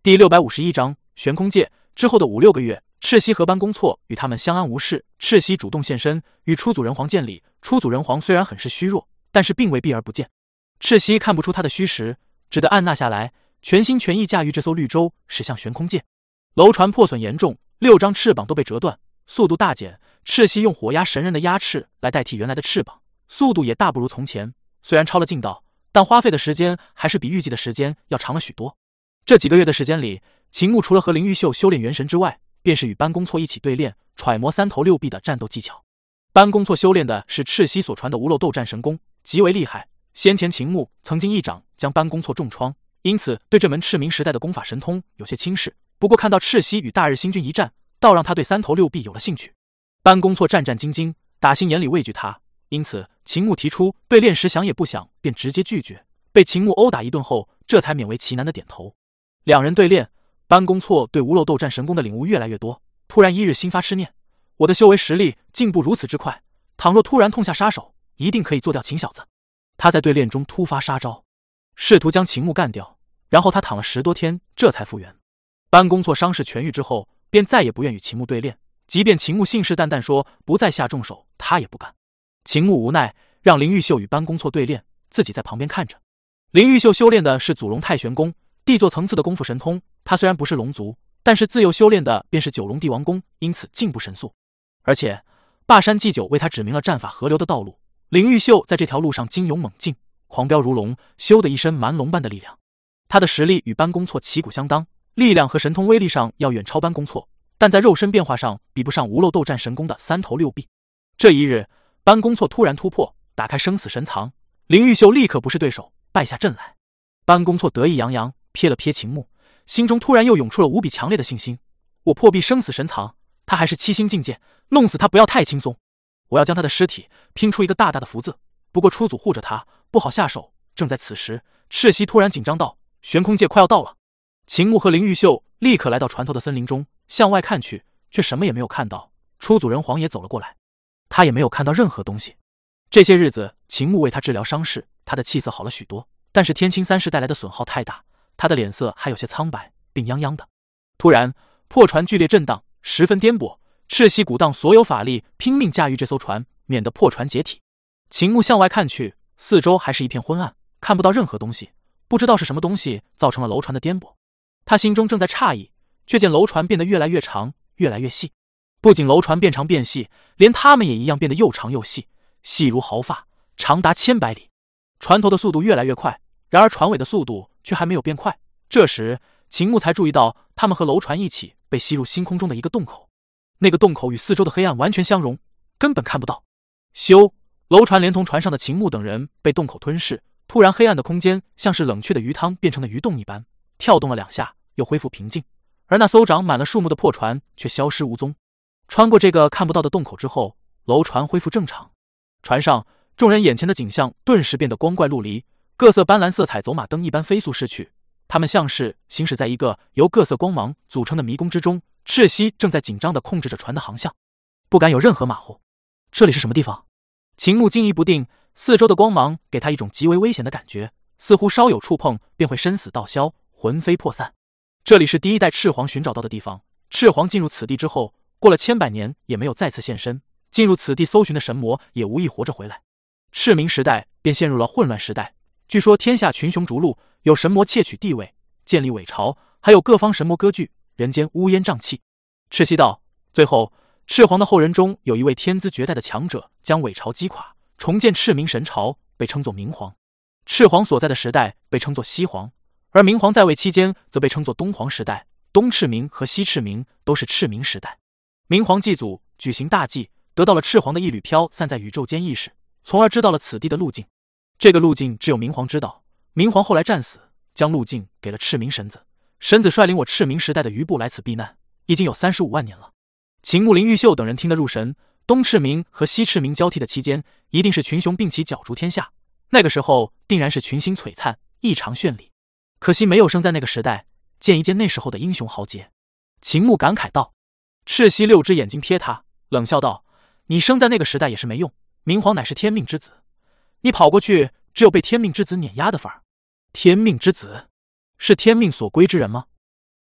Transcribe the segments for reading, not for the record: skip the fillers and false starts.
第651章悬空界。之后的5、6个月，赤溪和班公错与他们相安无事。赤溪主动现身，与出祖人皇见礼。出祖人皇虽然很是虚弱，但是并未避而不见。赤溪看不出他的虚实，只得按捺下来，全心全意驾驭这艘绿洲，驶向悬空界。楼船破损严重，6张翅膀都被折断，速度大减。赤溪用火压神人的压翅来代替原来的翅膀，速度也大不如从前。虽然超了进道，但花费的时间还是比预计的时间要长了许多。这几个月的时间里，秦牧除了和林玉秀修炼元神之外，便是与班公错一起对练，揣摩三头六臂的战斗技巧。班公错修炼的是赤溪所传的无漏斗战神功，极为厉害。先前秦牧曾经一掌将班公错重创，因此对这门赤明时代的功法神通有些轻视。不过看到赤溪与大日星君一战，倒让他对三头六臂有了兴趣。班公错战战兢兢，打心眼里畏惧他，因此秦牧提出对练时想也不想，便直接拒绝。被秦牧殴打一顿后，这才勉为其难的点头。两人对练，班公错对无漏斗战神功的领悟越来越多。突然一日心发痴念，我的修为实力进步如此之快，倘若突然痛下杀手，一定可以做掉秦小子。他在对练中突发杀招，试图将秦牧干掉，然后他躺了10多天，这才复原。班公错伤势痊愈之后，便再也不愿与秦牧对练，即便秦牧信誓旦旦说不再下重手，他也不干。秦牧无奈，让林玉秀与班公错对练，自己在旁边看着。林玉秀修炼的是祖龙太玄功，地座层次的功夫神通。他虽然不是龙族，但是自幼修炼的便是九龙帝王功，因此进步神速。而且霸山祭酒为他指明了战法河流的道路。林玉秀在这条路上精勇猛进，狂飙如龙，修得一身蛮龙般的力量。他的实力与班公错旗鼓相当，力量和神通威力上要远超班公错，但在肉身变化上比不上无漏斗战神功的三头六臂。这一日，班公错突然突破，打开生死神藏，林玉秀立刻不是对手，败下阵来。班公错得意洋洋，瞥了瞥秦牧，心中突然又涌出了无比强烈的信心。我破壁生死神藏，他还是7星境界，弄死他不要太轻松。我要将他的尸体拼出一个大大的福字，不过出祖护着他，不好下手。正在此时，赤溪突然紧张道：悬空界快要到了。秦牧和林玉秀立刻来到船头的森林中，向外看去，却什么也没有看到。出祖人皇也走了过来，他也没有看到任何东西。这些日子，秦牧为他治疗伤势，他的气色好了许多，但是天青3世带来的损耗太大，他的脸色还有些苍白，病殃殃的。突然，破船剧烈震荡，十分颠簸。赤溪鼓荡所有法力，拼命驾驭这艘船，免得破船解体。秦牧向外看去，四周还是一片昏暗，看不到任何东西，不知道是什么东西造成了楼船的颠簸。他心中正在诧异，却见楼船变得越来越长，越来越细。不仅楼船变长变细，连他们也一样变得又长又细，细如毫发，长达千百里。船头的速度越来越快，然而船尾的速度却还没有变快。这时，秦牧才注意到，他们和楼船一起被吸入星空中的一个洞口。那个洞口与四周的黑暗完全相融，根本看不到。楼船连同船上的秦牧等人被洞口吞噬。突然，黑暗的空间像是冷却的鱼汤变成了鱼洞一般，跳动了2下，又恢复平静。而那艘长满了树木的破船却消失无踪。穿过这个看不到的洞口之后，楼船恢复正常。船上众人眼前的景象顿时变得光怪陆离，各色斑斓色彩走马灯一般飞速逝去。他们像是行驶在一个由各色光芒组成的迷宫之中。赤溪正在紧张地控制着船的航向，不敢有任何马虎。这里是什么地方？秦牧惊疑不定，四周的光芒给他一种极为危险的感觉，似乎稍有触碰便会身死道消，魂飞魄散。这里是第1代赤皇寻找到的地方。赤皇进入此地之后，过了千百年也没有再次现身，进入此地搜寻的神魔也无意活着回来。赤明时代便陷入了混乱时代，据说天下群雄逐鹿，有神魔窃取帝位，建立伪朝，还有各方神魔割据，人间乌烟瘴气。赤溪道，最后赤皇的后人中有一位天资绝代的强者，将伪朝击垮，重建赤明神朝，被称作明皇。赤皇所在的时代被称作西皇，而明皇在位期间则被称作东皇时代。东赤明和西赤明都是赤明时代。明皇祭祖，举行大祭，得到了赤皇的一缕飘散在宇宙间意识，从而知道了此地的路径。这个路径只有明皇知道。明皇后来战死，将路径给了赤明神子，神子率领我赤明时代的余部来此避难，已经有35万年了。秦牧、林玉秀等人听得入神。东赤明和西赤明交替的期间，一定是群雄并起角逐天下，那个时候定然是群星璀璨，异常绚丽。可惜没有生在那个时代，见一见那时候的英雄豪杰。秦牧感慨道。赤溪6只眼睛瞥他，冷笑道：你生在那个时代也是没用，明皇乃是天命之子，你跑过去只有被天命之子碾压的份儿。天命之子是天命所归之人吗？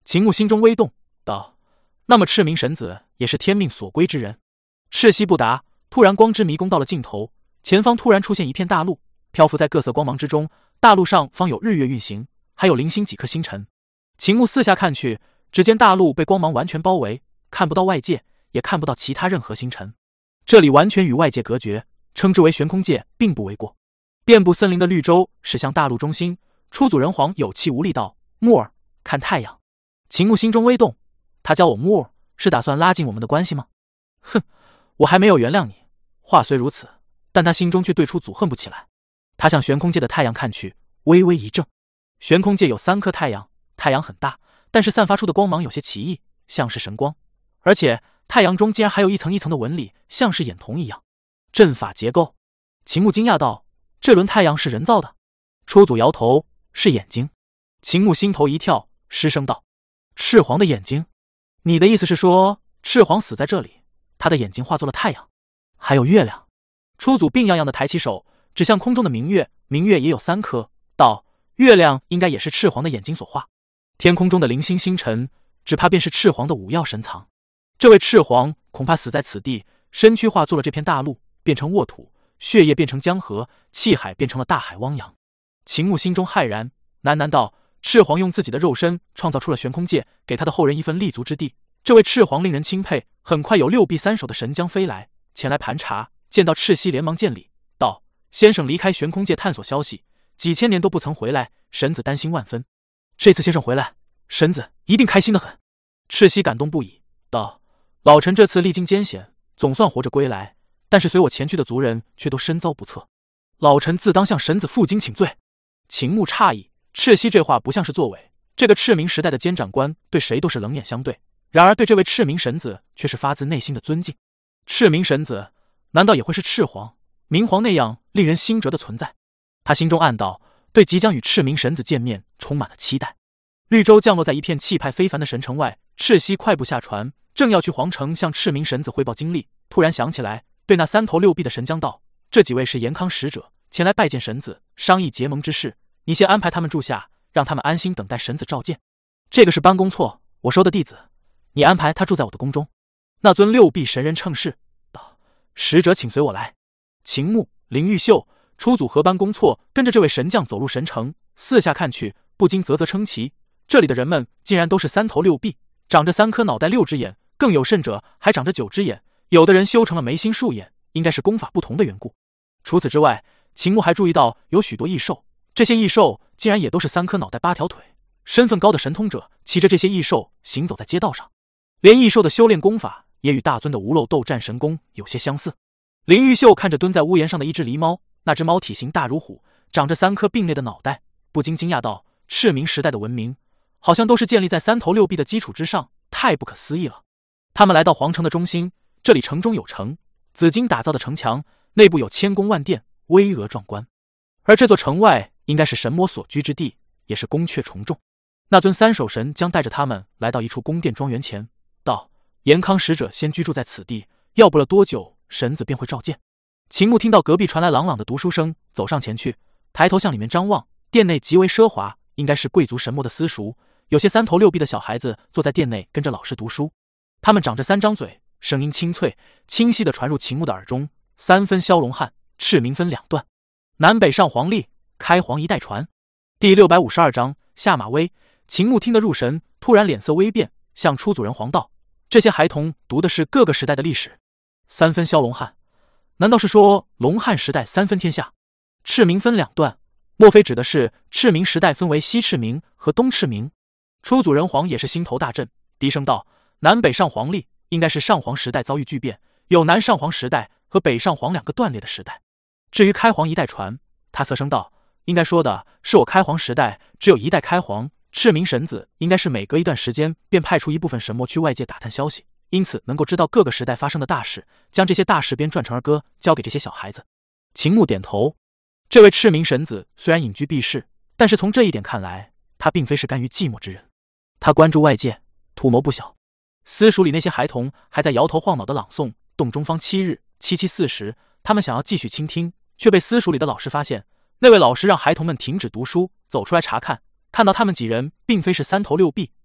秦牧心中微动，道：“那么赤明神子也是天命所归之人。”赤溪不答，突然光之迷宫到了尽头，前方突然出现一片大陆，漂浮在各色光芒之中，大陆上方有日月运行，还有零星几颗星辰。秦牧四下看去，只见大陆被光芒完全包围，看不到外界，也看不到其他任何星辰。这里完全与外界隔绝，称之为悬空界并不为过。遍布森林的绿洲驶向大陆中心，出祖人皇有气无力道：“木儿，看太阳。”秦牧心中微动，他叫我木儿，是打算拉近我们的关系吗？哼，我还没有原谅你。话虽如此，但他心中却对出祖恨不起来。他向悬空界的太阳看去，微微一怔。悬空界有3颗太阳，太阳很大，但是散发出的光芒有些奇异，像是神光，而且太阳中竟然还有一层一层的纹理，像是眼瞳一样。阵法结构。秦牧惊讶道：“这轮太阳是人造的？”出祖摇头：“是眼睛。”秦牧心头一跳，失声道：“赤皇的眼睛？你的意思是说，赤皇死在这里，他的眼睛化作了太阳，还有月亮？”出祖病怏怏地抬起手，指向空中的明月，明月也有3颗，道：“月亮应该也是赤皇的眼睛所化。天空中的零星星辰，只怕便是赤皇的五曜神藏。这位赤皇恐怕死在此地，身躯化作了这片大陆，变成沃土，血液变成江河，气海变成了大海汪洋。”秦牧心中骇然，喃喃道：“赤皇用自己的肉身创造出了悬空界，给他的后人一份立足之地。这位赤皇令人钦佩。”很快有6臂3首的神将飞来，前来盘查，见到赤溪连忙见礼，道：“先生离开悬空界探索消息，几千年都不曾回来，神子担心万分。这次先生回来，神子一定开心得很。”赤溪感动不已，道：“老臣这次历经艰险，总算活着归来，但是随我前去的族人却都身遭不测，老臣自当向神子负荆请罪。”秦牧诧异，赤溪这话不像是作伪，这个赤明时代的监斩官对谁都是冷眼相对，然而对这位赤明神子却是发自内心的尊敬。赤明神子难道也会是赤皇、明皇那样令人心折的存在？他心中暗道，对即将与赤明神子见面充满了期待。绿洲降落在一片气派非凡的神城外，赤溪快步下船，正要去皇城向赤明神子汇报经历，突然想起来，对那3头6臂的神将道：“这几位是延康使者，前来拜见神子，商议结盟之事，你先安排他们住下，让他们安心等待神子召见。这个是班公错，我收的弟子，你安排他住在我的宫中。”那尊6臂神人称是道：“使者请随我来。”秦牧、林玉秀、出祖和班公错跟着这位神将走入神城，四下看去，不禁啧啧称奇。这里的人们竟然都是3头6臂，长着3颗脑袋6只眼，更有甚者还长着9只眼，有的人修成了眉心竖眼，应该是功法不同的缘故。除此之外，秦牧还注意到有许多异兽，这些异兽竟然也都是3颗脑袋8条腿，身份高的神通者骑着这些异兽行走在街道上，连异兽的修炼功法也与大尊的无漏斗战神功有些相似。林玉秀看着蹲在屋檐上的一只狸猫，那只猫体型大如虎，长着3颗并列的脑袋，不禁惊讶道：“赤明时代的文明好像都是建立在3头6臂的基础之上，太不可思议了。”他们来到皇城的中心，这里城中有城，紫金打造的城墙，内部有千宫万殿，巍峨壮观。而这座城外应该是神魔所居之地，也是宫阙重重。那尊3首神将带着他们来到一处宫殿庄园前，道：“延康使者先居住在此地，要不了多久，神子便会召见。”秦牧听到隔壁传来朗朗的读书声，走上前去，抬头向里面张望，殿内极为奢华，应该是贵族神魔的私塾。有些3头6臂的小孩子坐在殿内跟着老师读书，他们长着3张嘴，声音清脆清晰地传入秦牧的耳中。3分骁龙汉，赤明分2段，南北上皇历，开皇一代传。第652章下马威。秦牧听得入神，突然脸色微变，向出祖人皇道：“这些孩童读的是各个时代的历史。3分骁龙汉，难道是说龙汉时代3分天下？赤明分2段，莫非指的是赤明时代分为西赤明和东赤明？”出祖人皇也是心头大震，低声道：“南北上皇历应该是上皇时代遭遇巨变，有南上皇时代和北上皇2个断裂的时代。至于开皇一代传，他侧声道：应该说的是我开皇时代只有1代开皇，赤明神子应该是每隔一段时间便派出一部分神魔去外界打探消息，因此能够知道各个时代发生的大事，将这些大事编撰成儿歌，交给这些小孩子。”秦牧点头，这位赤明神子虽然隐居避世，但是从这一点看来，他并非是甘于寂寞之人。他关注外界，图谋不小。私塾里那些孩童还在摇头晃脑的朗诵洞中方7日7740，他们想要继续倾听，却被私塾里的老师发现。那位老师让孩童们停止读书，走出来查看，看到他们几人并非是3头6臂，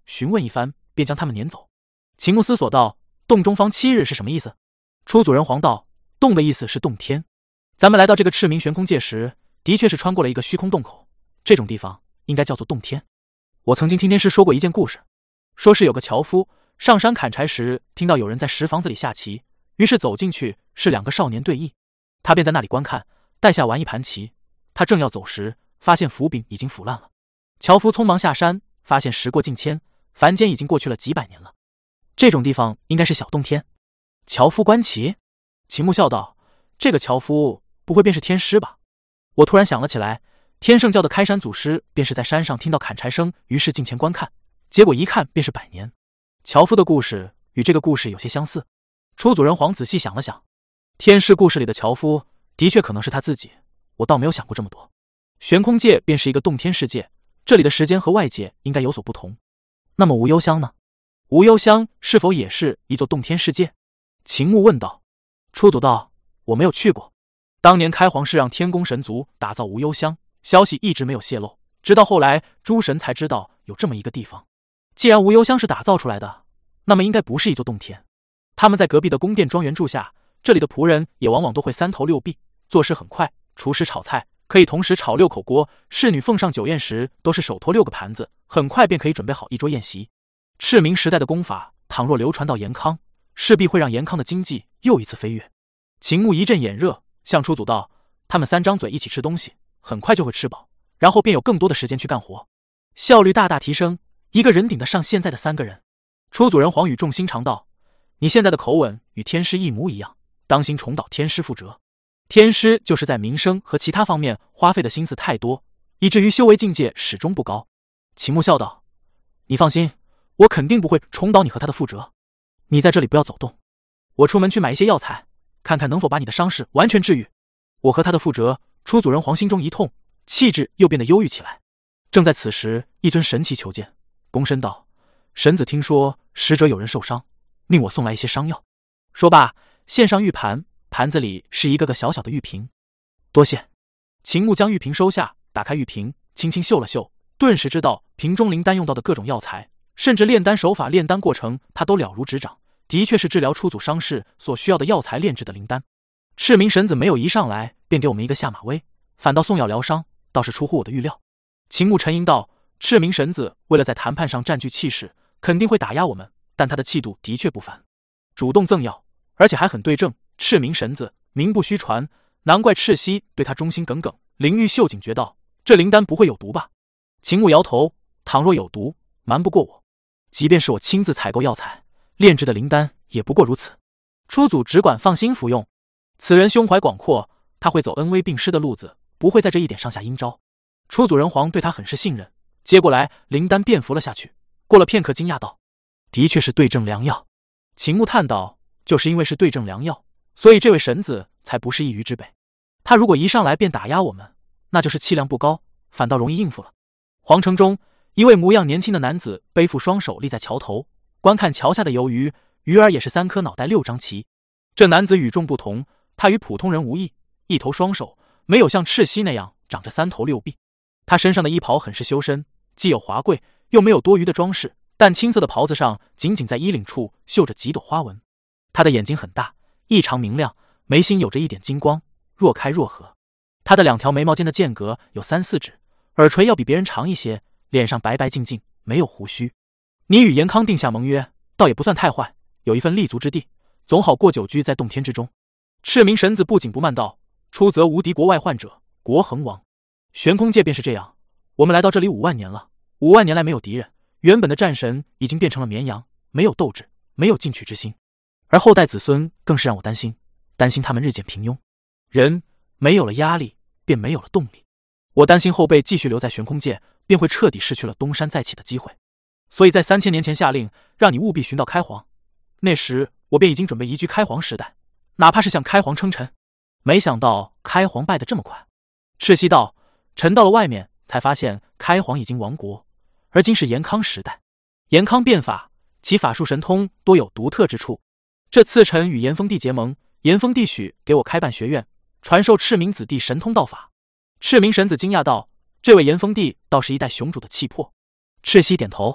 询问一番，便将他们撵走。秦牧思索道：“洞中方7日是什么意思？”出祖人皇道：“洞的意思是洞天。咱们来到这个赤明悬空界时，的确是穿过了一个虚空洞口，这种地方应该叫做洞天。我曾经听天师说过一件故事，说是有个樵夫上山砍柴时，听到有人在石房子里下棋，于是走进去，是2个少年对弈，他便在那里观看，待下完一盘棋。他正要走时，发现斧柄已经腐烂了。樵夫匆忙下山，发现时过境迁，凡间已经过去了几百年了。这种地方应该是小洞天。樵夫观棋，秦牧笑道：“这个樵夫不会便是天师吧？”我突然想了起来，天圣教的开山祖师便是在山上听到砍柴声，于是近前观看，结果一看便是100年。樵夫的故事与这个故事有些相似。出祖人皇仔细想了想，天师故事里的樵夫的确可能是他自己，我倒没有想过这么多。悬空界便是一个洞天世界，这里的时间和外界应该有所不同。那么无忧乡呢？无忧乡是否也是一座洞天世界？秦牧问道。出祖道：“我没有去过。当年开皇是让天宫神族打造无忧乡，消息一直没有泄露，直到后来诸神才知道有这么一个地方。既然无忧乡是打造出来的，那么应该不是一座洞天。他们在隔壁的宫殿庄园住下，这里的仆人也往往都会3头6臂，做事很快，厨师炒菜可以同时炒6口锅，侍女奉上酒宴时都是手托6个盘子，很快便可以准备好一桌宴席。赤明时代的功法倘若流传到延康，势必会让延康的经济又一次飞跃。”秦牧一阵眼热，向出祖道：“他们3张嘴一起吃东西，很快就会吃饱，然后便有更多的时间去干活，效率大大提升，一个人顶得上现在的3个人。”出祖人皇语重心长道：“你现在的口吻与天师一模一样，当心重蹈天师覆辙。天师就是在民生和其他方面花费的心思太多，以至于修为境界始终不高。”秦牧笑道：“你放心，我肯定不会重蹈你和他的覆辙。你在这里不要走动，我出门去买一些药材，看看能否把你的伤势完全治愈。”我和他的覆辙，出祖人皇心中一痛，气质又变得忧郁起来。正在此时，一尊神奇求见，躬身道：“神子听说使者有人受伤，令我送来一些伤药。”说罢，献上玉盘，盘子里是一个个小小的玉瓶。多谢。秦牧将玉瓶收下，打开玉瓶，轻轻嗅了嗅，顿时知道瓶中灵丹用到的各种药材，甚至炼丹手法、炼丹过程，他都了如指掌。的确是治疗出祖伤势所需要的药材炼制的灵丹。赤明神子没有一上来便给我们一个下马威，反倒送药疗伤，倒是出乎我的预料。秦牧沉吟道：“赤明神子为了在谈判上占据气势，肯定会打压我们，但他的气度的确不凡，主动赠药，而且还很对症。赤明神子名不虚传，难怪赤溪对他忠心耿耿。”灵玉秀警觉道：“这灵丹不会有毒吧？”秦牧摇头：“倘若有毒，瞒不过我。即便是我亲自采购药材炼制的灵丹，也不过如此。出祖只管放心服用。此人胸怀广阔，他会走恩威并施的路子，不会在这一点上下阴招。”出祖人皇对他很是信任，接过来灵丹便服了下去。过了片刻，惊讶道：“的确是对症良药。”秦牧叹道：“就是因为是对症良药，所以这位神子才不是一隅之北。他如果一上来便打压我们，那就是气量不高，反倒容易应付了。”皇城中，一位模样年轻的男子背负双手立在桥头，观看桥下的游鱼，鱼儿也是3颗脑袋6张旗。这男子与众不同，他与普通人无异，一头双手，没有像赤溪那样长着3头6臂。他身上的衣袍很是修身，既有华贵，又没有多余的装饰，淡青色的袍子上仅仅在衣领处绣着几朵花纹。他的眼睛很大，异常明亮，眉心有着一点金光，若开若合。他的2条眉毛间的间隔有3、4指，耳垂要比别人长一些，脸上白白净净，没有胡须。你与严康定下盟约，倒也不算太坏，有一份立足之地，总好过久居在洞天之中。赤明神子不紧不慢道：“出则无敌国外患者，国恒亡。悬空界便是这样，我们来到这里5万年了，5万年来没有敌人，原本的战神已经变成了绵羊，没有斗志，没有进取之心，而后代子孙更是让我担心他们日渐平庸。人没有了压力，便没有了动力。我担心后辈继续留在悬空界，便会彻底失去了东山再起的机会。所以在3000年前下令，让你务必寻到开皇。那时我便已经准备移居开皇时代，哪怕是向开皇称臣。没想到开皇败得这么快。”赤溪道：“臣到了外面，才发现开皇已经亡国，而今是延康时代。延康变法，其法术神通多有独特之处。这次臣与炎峰帝结盟，炎峰帝许给我开办学院，传授赤明子弟神通道法。”赤明神子惊讶道：“这位炎峰帝倒是一代雄主的气魄。”赤溪点头。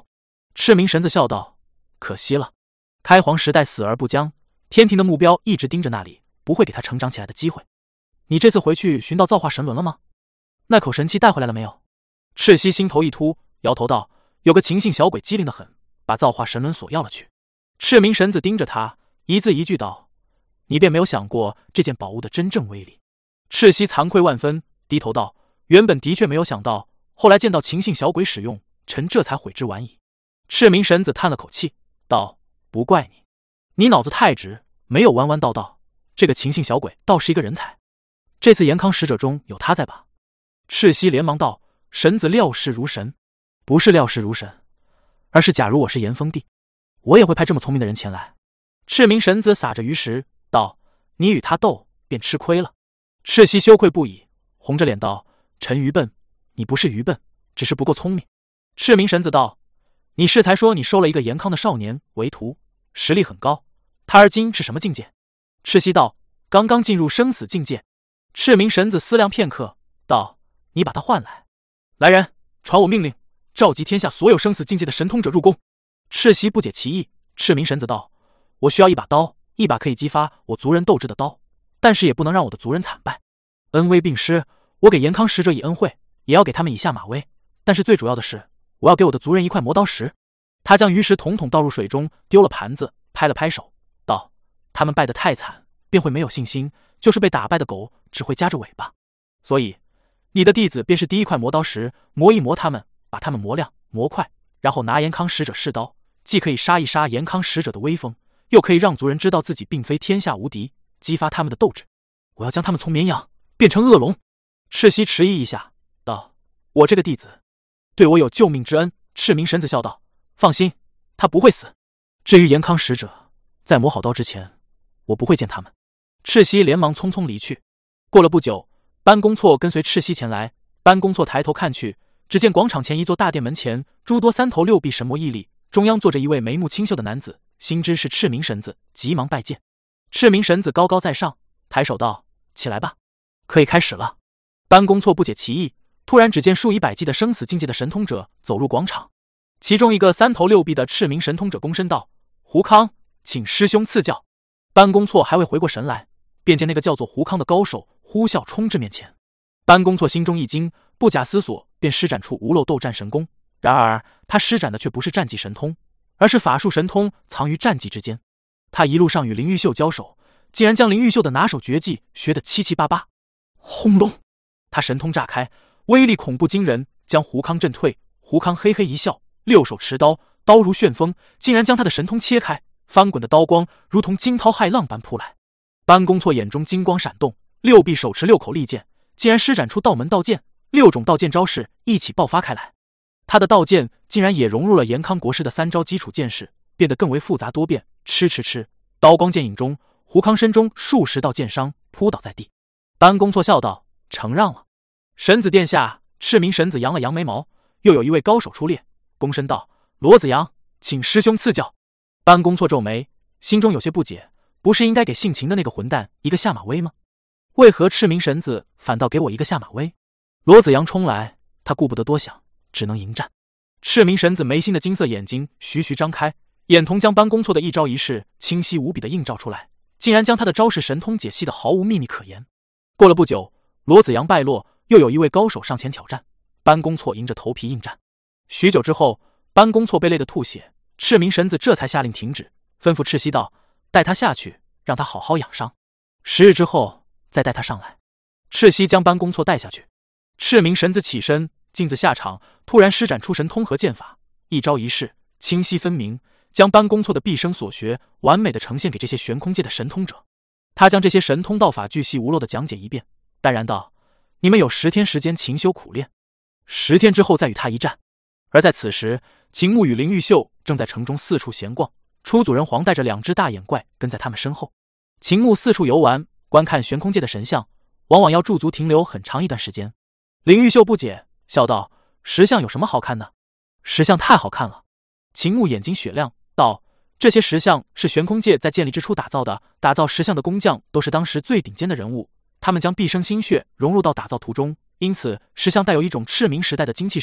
赤明神子笑道：“可惜了，开皇时代死而不僵，天庭的目标一直盯着那里，不会给他成长起来的机会。你这次回去寻到造化神轮了吗？那口神器带回来了没有？”赤溪心头一突，摇头道：“有个秦姓小鬼机灵得很，把造化神轮锁要了去。”赤明神子盯着他，一字一句道：“你便没有想过这件宝物的真正威力？”赤溪惭愧万分，低头道：“原本的确没有想到，后来见到秦姓小鬼使用，臣这才悔之晚矣。”赤明神子叹了口气，道：“不怪你，你脑子太直，没有弯弯道道。这个秦姓小鬼倒是一个人才，这次延康使者中有他在吧？”赤溪连忙道：“神子料事如神。”“不是料事如神，而是假如我是炎封帝，我也会派这么聪明的人前来。”赤明神子撒着鱼食道：“你与他斗，便吃亏了。”赤溪羞愧不已，红着脸道：“臣愚笨，你不是愚笨，只是不够聪明。”赤明神子道：“你适才说你收了一个延康的少年为徒，实力很高，他而今是什么境界？”赤溪道：“刚刚进入生死境界。”赤明神子思量片刻，道：“你把他唤来。”来人，传我命令，召集天下所有生死境界的神通者入宫。赤溪不解其意，赤明神子道：“我需要一把刀，一把可以激发我族人斗志的刀，但是也不能让我的族人惨败。恩威并施，我给延康使者以恩惠，也要给他们以下马威。但是最主要的是，我要给我的族人一块磨刀石。”他将鱼食统统倒入水中，丢了盘子，拍了拍手，道：“他们败得太惨，便会没有信心，就是被打败的狗只会夹着尾巴。所以，你的弟子便是第一块磨刀石，磨一磨他们，把他们磨亮、磨快，然后拿延康使者试刀，既可以杀一杀延康使者的威风，又可以让族人知道自己并非天下无敌，激发他们的斗志。我要将他们从绵羊变成恶龙。”赤溪迟疑一下，道：“我这个弟子对我有救命之恩。”赤明神子笑道：“放心，他不会死。至于延康使者，在磨好刀之前，我不会见他们。”赤溪连忙匆匆离去。过了不久，班公错跟随赤溪前来。班公错抬头看去，只见广场前一座大殿门前，诸多三头六臂神魔屹立，中央坐着一位眉目清秀的男子，心知是赤明神子，急忙拜见。赤明神子高高在上，抬手道：“起来吧，可以开始了。”班公错不解其意，突然只见数以百计的生死境界的神通者走入广场，其中一个三头六臂的赤明神通者躬身道：“胡康，请师兄赐教。”班公错还未回过神来，便见那个叫做胡康的高手呼啸冲至面前。班公错心中一惊，不假思索便施展出无漏斗战神功。然而他施展的却不是战技神通，而是法术神通藏于战技之间。他一路上与林玉秀交手，竟然将林玉秀的拿手绝技学得七七八八。轰隆！他神通炸开，威力恐怖惊人，将胡康震退。胡康嘿嘿一笑，六手持刀，刀如旋风，竟然将他的神通切开。翻滚的刀光如同惊涛骇浪般扑来。班公错眼中金光闪动，六臂手持六口利剑，竟然施展出道门道剑，六种道剑招式一起爆发开来。他的道剑竟然也融入了延康国师的三招基础剑式，变得更为复杂多变。吃吃吃，刀光剑影中，胡康身中数十道剑伤扑倒在地。班公错笑道：“承让了。”神子殿下，赤明神子扬了扬眉毛，又有一位高手出列，躬身道：“罗子扬，请师兄赐教。”班公错皱眉，心中有些不解，不是应该给姓秦的那个混蛋一个下马威吗？为何赤明神子反倒给我一个下马威？罗子扬冲来，他顾不得多想，只能迎战。赤明神子眉心的金色眼睛徐徐张开，眼瞳将班公错的一招一式清晰无比的映照出来，竟然将他的招式神通解析的毫无秘密可言。过了不久，罗子扬败落，又有一位高手上前挑战，班公错硬着头皮应战。许久之后，班公错被累得吐血，赤明神子这才下令停止，吩咐赤溪道：“带他下去，让他好好养伤，10日之后再带他上来。”赤溪将班公错带下去。赤明神子起身，径自下场，突然施展出神通和剑法，一招一式清晰分明，将班公错的毕生所学完美的呈现给这些玄空界的神通者。他将这些神通道法巨细无漏的讲解一遍，淡然道：“你们有10天时间勤修苦练，10天之后再与他一战。”而在此时，秦牧与林玉秀正在城中四处闲逛，出祖人皇带着2只大眼怪跟在他们身后。秦牧四处游玩，观看玄空界的神像，往往要驻足停留很长一段时间。林玉秀不解，笑道：“石像有什么好看的？石像太好看了。”秦牧眼睛雪亮，道：“这些石像是玄空界在建立之初打造的，打造石像的工匠都是当时最顶尖的人物，他们将毕生心血融入到打造途中，因此石像带有一种赤明时代的精气神，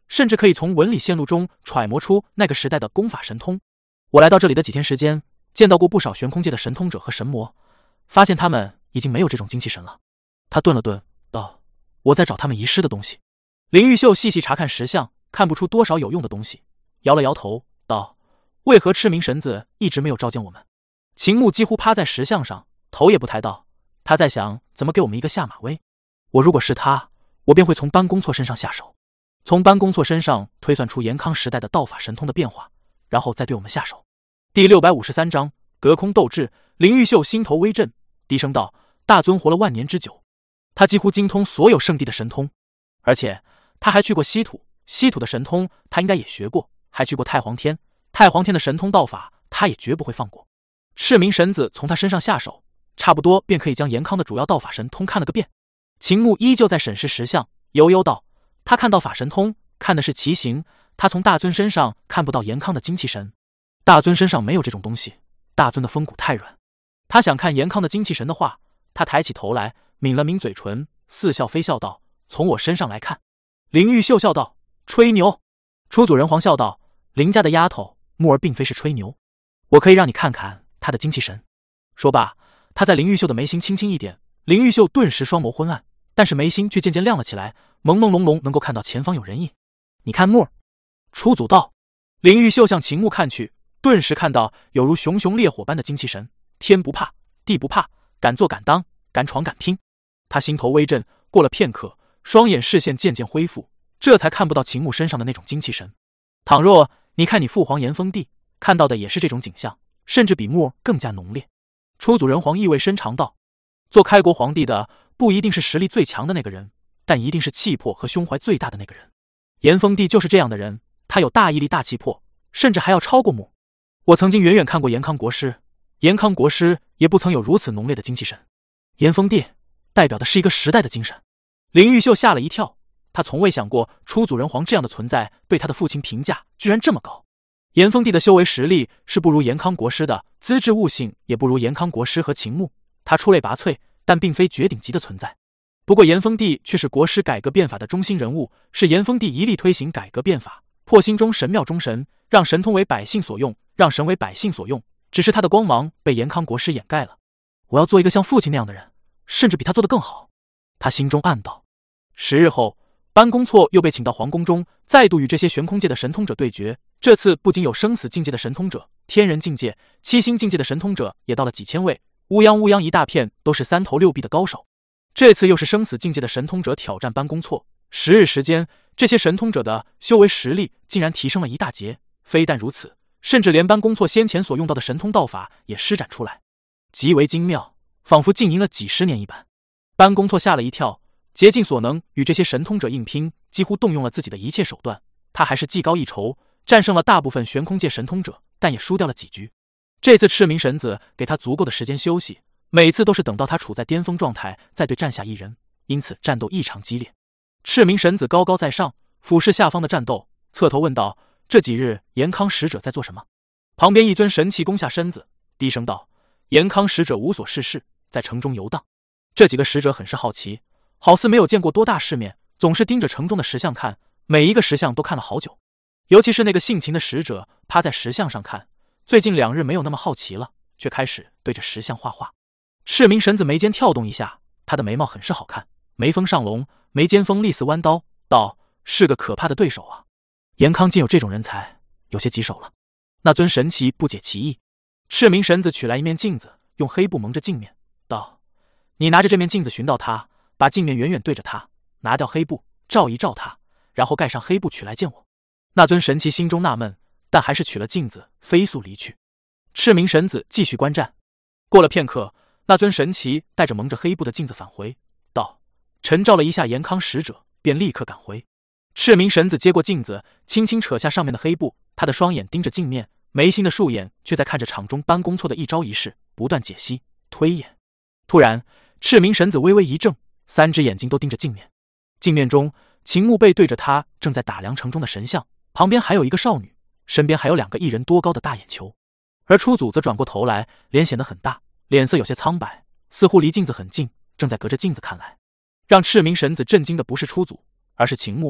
甚至可以从纹理线路中揣摩出那个时代的功法神通。我来到这里的几天时间，见到过不少玄空界的神通者和神魔，发现他们已经没有这种精气神了。他顿了顿，道：“我在找他们遗失的东西。”林玉秀细细查看石像，看不出多少有用的东西，摇了摇头，道：“为何赤明神子一直没有召见我们？”秦牧几乎趴在石像上，头也不抬道：“他在想怎么给我们一个下马威。我如果是他，我便会从班公错身上下手，从班公错身上推算出延康时代的道法神通的变化，然后再对我们下手。”第653章隔空斗智。林玉秀心头微震，低声道：“大尊活了万年之久，他几乎精通所有圣地的神通，而且他还去过稀土，稀土的神通他应该也学过，还去过太皇天，太皇天的神通道法他也绝不会放过。赤明神子从他身上下手，差不多便可以将延康的主要道法神通看了个遍。”秦牧依旧在审视石像，悠悠道：“他看道法神通，看的是奇形，他从大尊身上看不到延康的精气神。大尊身上没有这种东西，大尊的风骨太软。他想看延康的精气神的话，他抬起头来，抿了抿嘴唇，似笑非笑道：‘从我身上来看。’”林玉秀笑道：“吹牛。”出祖人皇笑道：“林家的丫头，木儿并非是吹牛，我可以让你看看他的精气神。”说罢，他在林玉秀的眉心轻轻一点，林玉秀顿时双眸昏暗，但是眉心却渐渐亮了起来，朦朦胧胧能够看到前方有人影。“你看木儿。”出祖道。林玉秀向秦牧看去，顿时看到有如熊熊烈火般的精气神，天不怕地不怕，敢做敢当，敢闯敢拼。他心头微震，过了片刻，双眼视线渐渐恢复，这才看不到秦牧身上的那种精气神。倘若你看你父皇炎封地，看到的也是这种景象，甚至比木儿更加浓烈。出祖人皇意味深长道：“做开国皇帝的不一定是实力最强的那个人，但一定是气魄和胸怀最大的那个人。炎封地就是这样的人，他有大毅力大气魄，甚至还要超过木。我曾经远远看过延康国师，延康国师也不曾有如此浓烈的精气神。炎封地代表的是一个时代的精神。”林玉秀吓了一跳，他从未想过出祖人皇这样的存在对他的父亲评价居然这么高。炎封地的修为实力是不如延康国师的，资质悟性也不如延康国师和秦牧，他出类拔萃，但并非绝顶级的存在。不过炎封地却是国师改革变法的中心人物，是炎封地一力推行改革变法，破心中神妙中神，让神通为百姓所用，让神为百姓所用，只是他的光芒被延康国师掩盖了。我要做一个像父亲那样的人，甚至比他做得更好。他心中暗道。10日后，班公错又被请到皇宫中，再度与这些玄空界的神通者对决。这次不仅有生死境界的神通者，天人境界、七星境界的神通者也到了几千位，乌泱一大片都是3头6臂的高手。这次又是生死境界的神通者挑战班公错。10日时间，这些神通者的修为实力竟然提升了一大截。非但如此，甚至连班公错先前所用到的神通道法也施展出来，极为精妙，仿佛经营了几十年一般。班公错吓了一跳，竭尽所能与这些神通者硬拼，几乎动用了自己的一切手段。他还是技高一筹，战胜了大部分玄空界神通者，但也输掉了几局。这次赤明神子给他足够的时间休息，每次都是等到他处在巅峰状态再对战下一人，因此战斗异常激烈。赤明神子高高在上，俯视下方的战斗，侧头问道：“这几日延康使者在做什么？”旁边一尊神祇弓下身子，低声道：“延康使者无所事事，在城中游荡。”这几个使者很是好奇，好似没有见过多大世面，总是盯着城中的石像看，每一个石像都看了好久。尤其是那个姓秦的使者，趴在石像上看，最近2日没有那么好奇了，却开始对着石像画画。赤明神子眉间跳动一下，他的眉毛很是好看，眉峰上隆，眉间锋利似弯刀，道：“是个可怕的对手啊！延康竟有这种人才，有些棘手了。”那尊神祇不解其意。赤明神子取来一面镜子，用黑布蒙着镜面，道：“你拿着这面镜子寻到他，把镜面远远对着他，拿掉黑布，照一照他，然后盖上黑布取来见我。”那尊神祇心中纳闷，但还是取了镜子，飞速离去。赤明神子继续观战。过了片刻，那尊神祇带着蒙着黑布的镜子返回，道：“臣照了一下延康使者，便立刻赶回。”赤明神子接过镜子，轻轻扯下上面的黑布，他的双眼盯着镜面，眉心的竖眼却在看着场中班公错的一招一式，不断解析推演。突然，赤明神子微微一怔，3只眼睛都盯着镜面。镜面中，秦牧背对着他，正在打量城中的神像，旁边还有一个少女，身边还有2个1人多高的大眼球。而出祖则转过头来，脸显得很大，脸色有些苍白，似乎离镜子很近，正在隔着镜子看来。让赤明神子震惊的不是出祖，而是秦牧。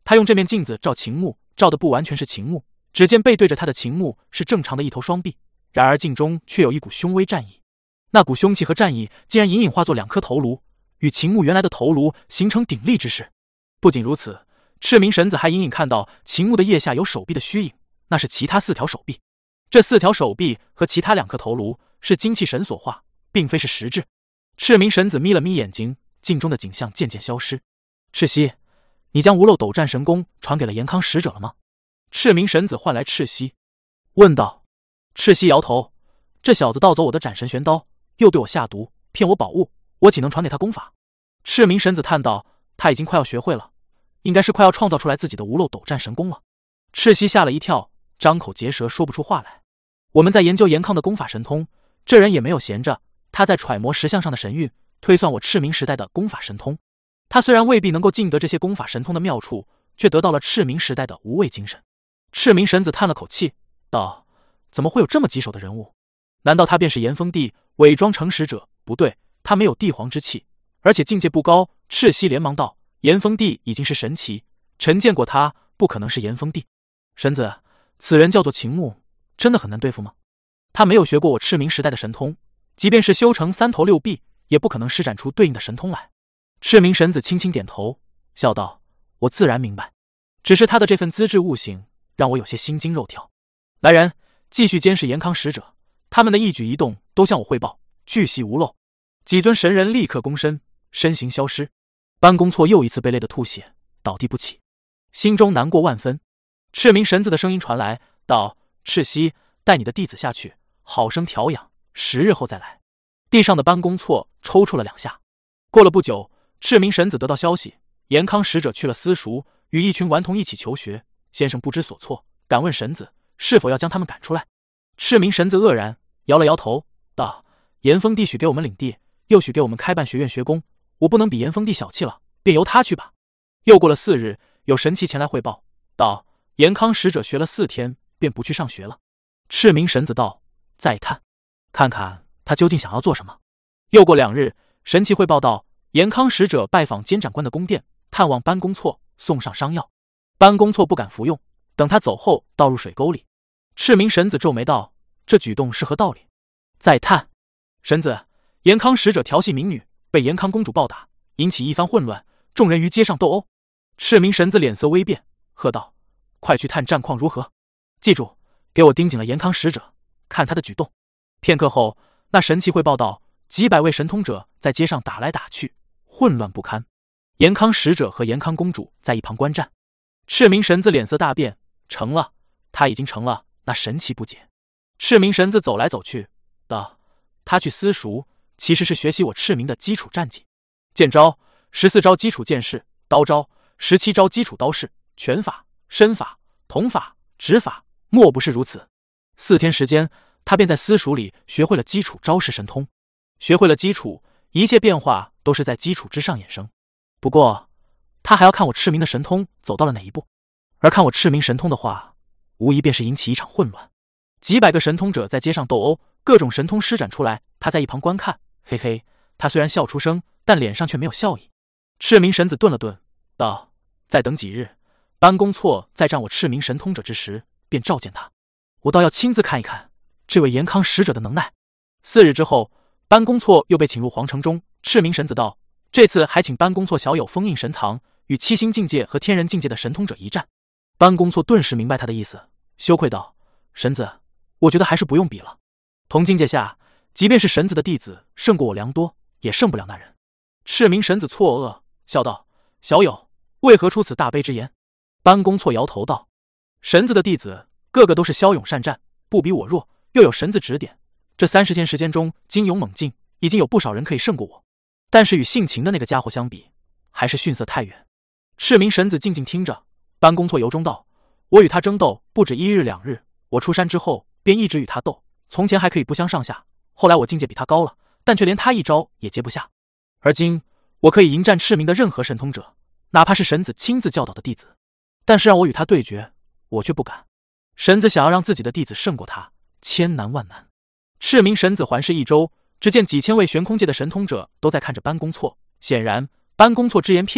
他用这面镜子照秦牧，照的不完全是秦牧，只见背对着他的秦牧是正常的一头双臂，然而镜中却有一股凶威战意。那股凶气和战意竟然隐隐化作2颗头颅，与秦牧原来的头颅形成鼎立之势。不仅如此，赤明神子还隐隐看到秦牧的腋下有手臂的虚影，那是其他4条手臂。这4条手臂和其他2颗头颅是精气神所化，并非是实质。赤明神子眯了眯眼睛，镜中的景象渐渐消失。赤溪，你将无漏斗战神功传给了严康使者了吗？赤明神子唤来赤溪，问道。赤溪摇头，这小子盗走我的斩神玄刀，又对我下毒，骗我宝物，我岂能传给他功法？赤明神子叹道，他已经快要学会了，应该是快要创造出来自己的无漏斗战神功了。赤溪吓了一跳，张口结舌说不出话来。我们在研究严康的功法神通，这人也没有闲着，他在揣摩石像上的神韵，推算我赤明时代的功法神通。他虽然未必能够尽得这些功法神通的妙处，却得到了赤明时代的无畏精神。赤明神子叹了口气道，怎么会有这么棘手的人物？难道他便是炎封帝伪装成使者？不对，他没有帝皇之气，而且境界不高。赤溪连忙道，炎封帝已经是神奇，臣见过他，不可能是炎封帝。神子，此人叫做秦牧，真的很难对付吗？他没有学过我赤明时代的神通，即便是修成3头6臂，也不可能施展出对应的神通来。赤明神子轻轻点头，笑道，我自然明白，只是他的这份资质悟性让我有些心惊肉跳。来人，继续监视严康使者，他们的一举一动都向我汇报，巨细无漏。几尊神人立刻躬身，身形消失。班公错又一次被累得吐血，倒地不起，心中难过万分。赤明神子的声音传来道，赤溪，带你的弟子下去，好生调养，10日后再来。地上的班公错抽搐了2下。过了不久，赤明神子得到消息，严康使者去了私塾，与一群顽童一起求学。先生不知所措，敢问神子是否要将他们赶出来？赤明神子愕然，摇了摇头道，严封帝许给我们领地，又许给我们开办学院学功，我不能比严封帝小气了，便由他去吧。又过了4日，有神奇前来汇报道，严康使者学了4天，便不去上学了。赤明神子道，再探，看看他究竟想要做什么。又过2日，神奇汇报道，严康使者拜访监斩官的宫殿，探望班公错，送上伤药。班公错不敢服用，等他走后倒入水沟里。赤明神子皱眉道，这举动是何道理？再探，神子，严康使者调戏民女，被严康公主暴打，引起一番混乱，众人于街上斗殴。赤明神子脸色微变，喝道，快去探战况如何，记住，给我盯紧了严康使者，看他的举动。片刻后，那神奇汇报道，几百位神通者在街上打来打去，混乱不堪。严康使者和严康公主在一旁观战。赤明神子脸色大变，成了，他已经成了那神奇不解。赤明神子走来走去道，他去私塾其实是学习我赤明的基础战绩，剑招14招基础剑式，刀招17招基础刀式，拳法、身法、瞳法、指法，莫不是如此。4天时间，他便在私塾里学会了基础招式神通。学会了基础，一切变化都是在基础之上衍生。不过他还要看我赤明的神通走到了哪一步，而看我赤明神通的话，无疑便是引起一场混乱。几百个神通者在街上斗殴，各种神通施展出来，他在一旁观看。嘿嘿，他虽然笑出声，但脸上却没有笑意。赤明神子顿了顿，道，再等几日，班公错在战我赤明神通者之时，便召见他，我倒要亲自看一看这位严康使者的能耐。4日之后，班公错又被请入皇城中。赤明神子道，这次还请班公错小友封印神藏，与7星境界和天人境界的神通者一战。班公错顿时明白他的意思，羞愧道，神子，我觉得还是不用比了。同境界下，即便是神子的弟子胜过我良多，也胜不了那人。赤明神子错愕，笑道，小友为何出此大悲之言？班公错摇头道，神子的弟子个个都是骁勇善战，不比我弱，又有神子指点，这30天时间中精勇猛进，已经有不少人可以胜过我，但是与姓秦的那个家伙相比，还是逊色太远。赤明神子静静听着，班公错由衷道，我与他争斗不止1日2日，我出山之后便一直与他斗，从前还可以不相上下，后来我境界比他高了，但却连他一招也接不下。而今我可以迎战赤明的任何神通者，哪怕是神子亲自教导的弟子，但是让我与他对决，我却不敢。神子想要让自己的弟子胜过他，千难万难。赤明神子环视一周，只见几千位玄空界的神通者都在看着班公错，显然班公错只言片语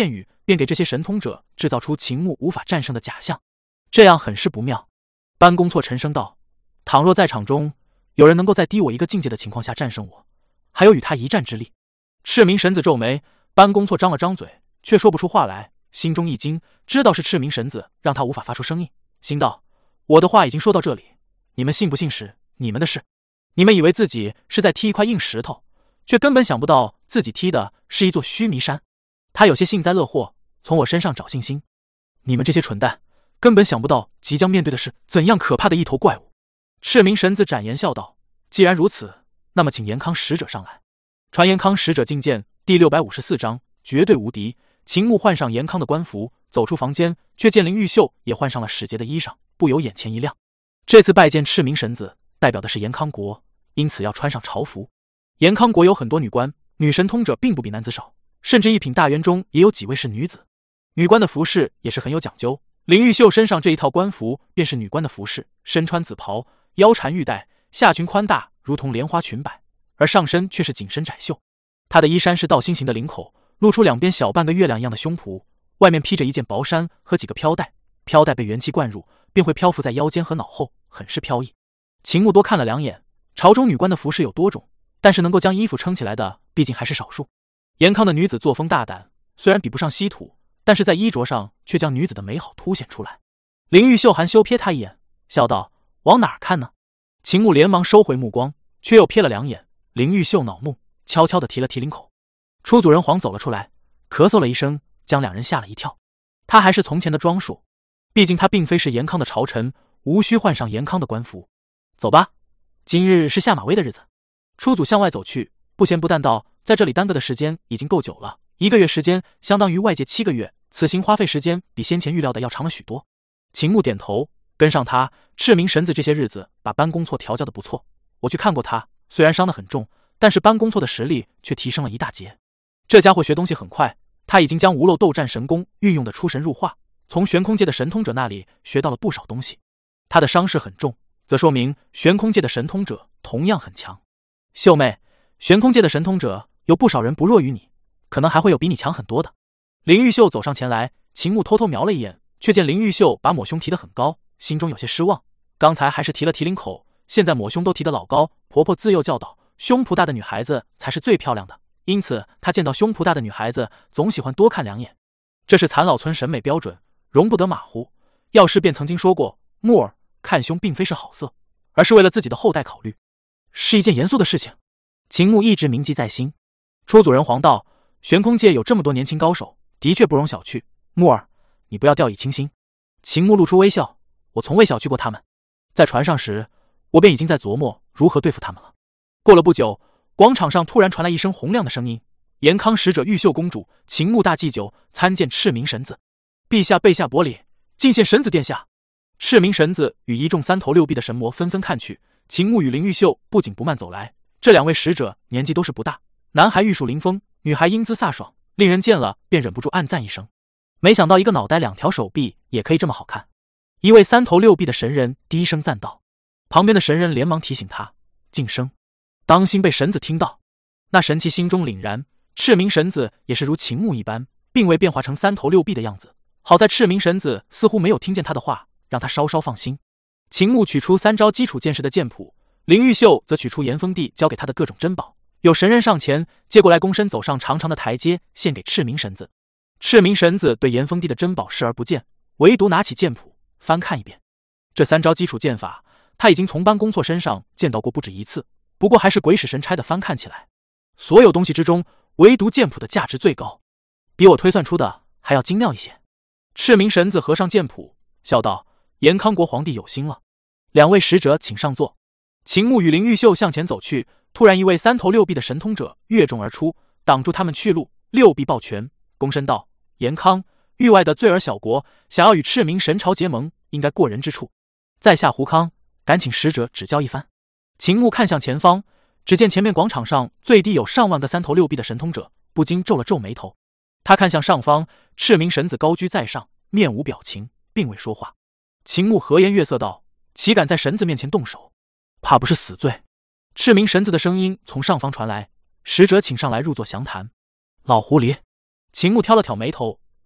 便给这些神通者制造出秦牧无法战胜的假象，这样很是不妙。班公错沉声道：“倘若在场中有人能够在低我一个境界的情况下战胜我，还有与他一战之力。”赤明神子皱眉，班公错张了张嘴，却说不出话来，心中一惊，知道是赤明神子让他无法发出声音，心道：“我的话已经说到这里，你们信不信是你们的事。你们以为自己是在踢一块硬石头，却根本想不到自己踢的是一座须弥山。”他有些幸灾乐祸，从我身上找信心。你们这些蠢蛋，根本想不到即将面对的是怎样可怕的一头怪物。赤明神子展颜笑道：“既然如此，那么请延康使者上来。”传延康使者觐见第654章，绝对无敌。秦牧换上延康的官服，走出房间，却见林玉秀也换上了使节的衣裳，不由眼前一亮。这次拜见赤明神子，代表的是延康国，因此要穿上朝服。延康国有很多女官，女神通者并不比男子少，甚至一品大员中也有几位是女子。女官的服饰也是很有讲究，林玉秀身上这一套官服便是女官的服饰，身穿紫袍，腰缠玉带，下裙宽大，如同莲花裙摆，而上身却是紧身窄袖。她的衣衫是倒心形的领口，露出两边小半个月亮一样的胸脯，外面披着一件薄衫和几个飘带，飘带被元气灌入，便会漂浮在腰间和脑后，很是飘逸。秦牧多看了两眼，朝中女官的服饰有多种，但是能够将衣服撑起来的毕竟还是少数。延康的女子作风大胆，虽然比不上稀土，但是在衣着上却将女子的美好凸显出来。林玉秀含羞瞥他一眼，笑道：“往哪儿看呢？”秦牧连忙收回目光，却又瞥了两眼。林玉秀恼怒，悄悄地提了提领口。出祖人皇走了出来，咳嗽了一声，将两人吓了一跳。他还是从前的装束，毕竟他并非是延康的朝臣，无需换上延康的官服。走吧，今日是下马威的日子。出祖向外走去，不咸不淡道：“在这里耽搁的时间已经够久了，1个月时间相当于外界7个月，此行花费时间比先前预料的要长了许多。”秦牧点头，跟上他。赤明神子这些日子把班公错调教的不错，我去看过他，虽然伤得很重，但是班公错的实力却提升了一大截。这家伙学东西很快，他已经将无漏斗战神功运用的出神入化，从玄空界的神通者那里学到了不少东西。他的伤势很重，则说明玄空界的神通者同样很强。秀妹，玄空界的神通者有不少人不弱于你，可能还会有比你强很多的。林玉秀走上前来，秦牧偷偷瞄了一眼，却见林玉秀把抹胸提得很高，心中有些失望。刚才还是提了提领口，现在抹胸都提得老高。婆婆自幼教导，胸脯大的女孩子才是最漂亮的，因此她见到胸脯大的女孩子，总喜欢多看两眼。这是残老村审美标准，容不得马虎。药师便曾经说过，木儿看胸并非是好色，而是为了自己的后代考虑，是一件严肃的事情。秦牧一直铭记在心。出祖人皇道：“玄空界有这么多年轻高手，的确不容小觑。木儿，你不要掉以轻心。”秦牧露出微笑：“我从未小觑过他们。在船上时，我便已经在琢磨如何对付他们了。”过了不久，广场上突然传来一声洪亮的声音：“延康使者玉秀公主，秦牧大祭酒，参见赤明神子。”陛下备下薄礼，敬献神子殿下。赤明神子与一众3头6臂的神魔纷纷看去，秦牧与林玉秀不紧不慢走来。这2位使者年纪都是不大，男孩玉树临风，女孩英姿飒爽，令人见了便忍不住暗赞一声。没想到一个脑袋2条手臂也可以这么好看。一位3头6臂的神人低声赞道，旁边的神人连忙提醒他静声，当心被神子听到。那神奇心中凛然，赤明神子也是如秦牧一般，并未变化成3头6臂的样子。好在赤明神子似乎没有听见他的话，让他稍稍放心。秦牧取出3招基础剑士的剑谱，林玉秀则取出炎风帝交给他的各种珍宝。有神人上前接过来，躬身走上长长的台阶，献给赤明神子。赤明神子对炎风帝的珍宝视而不见，唯独拿起剑谱翻看一遍。这3招基础剑法，他已经从班公错身上见到过不止一次，不过还是鬼使神差的翻看起来。所有东西之中，唯独剑谱的价值最高，比我推算出的还要精妙一些。赤明神子合上剑谱，笑道：“延康国皇帝有心了，2位使者请上座。”秦牧与林玉秀向前走去，突然一位3头6臂的神通者跃众而出，挡住他们去路。6臂抱拳，躬身道：“延康，域外的罪儿小国，想要与赤明神朝结盟，应该过人之处。在下胡康，敢请使者指教一番。”秦牧看向前方，只见前面广场上最低有上万个3头6臂的神通者，不禁皱了皱眉头。他看向上方，赤明神子高居在上，面无表情，并未说话。秦牧和颜悦色道：“岂敢在神子面前动手，怕不是死罪。”赤明神子的声音从上方传来：“使者请上来入座详谈。”老狐狸！秦牧挑了挑眉头，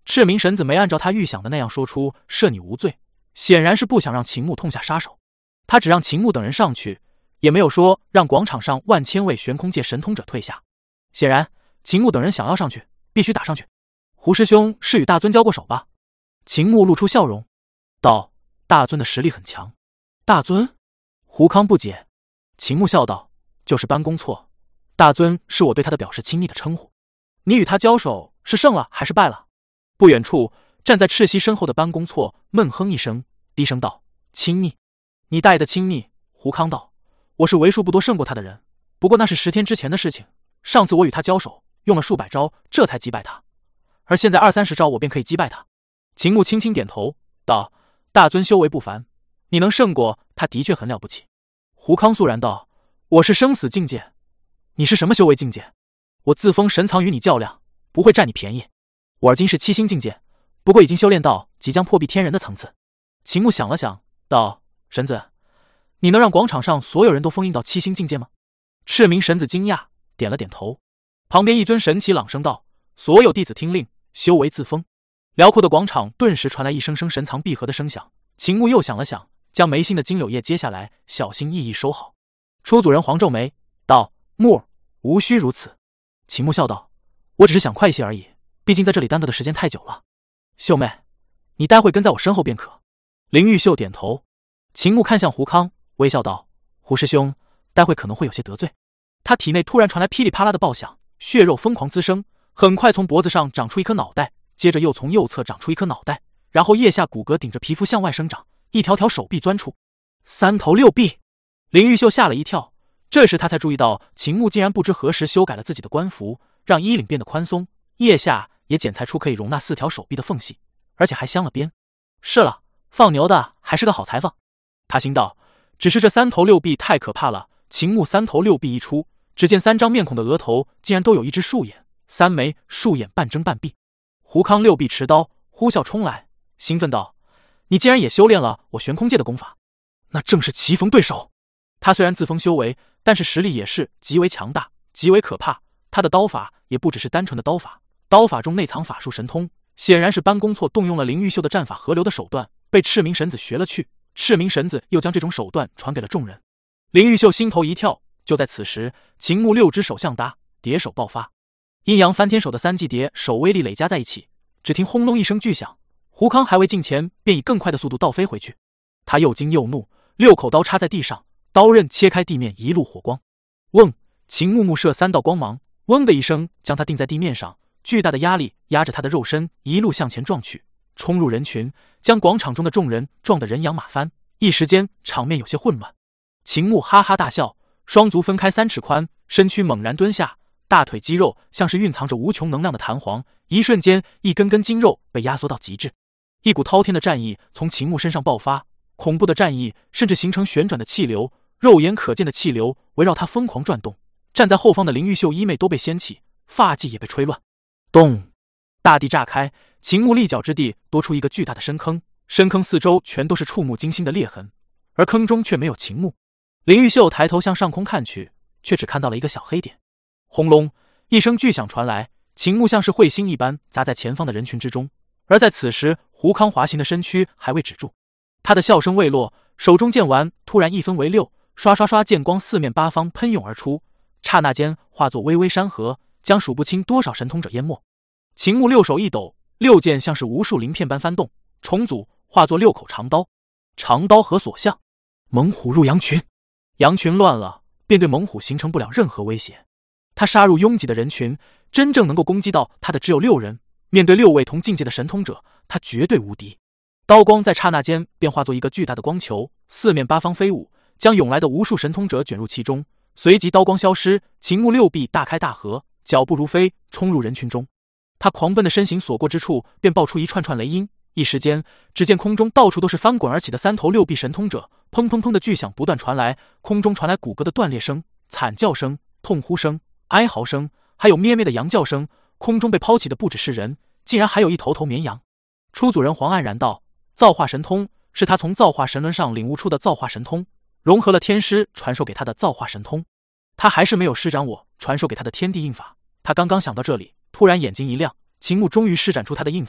赤明神子没按照他预想的那样说出赦你无罪，显然是不想让秦牧痛下杀手。他只让秦牧等人上去，也没有说让广场上万千位玄空界神通者退下。显然秦牧等人想要上去，必须打上去。胡师兄是与大尊交过手吧？秦牧露出笑容道：大尊的实力很强。大尊？胡康不解。秦牧笑道：就是班公错，大尊是我对他的表示亲昵的称呼。你与他交手是胜了还是败了？不远处站在赤溪身后的班公错闷哼一声，低声道：亲昵？你大爷的亲昵！胡康道：我是为数不多胜过他的人，不过那是10天之前的事情。上次我与他交手，用了数百招，这才击败他，而现在20-30招我便可以击败他。秦牧轻轻点头道：大尊修为不凡，你能胜过他的确很了不起。胡康肃然道：我是生死境界，你是什么修为境界？我自封神藏与你较量，不会占你便宜。我而今是7星境界，不过已经修炼到即将破壁天人的层次。秦牧想了想道：神子，你能让广场上所有人都封印到7星境界吗？赤明神子惊讶点了点头。旁边一尊神祇朗声道：所有弟子听令，修为自封。辽阔的广场顿时传来一声声神藏闭合的声响。秦牧又想了想，将眉心的金柳叶接下来，小心翼翼收好。出祖人黄皱眉道：牧儿，无需如此。秦牧笑道：我只是想快一些而已，毕竟在这里耽搁的时间太久了。秀妹，你待会跟在我身后便可。林玉秀点头。秦牧看向胡康，微笑道：胡师兄，待会可能会有些得罪。他体内突然传来噼里啪啦的爆响，血肉疯狂滋生，很快从脖子上长出一颗脑袋，接着又从右侧长出一颗脑袋，然后腋下骨骼顶着皮肤向外生长，一条条手臂钻出，3头6臂。林玉秀吓了一跳，这时他才注意到秦牧竟然不知何时修改了自己的官服，让衣领变得宽松，腋下也剪裁出可以容纳4条手臂的缝隙，而且还镶了边。是了，放牛的还是个好裁缝。他心道，只是这3头6臂太可怕了。秦牧3头6臂一出，只见3张面孔的额头竟然都有一只树眼，3枚树眼半睁半闭。胡康6臂持刀呼啸冲来，兴奋道：你竟然也修炼了我玄空界的功法，那正是棋逢对手。他虽然自封修为，但是实力也是极为强大，极为可怕。他的刀法也不只是单纯的刀法，刀法中内藏法术神通，显然是班公错动用了林玉秀的战法合流的手段，被赤明神子学了去。赤明神子又将这种手段传给了众人。林玉秀心头一跳，就在此时，秦牧6只手相搭，叠手爆发，阴阳翻天手的3记叠手威力累加在一起，只听轰隆一声巨响，胡康还未近前，便以更快的速度倒飞回去。他又惊又怒，6口刀插在地上，刀刃切开地面，一路火光。嗡！秦牧目射3道光芒，嗡的一声将他定在地面上，巨大的压力压着他的肉身一路向前撞去，冲入人群，将广场中的众人撞得人仰马翻，一时间场面有些混乱。秦牧哈哈大笑，双足分开3尺宽，身躯猛然蹲下，大腿肌肉像是蕴藏着无穷能量的弹簧，一瞬间一根根筋肉被压缩到极致，一股滔天的战意从秦牧身上爆发，恐怖的战意甚至形成旋转的气流，肉眼可见的气流围绕他疯狂转动。站在后方的林玉秀衣袂都被掀起，发髻也被吹乱。咚！大地炸开，秦牧立脚之地多出一个巨大的深坑，深坑四周全都是触目惊心的裂痕，而坑中却没有秦牧。林玉秀抬头向上空看去，却只看到了一个小黑点。轰隆一声巨响传来，秦牧像是彗星一般砸在前方的人群之中。而在此时，胡康滑行的身躯还未止住，他的笑声未落，手中剑丸突然一分为6，刷刷刷剑光四面八方喷涌而出，刹那间化作巍巍山河，将数不清多少神通者淹没。秦牧6手一抖，6剑像是无数鳞片般翻动，重组化作6口长刀，长刀何所向？猛虎入羊群。羊群乱了，便对猛虎形成不了任何威胁。他杀入拥挤的人群，真正能够攻击到他的只有6人。面对6位同境界的神通者，他绝对无敌。刀光在刹那间便化作一个巨大的光球，四面八方飞舞，将涌来的无数神通者卷入其中。随即刀光消失，秦牧6臂大开大合，脚步如飞，冲入人群中。他狂奔的身形所过之处，便爆出一串串雷音。一时间，只见空中到处都是翻滚而起的3头6臂神通者，砰砰砰的巨响不断传来，空中传来骨骼的断裂声、惨叫声、痛呼声、哀嚎声，还有咩咩的羊叫声。空中被抛起的不只是人，竟然还有一头头绵羊。出祖人黄黯然道：造化神通是他从造化神轮上领悟出的造化神通，融合了天师传授给他的造化神通。他还是没有施展我传授给他的天地印法。他刚刚想到这里，突然眼睛一亮，秦牧终于施展出他的印法，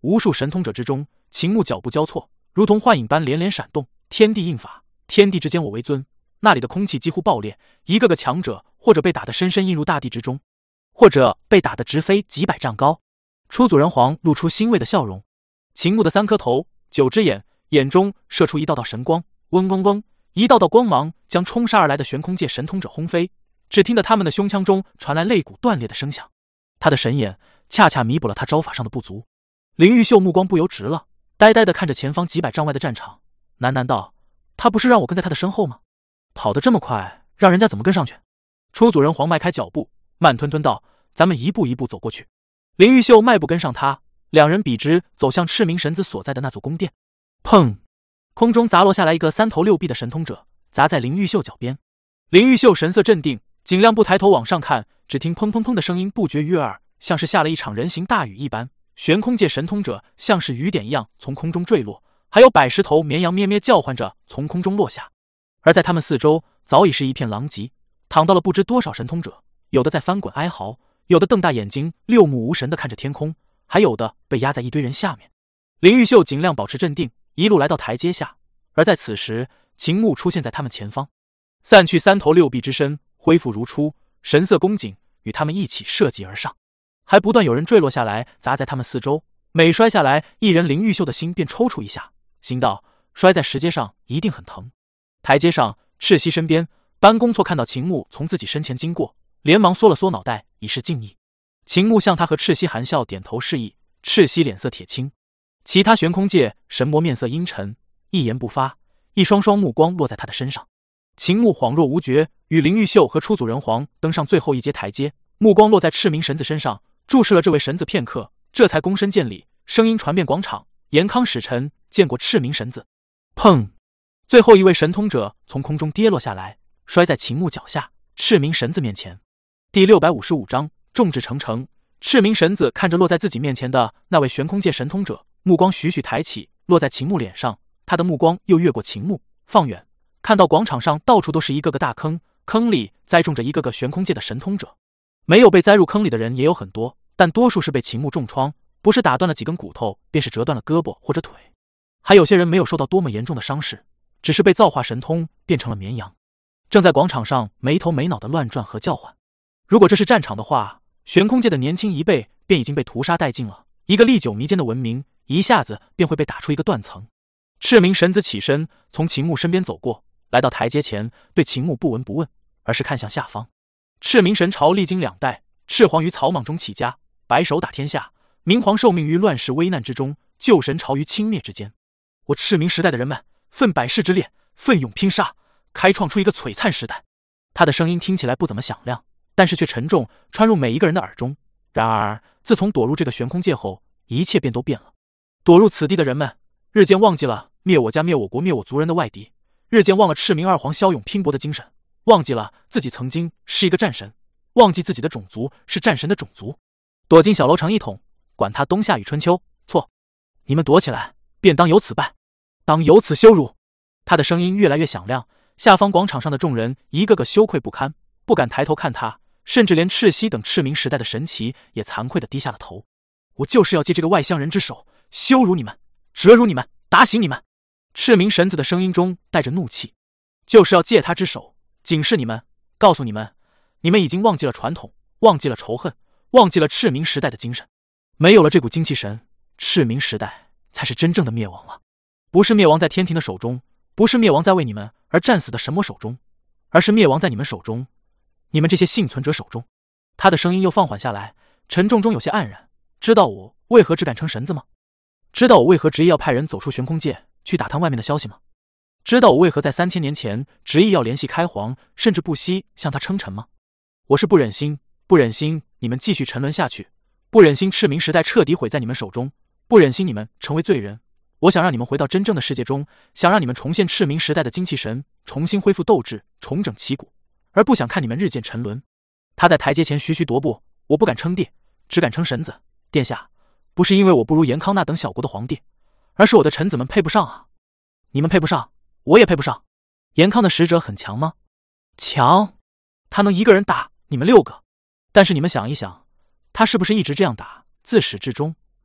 无数神通者之中，秦牧脚步交错，如同幻影般连连闪动，天地应法，天地之间我为尊。那里的空气几乎爆裂，一个个强者或者被打得深深印入大地之中，或者被打得直飞几百丈高。出祖人皇露出欣慰的笑容。秦牧的3颗头，9只眼，眼中射出一道道神光，嗡嗡嗡，一道道光芒将冲杀而来的玄空界神通者轰飞。只听得他们的胸腔中传来肋骨断裂的声响。他的神眼恰恰弥补了他招法上的不足。林玉秀目光不由直了，呆呆地看着前方几百丈外的战场，喃喃道：“他不是让我跟在他的身后吗？跑得这么快，让人家怎么跟上去？”出祖人皇迈开脚步，慢吞吞道：“咱们一步一步走过去。”林玉秀迈步跟上他，两人笔直走向赤明神子所在的那座宫殿。砰！空中砸落下来一个3头6臂的神通者，砸在林玉秀脚边。林玉秀神色镇定，尽量不抬头往上看，只听砰砰砰的声音不绝于耳，像是下了一场人形大雨一般。玄空界神通者像是雨点一样从空中坠落，还有百10头绵羊咩咩叫唤着从空中落下。而在他们四周早已是一片狼藉，躺到了不知多少神通者，有的在翻滚哀嚎，有的瞪大眼睛六目无神地看着天空，还有的被压在一堆人下面。林玉秀尽量保持镇定，一路来到台阶下。而在此时，秦牧出现在他们前方，散去3头6臂之身，恢复如初，神色恭谨，与他们一起射击而上。还不断有人坠落下来，砸在他们四周，每摔下来一人，林玉秀的心便抽搐一下，心道摔在石阶上一定很疼。台阶上，赤溪身边，班公错看到秦牧从自己身前经过，连忙缩了缩脑袋，以示敬意。秦牧向他和赤溪含笑点头示意，赤溪脸色铁青。其他玄空界神魔面色阴沉，一言不发，一双双目光落在他的身上。秦牧恍若无觉，与林玉秀和出祖人皇登上最后一阶台阶，目光落在赤明神子身上，注视了这位神子片刻，这才躬身见礼，声音传遍广场：“延康使臣见过赤明神子。”砰！最后一位神通者从空中跌落下来，摔在秦牧脚下，赤明神子面前。第655章众志成城。赤明神子看着落在自己面前的那位玄空界神通者，目光徐徐抬起，落在秦牧脸上。他的目光又越过秦牧，放远，看到广场上到处都是一个个大坑，坑里栽种着一个个玄空界的神通者。没有被栽入坑里的人也有很多，但多数是被秦牧重创，不是打断了几根骨头，便是折断了胳膊或者腿。还有些人没有受到多么严重的伤势，只是被造化神通变成了绵羊，正在广场上没头没脑的乱转和叫唤。如果这是战场的话，玄空界的年轻一辈便已经被屠杀殆尽了，一个历久弥坚的文明一下子便会被打出一个断层。赤明神子起身从秦牧身边走过，来到台阶前，对秦牧不闻不问，而是看向下方。赤明神朝历经2代，赤皇于草莽中起家，白手打天下，明皇受命于乱世危难之中，救神朝于轻灭之间。我赤明时代的人们奋百世之烈，奋勇拼杀，开创出一个璀璨时代。他的声音听起来不怎么响亮，但是却沉重，穿入每一个人的耳中。然而自从躲入这个玄空界后，一切便都变了。躲入此地的人们日渐忘记了灭我家灭我国灭我族人的外敌，日渐忘了赤明二皇骁勇拼搏的精神，忘记了自己曾经是一个战神，忘记自己的种族是战神的种族。躲进小楼城一统，管他冬夏与春秋，错，你们躲起来便当有此败，当有此羞辱。他的声音越来越响亮，下方广场上的众人一个个羞愧不堪，不敢抬头看他，甚至连赤溪等赤明时代的神祇也惭愧地低下了头。我就是要借这个外乡人之手羞辱你们，折辱你们，打醒你们。赤明神子的声音中带着怒气，就是要借他之手警示你们，告诉你们，你们已经忘记了传统，忘记了仇恨，忘记了赤明时代的精神。没有了这股精气神，赤明时代才是真正的灭亡了。不是灭亡在天庭的手中，不是灭亡在为你们而战死的神魔手中，而是灭亡在你们手中，你们这些幸存者手中。他的声音又放缓下来，沉重中有些黯然。知道我为何只敢称神子吗？知道我为何执意要派人走出玄空界去打探外面的消息吗？知道我为何在3000年前执意要联系开皇，甚至不惜向他称臣吗？我是不忍心你们继续沉沦下去，不忍心赤明时代彻底毁在你们手中，不忍心你们成为罪人。我想让你们回到真正的世界中，想让你们重现赤明时代的精气神，重新恢复斗志，重整旗鼓，而不想看你们日渐沉沦。他在台阶前徐徐踱步，我不敢称帝，只敢称神子。殿下，不是因为我不如延康那等小国的皇帝，而是我的臣子们配不上啊！你们配不上，我也配不上。延康的使者很强吗？强，他能一个人打你们6个。但是你们想一想，他是不是一直这样打，自始至终？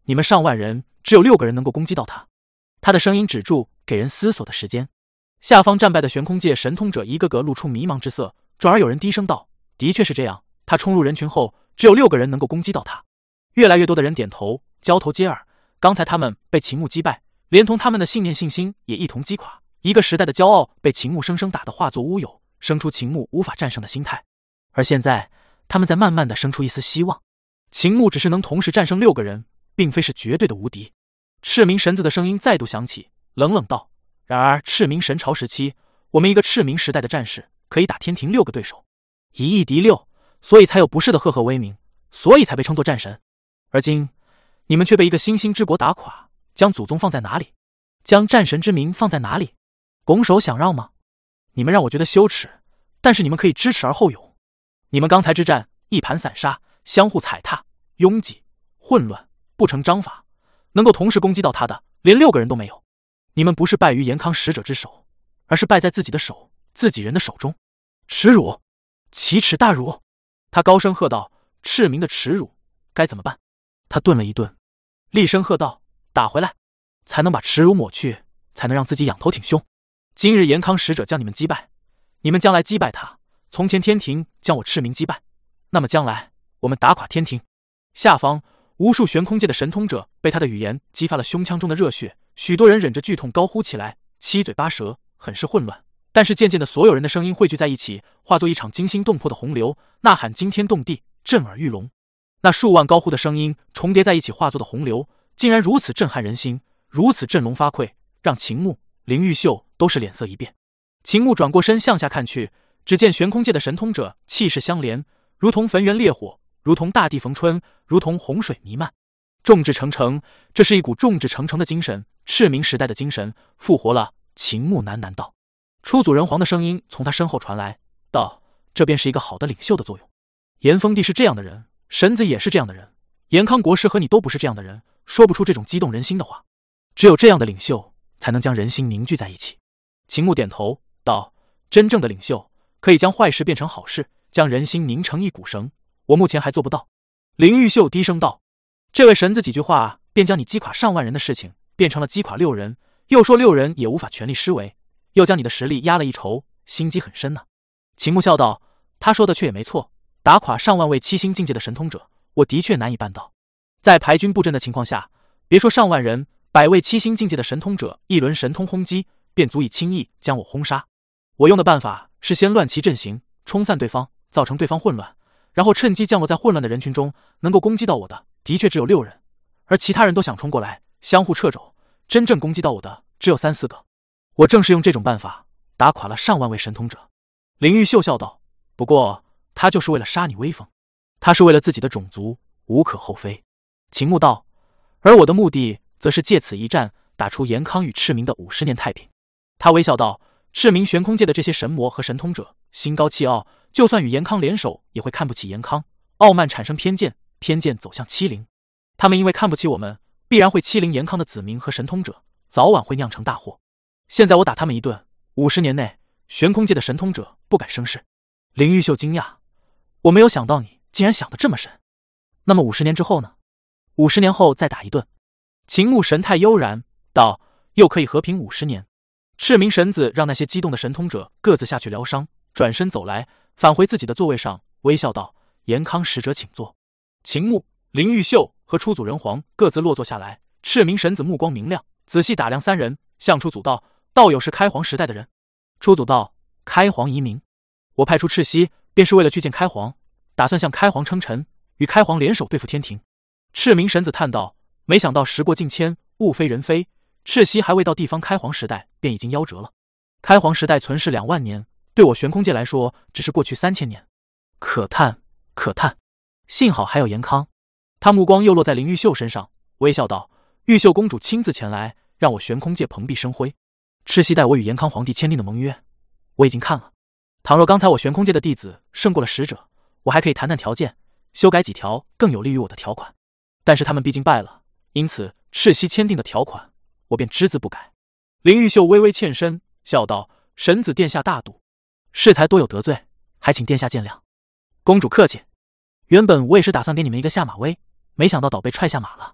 你们上万人，只有6个人能够攻击到他。他的声音止住，给人思索的时间。下方战败的玄空界神通者一个个露出迷茫之色，转而有人低声道：“的确是这样。他冲入人群后，只有6个人能够攻击到他。”越来越多的人点头，交头接耳。刚才他们被秦牧击败，连同他们的信念信心也一同击垮。一个时代的骄傲被秦牧生生打得化作乌有，生出秦牧无法战胜的心态。而现在，他们在慢慢的生出一丝希望。秦牧只是能同时战胜6个人，并非是绝对的无敌。赤明神子的声音再度响起，冷冷道：“然而赤明神朝时期，我们一个赤明时代的战士可以打天庭6个对手，1役敌6，所以才有不世的赫赫威名，所以才被称作战神。而今，你们却被一个新兴之国打垮，将祖宗放在哪里？将战神之名放在哪里？拱手想让吗？你们让我觉得羞耻，但是你们可以知耻而后勇。你们刚才之战，一盘散沙，相互踩踏，拥挤混乱，不成章法，能够同时攻击到他的，连6个人都没有。你们不是败于严康使者之手，而是败在自己的手，自己人的手中。耻辱，奇耻大辱！”他高声喝道：“赤明的耻辱，该怎么办？”他顿了一顿，厉声喝道：“打回来，才能把耻辱抹去，才能让自己仰头挺胸。今日严康使者将你们击败，你们将来击败他。从前天庭将我赤明击败，那么将来我们打垮天庭。”下方无数玄空界的神通者被他的语言激发了胸腔中的热血，许多人忍着剧痛高呼起来，七嘴八舌，很是混乱。但是渐渐的，所有人的声音汇聚在一起，化作一场惊心动魄的洪流，呐喊惊天动地，震耳欲聋。那数万高呼的声音重叠在一起化作的洪流，竟然如此震撼人心，如此振聋发聩，让秦牧、林玉秀都是脸色一变。秦牧转过身向下看去，只见玄空界的神通者气势相连，如同焚元烈火，如同大地逢春，如同洪水弥漫。众志成城，这是一股众志成城的精神，赤明时代的精神复活了。秦牧喃喃道。出祖人皇的声音从他身后传来，道：“这便是一个好的领袖的作用。严峰帝是这样的人，神子也是这样的人，严康国师和你都不是这样的人，说不出这种激动人心的话。只有这样的领袖，才能将人心凝聚在一起。”秦牧点头道：“真正的领袖可以将坏事变成好事，将人心拧成一股绳，我目前还做不到。”林玉秀低声道：“这位神子几句话，便将你击垮上万人的事情，变成了击垮6人，又说6人也无法全力施为，又将你的实力压了一筹，心机很深呢。”秦牧笑道：“他说的却也没错，打垮上万位7星境界的神通者，我的确难以办到。在排军布阵的情况下，别说上万人，100位7星境界的神通者一轮神通轰击，便足以轻易将我轰杀。我用的办法是先乱其阵型，冲散对方，造成对方混乱，然后趁机降落在混乱的人群中，能够攻击到我的，的确只有6人，而其他人都想冲过来，相互掣肘，真正攻击到我的只有3、4个。我正是用这种办法打垮了上万位神通者。”林玉秀笑道：“不过他就是为了杀你威风，他是为了自己的种族，无可厚非。”秦牧道：“而我的目的则是借此一战，打出严康与赤明的50年太平。”他微笑道：“赤明玄空界的这些神魔和神通者心高气傲，就算与严康联手，也会看不起严康，傲慢产生偏见，偏见走向欺凌。他们因为看不起我们，必然会欺凌严康的子民和神通者，早晚会酿成大祸。现在我打他们一顿，50年内玄空界的神通者不敢生事。”林玉秀惊讶：“我没有想到你竟然想得这么深。那么50年之后呢？50年后再打一顿？”秦牧神态悠然道：“又可以和平50年。”赤明神子让那些激动的神通者各自下去疗伤，转身走来，返回自己的座位上，微笑道：“严康使者请坐。”秦牧、林玉秀和出祖人皇各自落座下来。赤明神子目光明亮，仔细打量3人，向出祖道：“道友是开皇时代的人？”出祖道：“开皇遗民，我派出赤溪，便是为了去见开皇，打算向开皇称臣，与开皇联手对付天庭。”赤明神子叹道：“没想到时过境迁，物非人非，赤溪还未到地方开皇时代，便已经夭折了。开皇时代存世2万年，对我玄空界来说，只是过去3000年，可叹可叹。幸好还有严康。”他目光又落在林玉秀身上，微笑道：“玉秀公主亲自前来，让我玄空界蓬荜生辉。赤溪带我与严康皇帝签订的盟约，我已经看了。倘若刚才我玄空界的弟子胜过了使者，我还可以谈谈条件，修改几条更有利于我的条款。但是他们毕竟败了，因此赤溪签订的条款，我便只字不改。”林玉秀微微欠身，笑道：“神子殿下大度，适才多有得罪，还请殿下见谅。”公主客气。原本我也是打算给你们一个下马威，没想到倒被踹下马了。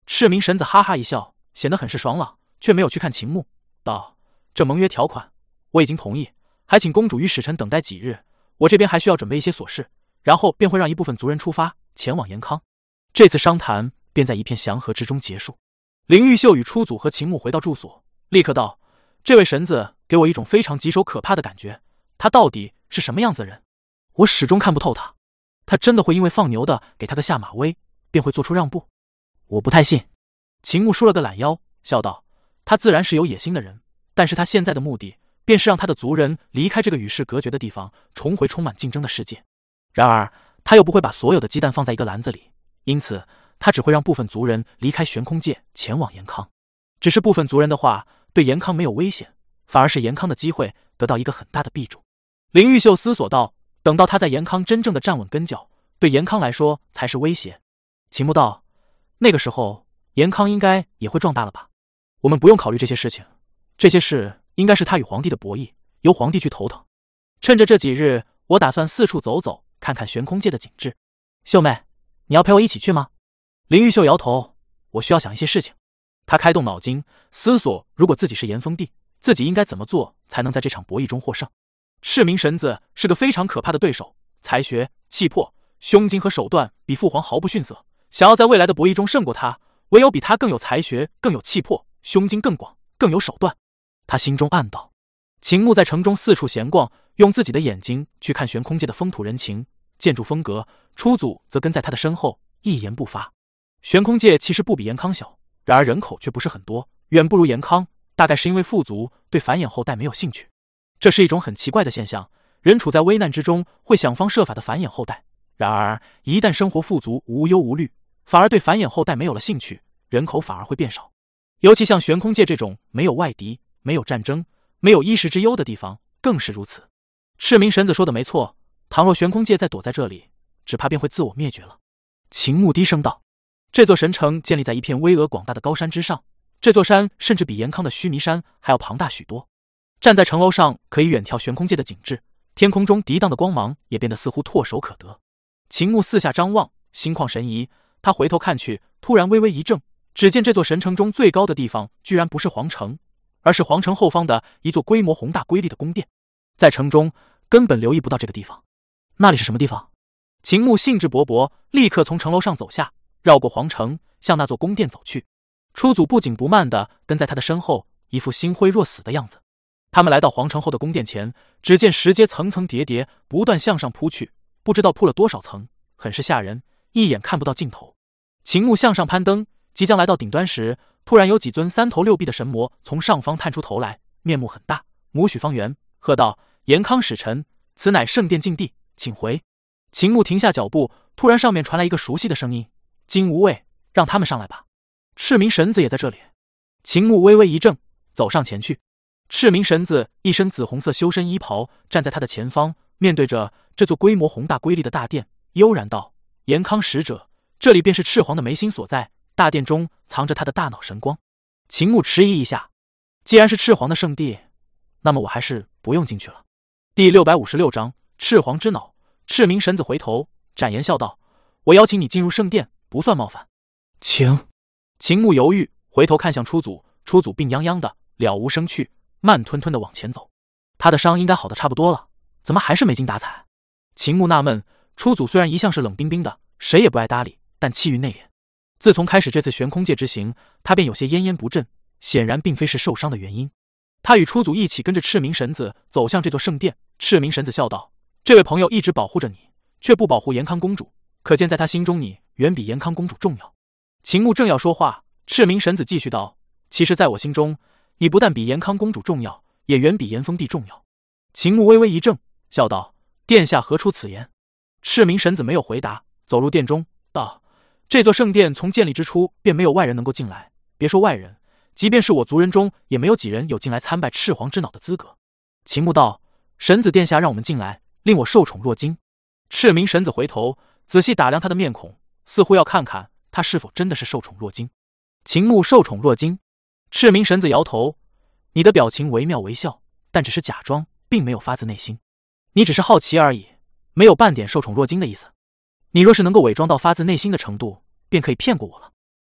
赤明神子哈哈一笑，显得很是爽朗，却没有去看秦牧，道：“这盟约条款我已经同意，还请公主与使臣等待几日，我这边还需要准备一些琐事，然后便会让一部分族人出发前往延康。”这次商谈便在一片祥和之中结束。林玉秀与初祖和秦牧回到住所，立刻道：“这位神子给我一种非常棘手可怕的感觉，他到底是什么样子的人？我始终看不透他。他真的会因为放牛的给他个下马威，便会做出让步？我不太信。”秦牧梳了个懒腰，笑道：“他自然是有野心的人，但是他现在的目的便是让他的族人离开这个与世隔绝的地方，重回充满竞争的世界。然而他又不会把所有的鸡蛋放在一个篮子里，因此他只会让部分族人离开悬空界前往延康。只是部分族人的话对延康没有危险，反而是延康的机会得到一个很大的弊处。”林玉秀思索道：“等到他在延康真正的站稳跟脚，对延康来说才是威胁。”秦牧道：“那个时候延康应该也会壮大了吧？我们不用考虑这些事情，这些事应该是他与皇帝的博弈，由皇帝去头疼。趁着这几日，我打算四处走走，看看悬空界的景致。秀妹，你要陪我一起去吗？”林玉秀摇头：“我需要想一些事情。”他开动脑筋思索，如果自己是炎封帝，自己应该怎么做才能在这场博弈中获胜。赤明神子是个非常可怕的对手，才学、气魄、胸襟和手段比父皇毫不逊色。想要在未来的博弈中胜过他，唯有比他更有才学、更有气魄、胸襟更广、更有手段。他心中暗道。秦牧在城中四处闲逛，用自己的眼睛去看悬空界的风土人情、建筑风格，初祖则跟在他的身后，一言不发。悬空界其实不比延康小，然而人口却不是很多，远不如延康，大概是因为父族对繁衍后代没有兴趣。这是一种很奇怪的现象，人处在危难之中会想方设法的繁衍后代，然而一旦生活富足无忧无虑，反而对繁衍后代没有了兴趣，人口反而会变少。尤其像悬空界这种没有外敌、没有战争、没有衣食之忧的地方更是如此。赤明神子说的没错，倘若悬空界再躲在这里，只怕便会自我灭绝了。秦牧低声道：“这座神城建立在一片巍峨广大的高山之上，这座山甚至比延康的须弥山还要庞大许多。站在城楼上可以远眺悬空界的景致，天空中涤荡的光芒也变得似乎唾手可得。”秦牧四下张望，心旷神怡，他回头看去，突然微微一怔，只见这座神城中最高的地方居然不是皇城，而是皇城后方的一座规模宏大瑰丽的宫殿。在城中根本留意不到这个地方，那里是什么地方？秦牧兴致勃勃，立刻从城楼上走下，绕过皇城，向那座宫殿走去。初祖不紧不慢地跟在他的身后，一副心灰若死的样子。他们来到皇城后的宫殿前，只见石阶层层叠叠，不断向上铺去，不知道铺了多少层，很是吓人，一眼看不到尽头。秦牧向上攀登，即将来到顶端时，突然有几尊三头六臂的神魔从上方探出头来，面目很大，母许方圆，喝道：“延康使臣，此乃圣殿禁地，请回。”秦牧停下脚步，突然上面传来一个熟悉的声音：“金无畏，让他们上来吧。”赤明神子也在这里。秦牧微微一怔，走上前去。赤明神子一身紫红色修身衣袍，站在他的前方，面对着这座规模宏大瑰丽的大殿，悠然道：“延康使者，这里便是赤皇的眉心所在，大殿中藏着他的大脑神光。”秦牧迟疑一下，既然是赤皇的圣地，那么我还是不用进去了。第656章赤皇之脑。赤明神子回头展颜笑道：“我邀请你进入圣殿，不算冒犯。”请。秦牧犹豫，回头看向初祖，初祖病殃殃的，了无生趣，慢吞吞的往前走。他的伤应该好的差不多了，怎么还是没精打采？秦牧纳闷，初祖虽然一向是冷冰冰的，谁也不爱搭理，但气郁内敛。自从开始这次悬空界之行，他便有些奄奄不振，显然并非是受伤的原因。他与初祖一起跟着赤明神子走向这座圣殿。赤明神子笑道：“这位朋友一直保护着你，却不保护延康公主，可见在他心中你远比延康公主重要。”秦牧正要说话，赤明神子继续道：“其实在我心中，你不但比延康公主重要，也远比炎封帝重要。”秦牧微微一怔，笑道：“殿下何出此言？”赤明神子没有回答，走入殿中，道：“这座圣殿从建立之初便没有外人能够进来，别说外人，即便是我族人中，也没有几人有进来参拜赤皇之脑的资格。”秦牧道：“神子殿下让我们进来，令我受宠若惊。”赤明神子回头仔细打量他的面孔，似乎要看看他是否真的是受宠若惊。秦牧受宠若惊？赤明神子摇头：“你的表情惟妙惟肖，但只是假装，并没有发自内心。你只是好奇而已，没有半点受宠若惊的意思。你若是能够伪装到发自内心的程度，便可以骗过我了。”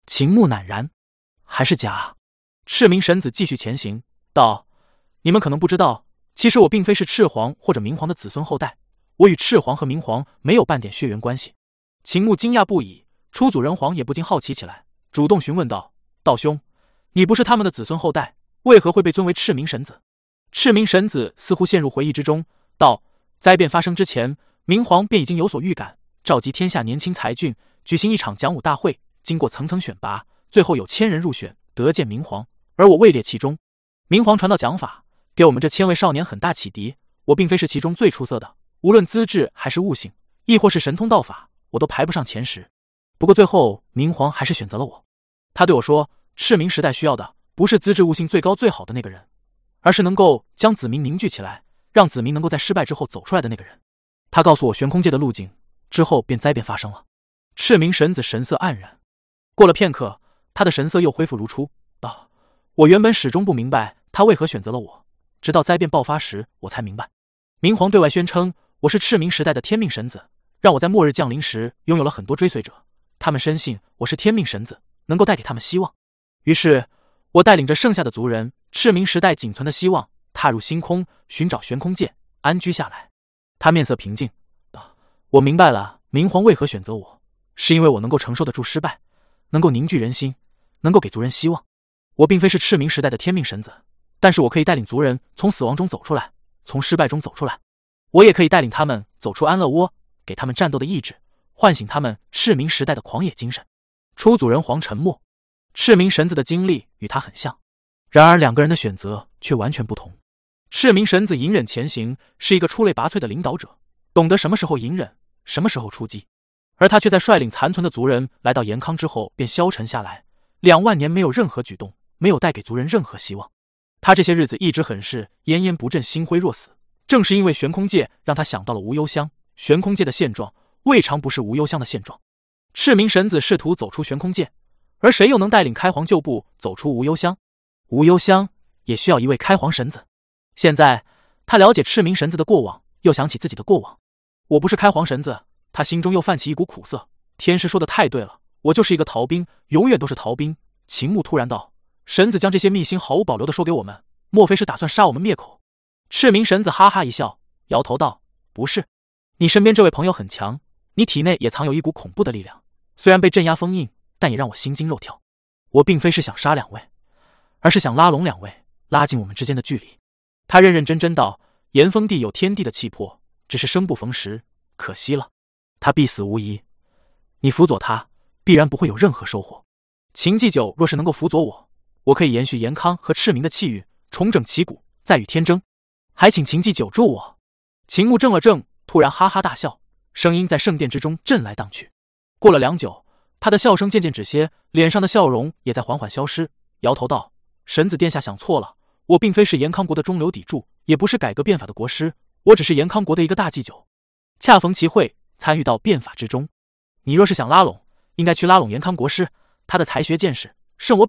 秦牧赧然，还是假？赤明神子继续前行道：你们可能不知道，其实我并非是赤皇或者明皇的子孙后代，我与赤皇和明皇没有半点血缘关系。秦牧惊讶不已，出祖人皇也不禁好奇起来，主动询问道：道兄，你不是他们的子孙后代，为何会被尊为赤明神子？赤明神子似乎陷入回忆之中，道：灾变发生之前，明皇便已经有所预感，召集天下年轻才俊，举行一场讲武大会，经过层层选拔，最后有1000人入选，得见明皇，而我位列其中。明皇传道讲法，给我们这1000位少年很大启迪，我并非是其中最出色的，无论资质还是悟性，亦或是神通道法，我都排不上前10。不过最后明皇还是选择了我。他对我说，赤明时代需要的不是资质悟性最高最好的那个人，而是能够将子民凝聚起来，让子民能够在失败之后走出来的那个人。他告诉我玄空界的路径，之后便灾变发生了。赤明神子神色黯然，过了片刻，他的神色又恢复如初，道：我原本始终不明白他为何选择了我，直到灾变爆发时我才明白。明皇对外宣称我是赤明时代的天命神子，让我在末日降临时拥有了很多追随者，他们深信我是天命神子，能够带给他们希望。于是我带领着剩下的族人，赤明时代仅存的希望，踏入星空，寻找玄空界，安居下来。他面色平静，我明白了明皇为何选择我，是因为我能够承受得住失败，能够凝聚人心，能够给族人希望。我并非是赤明时代的天命神子，但是我可以带领族人从死亡中走出来，从失败中走出来。我也可以带领他们走出安乐窝，给他们战斗的意志，唤醒他们赤明时代的狂野精神。出祖人皇沉默，赤明神子的经历与他很像，然而2个人的选择却完全不同。赤明神子隐忍前行，是一个出类拔萃的领导者，懂得什么时候隐忍，什么时候出击。而他却在率领残存的族人来到延康之后便消沉下来，2万年没有任何举动，没有带给族人任何希望。他这些日子一直很是奄奄不振，心灰若死。正是因为玄空界让他想到了无忧乡，玄空界的现状未尝不是无忧乡的现状。赤明神子试图走出玄空界，而谁又能带领开皇旧部走出无忧乡？无忧乡也需要一位开皇神子。现在他了解赤明神子的过往，又想起自己的过往。我不是开皇神子，他心中又泛起一股苦涩。天师说的太对了，我就是一个逃兵，永远都是逃兵。秦牧突然道：神子将这些秘辛毫无保留地说给我们，莫非是打算杀我们灭口？赤明神子哈哈一笑，摇头道：不是，你身边这位朋友很强，你体内也藏有一股恐怖的力量，虽然被镇压封印，但也让我心惊肉跳。我并非是想杀2位，而是想拉拢2位，拉近我们之间的距离。他认认真真道：炎封地有天地的气魄，只是生不逢时，可惜了。他必死无疑，你辅佐他，必然不会有任何收获。秦祭酒若是能够辅佐我，我可以延续延康和赤明的气运，重整旗鼓，再与天争。还请秦祭酒助我。秦牧怔了怔，突然哈哈大笑，声音在圣殿之中震来荡去。过了良久，他的笑声渐渐止歇，脸上的笑容也在缓缓消失，摇头道：神子殿下想错了，我并非是延康国的中流砥柱，也不是改革变法的国师，我只是延康国的一个大祭酒，恰逢其会，参与到变法之中。你若是想拉拢，应该去拉拢延康国师，他的才学见识胜我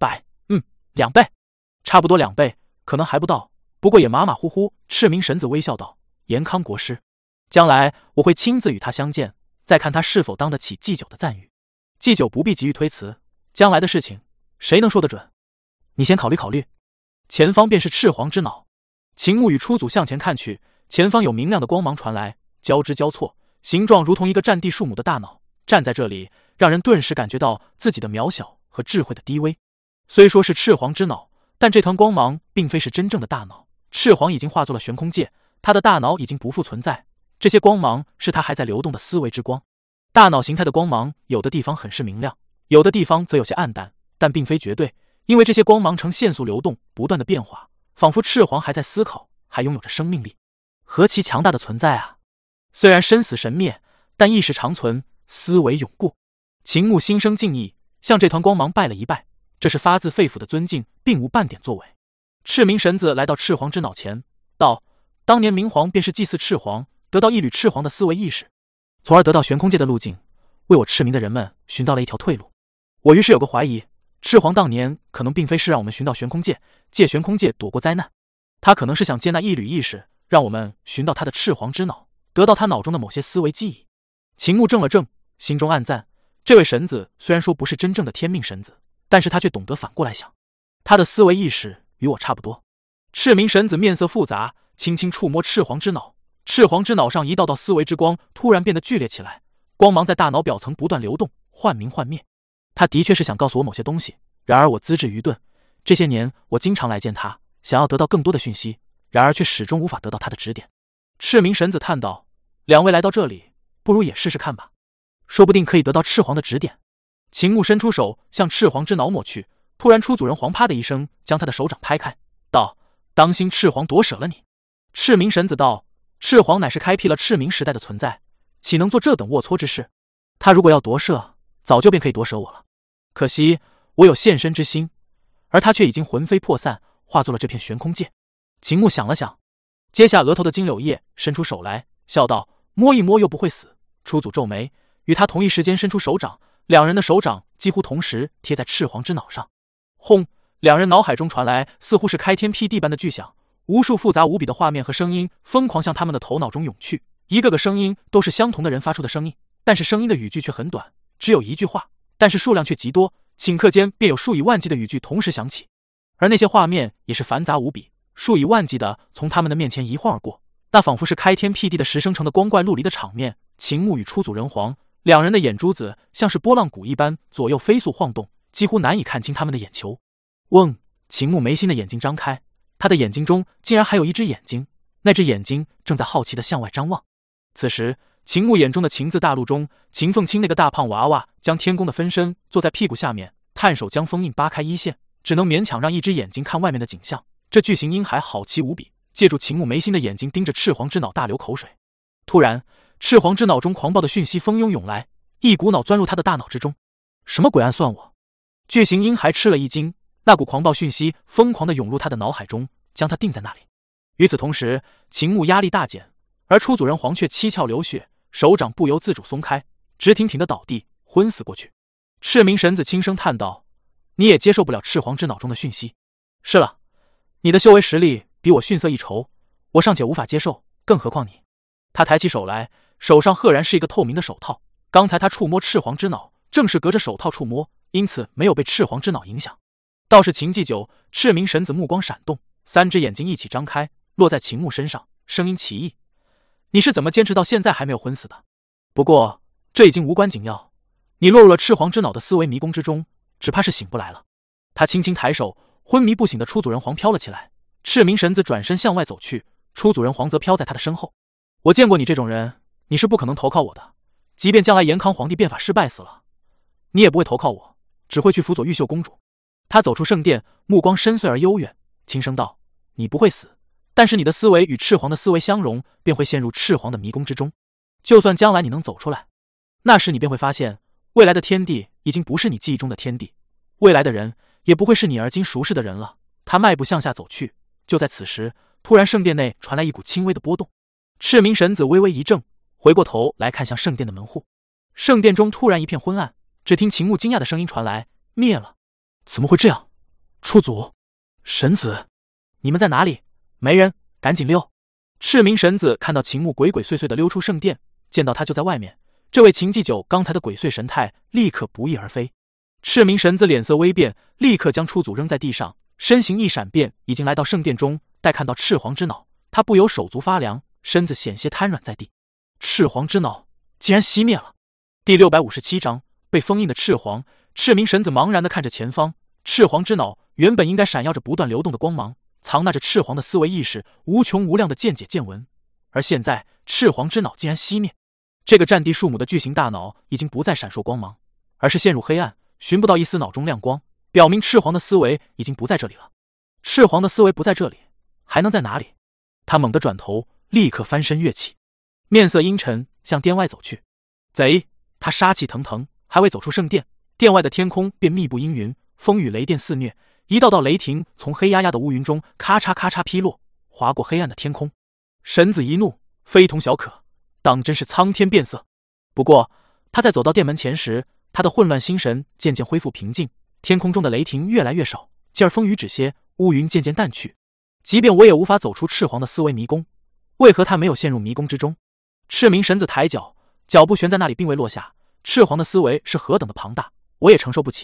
2倍，差不多2倍，可能还不到，不过也马马虎虎。赤明神子微笑道：延康国师，将来我会亲自与他相见，再看他是否当得起祭酒的赞誉。祭酒不必急于推辞，将来的事情谁能说得准？你先考虑考虑。前方便是赤皇之脑。秦牧与出祖向前看去，前方有明亮的光芒传来，交织交错，形状如同一个占地数亩的大脑。站在这里，让人顿时感觉到自己的渺小和智慧的低微。虽说是赤皇之脑，但这团光芒并非是真正的大脑。赤皇已经化作了玄空界，他的大脑已经不复存在，这些光芒是他还在流动的思维之光。大脑形态的光芒有的地方很是明亮，有的地方则有些暗淡，但并非绝对，因为这些光芒呈线速流动，不断的变化，仿佛赤皇还在思考，还拥有着生命力。何其强大的存在啊！虽然身死神灭，但意识长存，思维永固。秦牧心生敬意，向这团光芒拜了一拜，这是发自肺腑的尊敬，并无半点作为。赤明神子来到赤皇之脑前，道：当年明皇便是祭祀赤皇，得到一缕赤皇的思维意识，从而得到玄空界的路径，为我赤明的人们寻到了一条退路。我于是有个怀疑，赤皇当年可能并非是让我们寻到玄空界，借玄空界躲过灾难，他可能是想借那一缕意识，让我们寻到他的赤皇之脑，得到他脑中的某些思维记忆。秦牧怔了怔，心中暗赞，这位神子虽然说不是真正的天命神子， 但是他却懂得反过来想，他的思维意识与我差不多。赤明神子面色复杂，轻轻触摸赤黄之脑，赤黄之脑上一道道思维之光突然变得剧烈起来，光芒在大脑表层不断流动，幻明幻灭。他的确是想告诉我某些东西，然而我资质愚钝，这些年我经常来见他，想要得到更多的讯息，然而却始终无法得到他的指点。赤明神子叹道：“两位来到这里，不如也试试看吧，说不定可以得到赤黄的指点。”秦牧伸出手向赤黄之脑抹去，突然出祖人皇啪的一声将他的手掌拍开，道：“当心赤黄夺舍了你。”赤明神子道：“赤黄乃是开辟了赤明时代的存在，岂能做这等龌龊之事？他如果要夺舍，早就便可以夺舍我了。可惜我有献身之心，而他却已经魂飞魄散，化作了这片悬空界。”秦牧想了想，接下额头的金柳叶，伸出手来，笑道：“摸一摸又不会死。”出祖皱眉，与他同一时间伸出手掌，两人的手掌几乎同时贴在赤黄之脑上。轰！两人脑海中传来似乎是开天辟地般的巨响，无数复杂无比的画面和声音疯狂向他们的头脑中涌去，一个个声音都是相同的人发出的声音，但是声音的语句却很短，只有一句话，但是数量却极多，顷刻间便有数以万计的语句同时响起，而那些画面也是繁杂无比，数以万计的从他们的面前一晃而过，那仿佛是开天辟地的石生成的光怪陆离的场面。秦牧与出祖人皇两人的眼珠子像是波浪鼓一般左右飞速晃动，几乎难以看清他们的眼球。嗡！秦牧眉心的眼睛张开，他的眼睛中竟然还有一只眼睛，那只眼睛正在好奇地向外张望。此时秦牧眼中的秦字大陆中，秦凤卿那个大胖娃娃将天宫的分身坐在屁股下面，探手将封印扒开一线，只能勉强让一只眼睛看外面的景象。这巨型婴孩好奇无比，借助秦牧眉心的眼睛盯着赤黄之脑大流口水。突然赤黄之脑中狂暴的讯息蜂拥涌来，一股脑钻入他的大脑之中。什么鬼暗算我？巨型婴孩吃了一惊，那股狂暴讯息疯狂地涌入他的脑海中，将他定在那里。与此同时，秦牧压力大减，而出祖人皇却七窍流血，手掌不由自主松开，直挺挺地倒地昏死过去。赤明神子轻声叹道：“你也接受不了赤黄之脑中的讯息？是了，你的修为实力比我逊色一筹，我尚且无法接受，更何况你。”他抬起手来，手上赫然是一个透明的手套。刚才他触摸赤黄之脑，正是隔着手套触摸，因此没有被赤黄之脑影响。倒是秦祭酒，赤明神子目光闪动，三只眼睛一起张开，落在秦牧身上，声音奇异：“你是怎么坚持到现在还没有昏死的？不过这已经无关紧要，你落入了赤黄之脑的思维迷宫之中，只怕是醒不来了。”他轻轻抬手，昏迷不醒的出祖人皇飘了起来。赤明神子转身向外走去，出祖人皇则飘在他的身后。“我见过你这种人，你是不可能投靠我的。即便将来延康皇帝变法失败死了，你也不会投靠我，只会去辅佐玉秀公主。”他走出圣殿，目光深邃而悠远，轻声道：“你不会死，但是你的思维与赤黄的思维相融，便会陷入赤黄的迷宫之中。就算将来你能走出来，那时你便会发现，未来的天地已经不是你记忆中的天地，未来的人也不会是你而今熟识的人了。”他迈步向下走去，就在此时，突然圣殿内传来一股轻微的波动。赤明神子微微一怔，回过头来看向圣殿的门户。圣殿中突然一片昏暗，只听秦牧惊讶的声音传来：“灭了！怎么会这样？出祖神子，你们在哪里？没人，赶紧溜！”赤明神子看到秦牧鬼鬼祟祟的溜出圣殿，见到他就在外面，这位秦祭酒刚才的鬼祟神态立刻不翼而飞。赤明神子脸色微变，立刻将出祖扔在地上，身形一闪便已经来到圣殿中。待看到赤黄之脑，他不由手足发凉，身子险些瘫软在地。赤黄之脑竟然熄灭了。第657章被封印的赤黄。赤明神子茫然地看着前方，赤黄之脑原本应该闪耀着不断流动的光芒，藏纳着赤黄的思维意识，无穷无量的见解见闻，而现在赤黄之脑竟然熄灭。这个占地数亩的巨型大脑已经不再闪烁光芒，而是陷入黑暗，寻不到一丝脑中亮光，表明赤黄的思维已经不在这里了。赤黄的思维不在这里，还能在哪里？他猛地转头，立刻翻身跃起，面色阴沉，向殿外走去。贼！他杀气腾腾，还未走出圣殿，殿外的天空便密布阴云，风雨雷电肆虐，一道道雷霆从黑压压的乌云中咔嚓咔嚓劈落，划过黑暗的天空。神子一怒，非同小可，当真是苍天变色。不过他在走到殿门前时，他的混乱心神渐渐恢复平静，天空中的雷霆越来越少，继而风雨止歇，乌云渐渐淡去。即便我也无法走出赤黄的思维迷宫，为何他没有陷入迷宫之中？赤明神子抬脚，脚步悬在那里并未落下。赤黄的思维是何等的庞大，我也承受不起。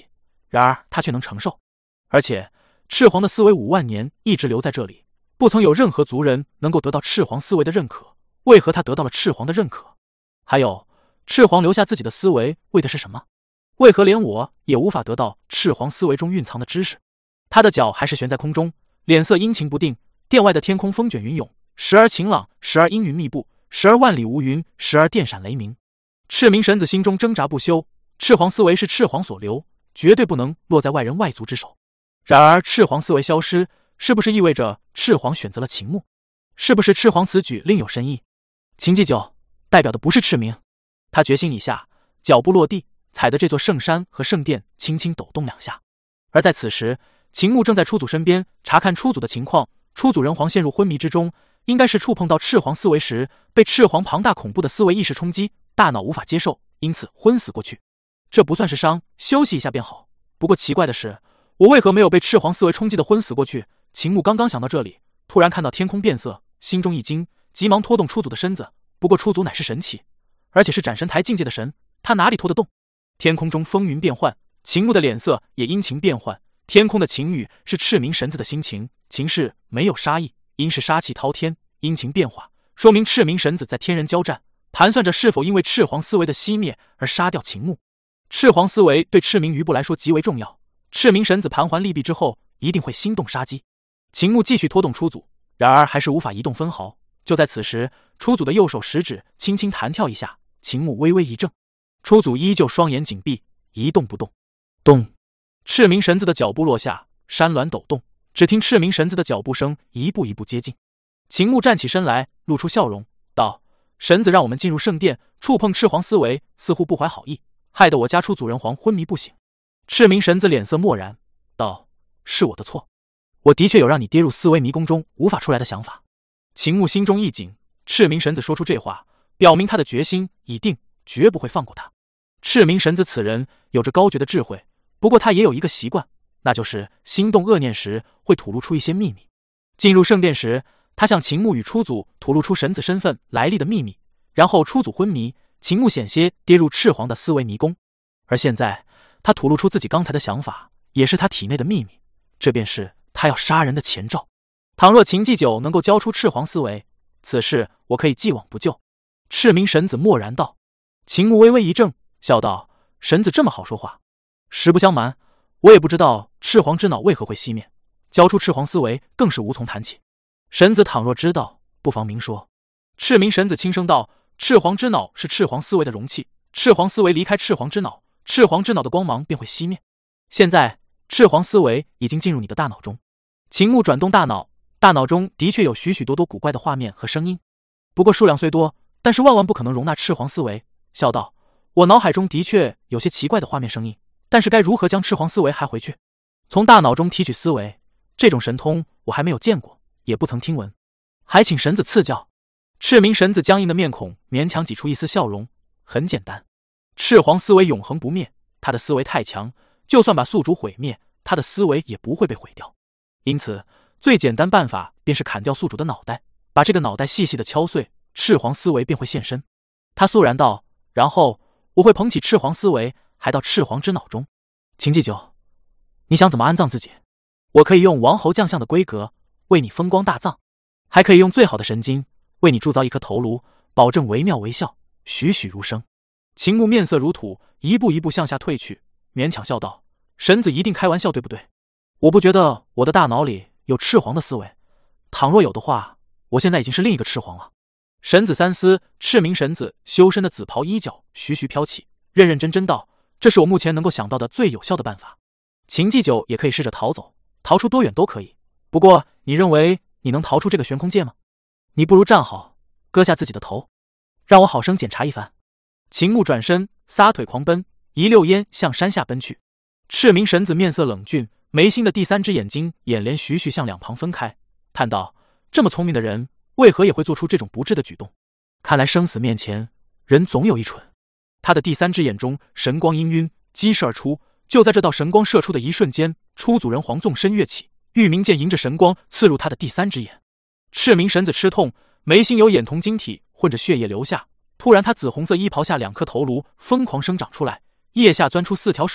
然而他却能承受。而且赤黄的思维5万年一直留在这里，不曾有任何族人能够得到赤黄思维的认可，为何他得到了赤黄的认可？还有，赤黄留下自己的思维为的是什么？为何连我也无法得到赤黄思维中蕴藏的知识？他的脚还是悬在空中，脸色阴晴不定。殿外的天空风卷云涌，时而晴朗，时而阴云密布，时而万里无云，时而电闪雷鸣。赤明神子心中挣扎不休，赤黄思维是赤黄所留，绝对不能落在外人外族之手。然而赤黄思维消失，是不是意味着赤黄选择了秦牧？是不是赤黄此举另有深意？秦祭酒代表的不是赤明。他决心一下，脚步落地，踩的这座圣山和圣殿轻轻抖动2下。而在此时，秦牧正在出祖身边查看出祖的情况。出祖人皇陷入昏迷之中，应该是触碰到赤黄思维时，被赤黄庞大恐怖的思维意识冲击，大脑无法接受，因此昏死过去。这不算是伤，休息一下便好。不过奇怪的是，我为何没有被赤黄思维冲击的昏死过去？秦牧刚刚想到这里，突然看到天空变色，心中一惊，急忙拖动出祖的身子。不过出祖乃是神器，而且是斩神台境界的神，他哪里拖得动？天空中风云变幻，秦牧的脸色也阴晴变幻。天空的晴雨是赤明神子的心情，晴是没有杀意，阴是杀气滔天，阴晴变化，说明赤明神子在天人交战，盘算着是否因为赤黄思维的熄灭而杀掉秦牧。赤黄思维对赤明余部来说极为重要，赤明神子盘桓利弊之后一定会心动杀机。秦牧继续拖动出祖，然而还是无法移动分毫。就在此时，出祖的右手食指轻轻弹跳一下，秦牧微微一怔，出祖依旧双眼紧闭，一动不动。动！赤明神子的脚步落下，山峦抖动，只听赤明神子的脚步声一步一步接近。秦牧站起身来，露出笑容，道：“神子让我们进入圣殿，触碰赤黄思维，似乎不怀好意，害得我家出祖人皇昏迷不醒。”赤明神子脸色漠然，道：“是我的错，我的确有让你跌入思维迷宫中无法出来的想法。”秦牧心中一紧，赤明神子说出这话，表明他的决心已定，绝不会放过他。赤明神子此人有着高绝的智慧，不过他也有一个习惯，那就是心动恶念时会吐露出一些秘密。进入圣殿时，他向秦牧与出祖吐露出神子身份来历的秘密，然后出祖昏迷，秦牧险些跌入赤黄的思维迷宫。而现在他吐露出自己刚才的想法，也是他体内的秘密，这便是他要杀人的前兆。倘若秦祭酒能够交出赤黄思维，此事我可以既往不咎。赤明神子默然道。秦牧微微一怔，笑道：“神子这么好说话。实不相瞒，我也不知道赤黄之脑为何会熄灭，交出赤黄思维更是无从谈起。神子倘若知道，不妨明说。”赤明神子轻声道：“赤黄之脑是赤黄思维的容器，赤黄思维离开赤黄之脑，赤黄之脑的光芒便会熄灭。现在赤黄思维已经进入你的大脑中。”秦牧转动大脑，大脑中的确有许许多多古怪的画面和声音，不过数量虽多，但是万万不可能容纳赤黄思维。笑道：“我脑海中的确有些奇怪的画面声音，但是该如何将赤黄思维还回去？从大脑中提取思维，这种神通我还没有见过，也不曾听闻，还请神子赐教。”赤明神子僵硬的面孔勉强挤出一丝笑容，很简单，赤黄思维永恒不灭，他的思维太强，就算把宿主毁灭，他的思维也不会被毁掉。因此最简单办法便是砍掉宿主的脑袋，把这个脑袋细细的敲碎，赤黄思维便会现身。他肃然道：“然后我会捧起赤黄思维，还到赤黄之脑中。秦祭酒，你想怎么安葬自己？我可以用王侯将相的规格为你风光大葬，还可以用最好的神经为你铸造一颗头颅，保证惟妙惟肖，栩栩如生。”秦牧面色如土，一步一步向下退去，勉强笑道：“神子一定开玩笑对不对？我不觉得我的大脑里有赤黄的思维，倘若有的话，我现在已经是另一个赤黄了。”神子三思，赤明神子修身的紫袍衣角徐徐飘起，认认真真道：“这是我目前能够想到的最有效的办法。秦祭酒也可以试着逃走，逃出多远都可以。不过你认为你能逃出这个悬空界吗？你不如站好，割下自己的头，让我好生检查一番。”秦牧转身撒腿狂奔，一溜烟向山下奔去。赤明神子面色冷峻，眉心的第三只眼睛眼帘徐徐向两旁分开，叹道：“这么聪明的人，为何也会做出这种不智的举动？看来生死面前，人总有一蠢。”他的第三只眼中神光氤氲，激射而出。就在这道神光射出的一瞬间，出祖人皇纵身跃起，玉明剑迎着神光刺入他的第三只眼。赤明神子吃痛，眉心有眼瞳晶体混着血液流下。突然他紫红色衣袍下两颗头颅疯狂生长出来，腋下钻出4条手臂，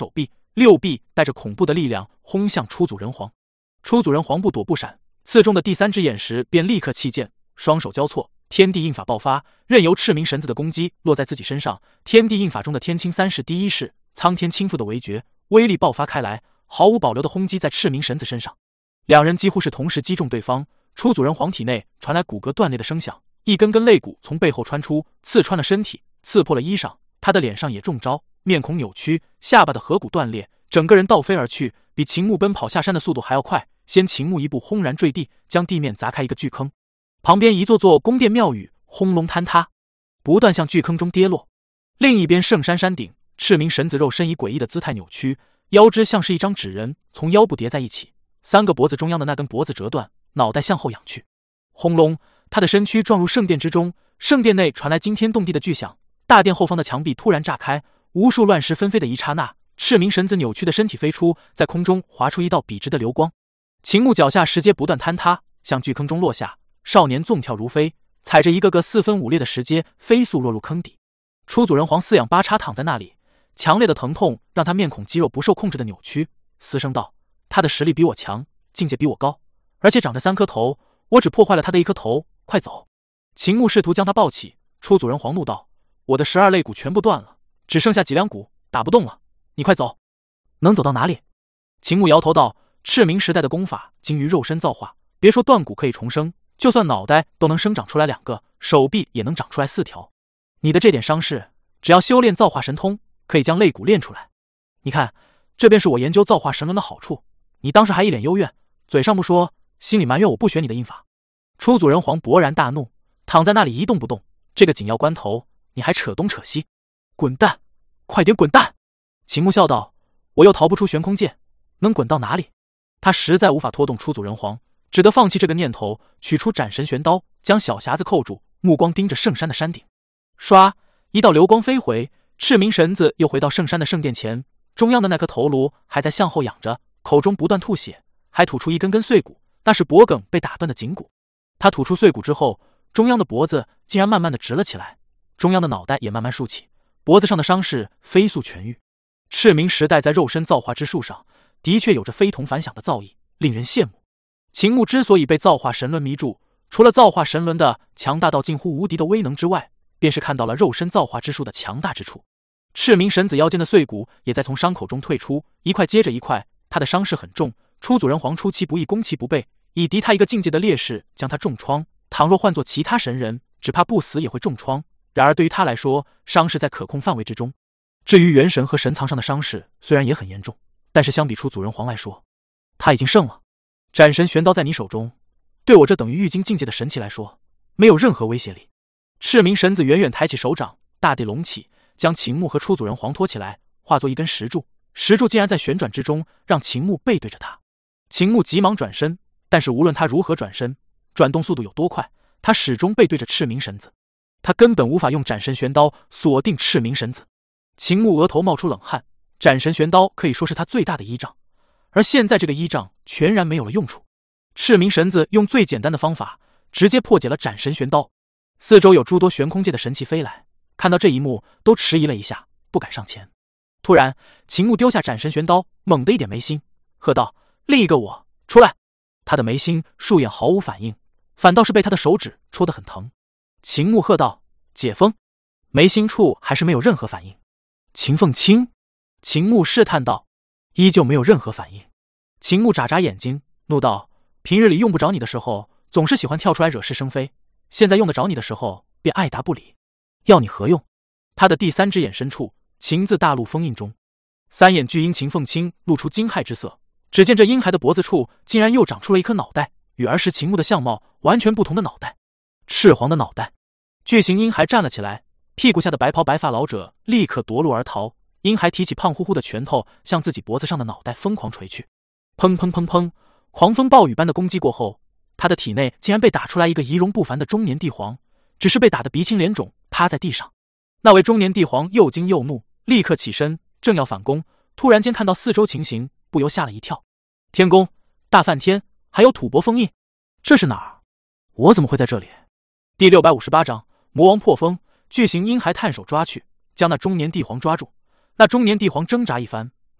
六臂带着恐怖的力量轰向出祖人皇。出祖人皇不躲不闪，刺中的第三只眼时便立刻弃剑，双手交错，天地印法爆发，任由赤明神子的攻击落在自己身上。天地印法中的天清三式第一式苍天倾覆的围诀威力爆发开来，毫无保留的轰击在赤明神子身上。两人几乎是同时击中对方。出祖人皇体内传来骨骼断裂的声响，一根根肋骨从背后穿出，刺穿了身体，刺破了衣裳。他的脸上也中招，面孔扭曲，下巴的颌骨断裂，整个人倒飞而去，比秦牧奔跑下山的速度还要快。先秦牧一步轰然坠地，将地面砸开一个巨坑，旁边一座座宫殿庙宇轰隆坍塌，不断向巨坑中跌落。另一边圣山山顶，赤明神子肉身以诡异的姿态扭曲，腰肢像是一张纸人，从腰部叠在一起，三个脖子中央的那根脖子折断，脑袋向后仰去。轰隆，他的身躯撞入圣殿之中，圣殿内传来惊天动地的巨响，大殿后方的墙壁突然炸开，无数乱石纷飞的一刹那，赤明神子扭曲的身体飞出，在空中划出一道笔直的流光。秦牧脚下石阶不断坍塌，向巨坑中落下，少年纵跳如飞，踩着一个个四分五裂的石阶，飞速落入坑底。出祖人皇四仰八叉躺在那里，强烈的疼痛让他面孔肌肉不受控制的扭曲，嘶声道：“他的实力比我强，境界比我高，而且长着三颗头，我只破坏了他的一颗头，快走！”秦牧试图将他抱起，出祖人皇怒道：“我的12肋骨全部断了，只剩下脊梁骨，打不动了，你快走！”能走到哪里？秦牧摇头道：“赤明时代的功法精于肉身造化，别说断骨可以重生，就算脑袋都能生长出来2个，手臂也能长出来4条。你的这点伤势，只要修炼造化神通，可以将肋骨练出来。你看，这便是我研究造化神轮的好处。你当时还一脸幽怨，嘴上不说，心里埋怨我不学你的印法。”出祖人皇勃然大怒，躺在那里一动不动。这个紧要关头，你还扯东扯西，滚蛋！快点滚蛋！秦牧笑道：“我又逃不出悬空剑，能滚到哪里？”他实在无法拖动出祖人皇，只得放弃这个念头，取出斩神玄刀，将小匣子扣住，目光盯着圣山的山顶。唰，一道流光飞回，赤明神子又回到圣山的圣殿前，中央的那颗头颅还在向后仰着，口中不断吐血，还吐出一根根碎骨，那是脖梗被打断的颈骨。他吐出碎骨之后，中央的脖子竟然慢慢的直了起来，中央的脑袋也慢慢竖起，脖子上的伤势飞速痊愈。赤明时代在肉身造化之术上的确有着非同凡响的造诣，令人羡慕。秦牧之所以被造化神轮迷住，除了造化神轮的强大到近乎无敌的威能之外，便是看到了肉身造化之术的强大之处。赤明神子腰间的碎骨也在从伤口中退出，一块接着一块，他的伤势很重。出祖人皇出其不意攻其不备，以敌他一个境界的劣势将他重创。倘若换作其他神人，只怕不死也会重创。然而对于他来说，伤势在可控范围之中。至于元神和神藏上的伤势，虽然也很严重，但是相比出祖人皇来说，他已经胜了。斩神玄刀在你手中，对我这等于玉京境界的神器来说，没有任何威胁力。赤明神子远远抬起手掌，大地隆起，将秦牧和出祖人皇拖起来，化作一根石柱。石柱竟然在旋转之中，让秦牧背对着他。秦牧急忙转身，但是无论他如何转身，转动速度有多快，他始终背对着赤明神子。他根本无法用斩神玄刀锁定赤明神子。秦牧额头冒出冷汗，斩神玄刀可以说是他最大的依仗，而现在这个依仗全然没有了用处。赤明神子用最简单的方法直接破解了斩神玄刀。四周有诸多悬空界的神器飞来，看到这一幕都迟疑了一下，不敢上前。突然，秦牧丢下斩神玄刀，猛地一点眉心，喝道：“另一个我出来！”他的眉心竖眼毫无反应，反倒是被他的手指戳得很疼。秦牧喝道：“解封！”眉心处还是没有任何反应。秦凤卿，秦牧试探道，依旧没有任何反应。秦牧眨眨眼睛，怒道：“平日里用不着你的时候，总是喜欢跳出来惹是生非，现在用得着你的时候，便爱答不理，要你何用？”他的第三只眼深处，秦字大陆封印中，三眼巨鹰秦凤卿露出惊骇之色。只见这婴孩的脖子处竟然又长出了一颗脑袋，与儿时秦牧的相貌完全不同的脑袋，赤黄的脑袋。巨型婴孩站了起来，屁股下的白袍白发老者立刻夺路而逃。婴孩提起胖乎乎的拳头，向自己脖子上的脑袋疯狂捶去。砰砰砰砰，狂风暴雨般的攻击过后，他的体内竟然被打出来一个仪容不凡的中年帝皇，只是被打得鼻青脸肿，趴在地上。那位中年帝皇又惊又怒，立刻起身，正要反攻，突然间看到四周情形，不由吓了一跳。天宫、大梵天，还有吐蕃封印，这是哪儿？我怎么会在这里？第658章魔王破风。巨型婴孩探手抓去，将那中年帝皇抓住。那中年帝皇挣扎一番，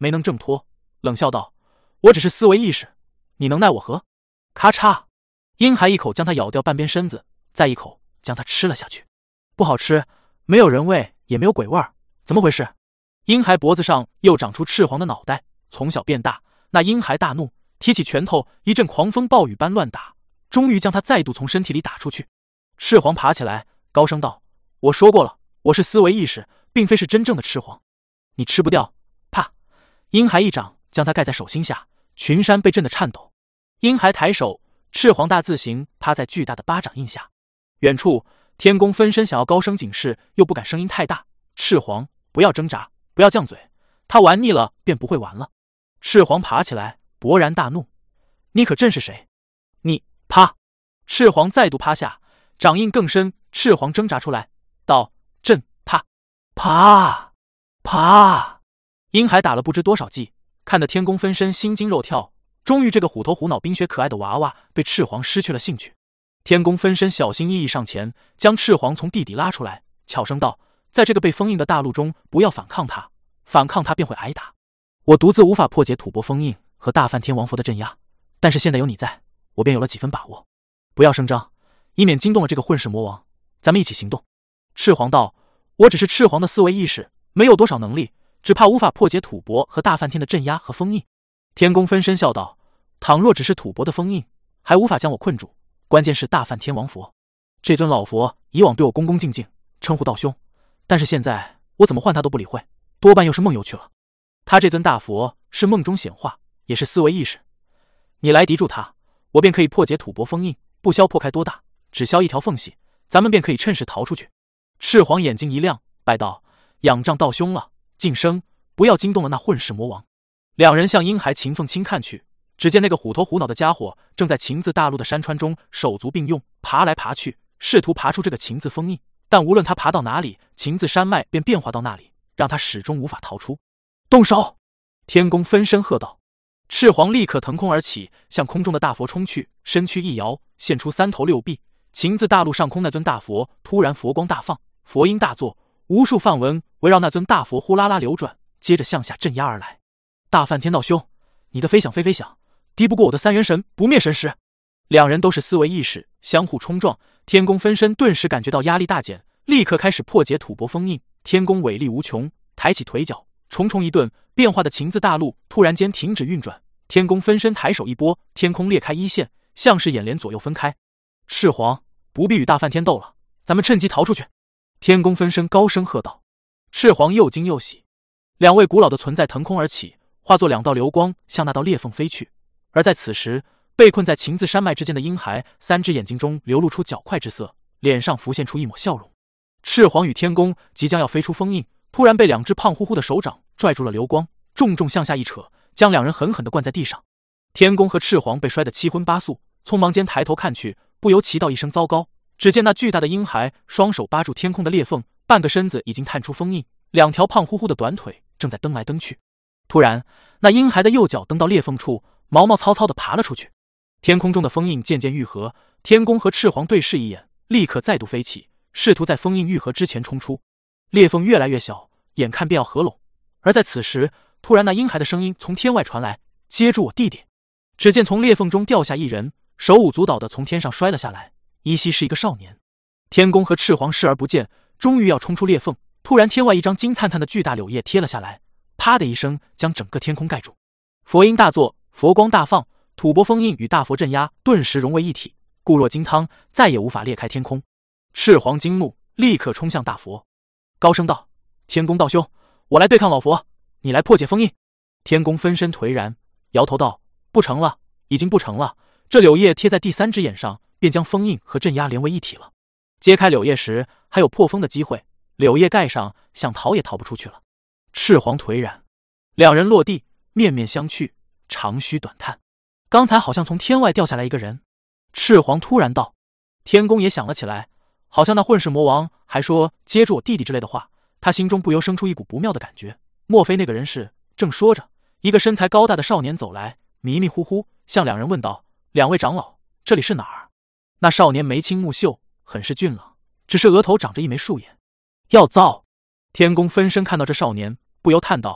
没能挣脱，冷笑道：“我只是思维意识，你能奈我何？”咔嚓，婴孩一口将他咬掉半边身子，再一口将他吃了下去。不好吃，没有人味，也没有鬼味儿，怎么回事？婴孩脖子上又长出赤黄的脑袋，从小变大。那婴孩大怒，提起拳头，一阵狂风暴雨般乱打，终于将他再度从身体里打出去。赤黄爬起来，高声道：“我说过了，我是思维意识，并非是真正的赤黄，你吃不掉。”啪！婴孩一掌将他盖在手心下，群山被震得颤抖。婴孩抬手，赤黄大字形趴在巨大的巴掌印下。远处，天宫分身想要高声警示，又不敢声音太大：“赤黄，不要挣扎，不要犟嘴，他玩腻了便不会玩了。”赤黄爬起来，勃然大怒：“你可真是谁？你！”啪！赤黄再度趴下，掌印更深。赤黄挣扎出来，道：“震！”啪！啪！啪！婴孩打了不知多少记，看得天宫分身心惊肉跳。终于，这个虎头虎脑、冰雪可爱的娃娃被赤黄失去了兴趣。天宫分身小心翼翼上前，将赤黄从地底拉出来，悄声道：“在这个被封印的大陆中，不要反抗他，反抗他便会挨打。我独自无法破解吐蕃封印和大梵天王佛的镇压，但是现在有你在，我便有了几分把握。不要声张，以免惊动了这个混世魔王。咱们一起行动。”赤黄道：“我只是赤黄的思维意识，没有多少能力，只怕无法破解吐蕃和大梵天的镇压和封印。”天宫分身笑道：“倘若只是吐蕃的封印，还无法将我困住，关键是大梵天王佛。这尊老佛以往对我恭恭敬敬，称呼道兄，但是现在我怎么唤他都不理会，多半又是梦游去了。他这尊大佛是梦中显化，也是思维意识。你来敌住他，我便可以破解吐蕃封印，不消破开多大，只消一条缝隙，咱们便可以趁势逃出去。”赤黄眼睛一亮，拜道：“仰仗道兄了，晋升，不要惊动了那混世魔王。”两人向婴孩秦凤卿看去，只见那个虎头虎脑的家伙正在秦字大陆的山川中手足并用，爬来爬去，试图爬出这个秦字封印。但无论他爬到哪里，秦字山脉便变化到那里，让他始终无法逃出。动手！天宫分身喝道。赤黄立刻腾空而起，向空中的大佛冲去，身躯一摇，现出三头六臂。秦字大陆上空那尊大佛突然佛光大放，佛音大作，无数梵文围绕那尊大佛呼啦啦流转，接着向下镇压而来。大梵天道兄，你的飞翔飞翔，敌不过我的三元神不灭神识。两人都是思维意识，相互冲撞。天宫分身顿时感觉到压力大减，立刻开始破解吐蕃封印。天宫伟力无穷，抬起腿脚，重重一顿，变化的秦字大陆突然间停止运转。天宫分身抬手一拨，天空裂开一线，像是眼帘左右分开。赤黄，不必与大梵天斗了，咱们趁机逃出去。天宫分身高声喝道。赤黄又惊又喜，两位古老的存在腾空而起，化作两道流光向那道裂缝飞去。而在此时，被困在秦字山脉之间的婴孩，三只眼睛中流露出狡快之色，脸上浮现出一抹笑容。赤黄与天宫即将要飞出封印，突然被两只胖乎乎的手掌拽住了流光，重重向下一扯，将两人狠狠地灌在地上。天宫和赤黄被摔得七荤八素，匆忙间抬头看去，不由齐道一声糟糕。只见那巨大的婴孩双手扒住天空的裂缝，半个身子已经探出封印，两条胖乎乎的短腿正在蹬来蹬去。突然，那婴孩的右脚蹬到裂缝处，毛毛糙糙地爬了出去。天空中的封印渐渐愈合，天宫和赤黄对视一眼，立刻再度飞起，试图在封印愈合之前冲出。裂缝越来越小，眼看便要合拢。而在此时，突然那婴孩的声音从天外传来：“接住我弟弟！”只见从裂缝中掉下一人，手舞足蹈地从天上摔了下来，依稀是一个少年。天宫和赤黄视而不见，终于要冲出裂缝。突然，天外一张金灿灿的巨大柳叶贴了下来，啪的一声将整个天空盖住。佛音大作，佛光大放，吐蕃封印与大佛镇压顿时融为一体，固若金汤，再也无法裂开天空。赤黄惊怒，立刻冲向大佛，高声道：“天宫道兄，我来对抗老佛，你来破解封印。”天宫分身颓然摇头道：“不成了，已经不成了。这柳叶贴在第三只眼上，便将封印和镇压连为一体了。揭开柳叶时，还有破风的机会，柳叶盖上，想逃也逃不出去了。”赤黄颓然，两人落地，面面相觑，长吁短叹。刚才好像从天外掉下来一个人。赤黄突然道。天宫也想了起来，好像那混世魔王还说接住我弟弟之类的话，他心中不由生出一股不妙的感觉。莫非那个人是？正说着，一个身材高大的少年走来，迷迷糊糊向两人问道：“两位长老，这里是哪儿？”那少年眉清目秀，很是俊朗，只是额头长着一枚树眼。要糟！天宫分身看到这少年，不由叹道：“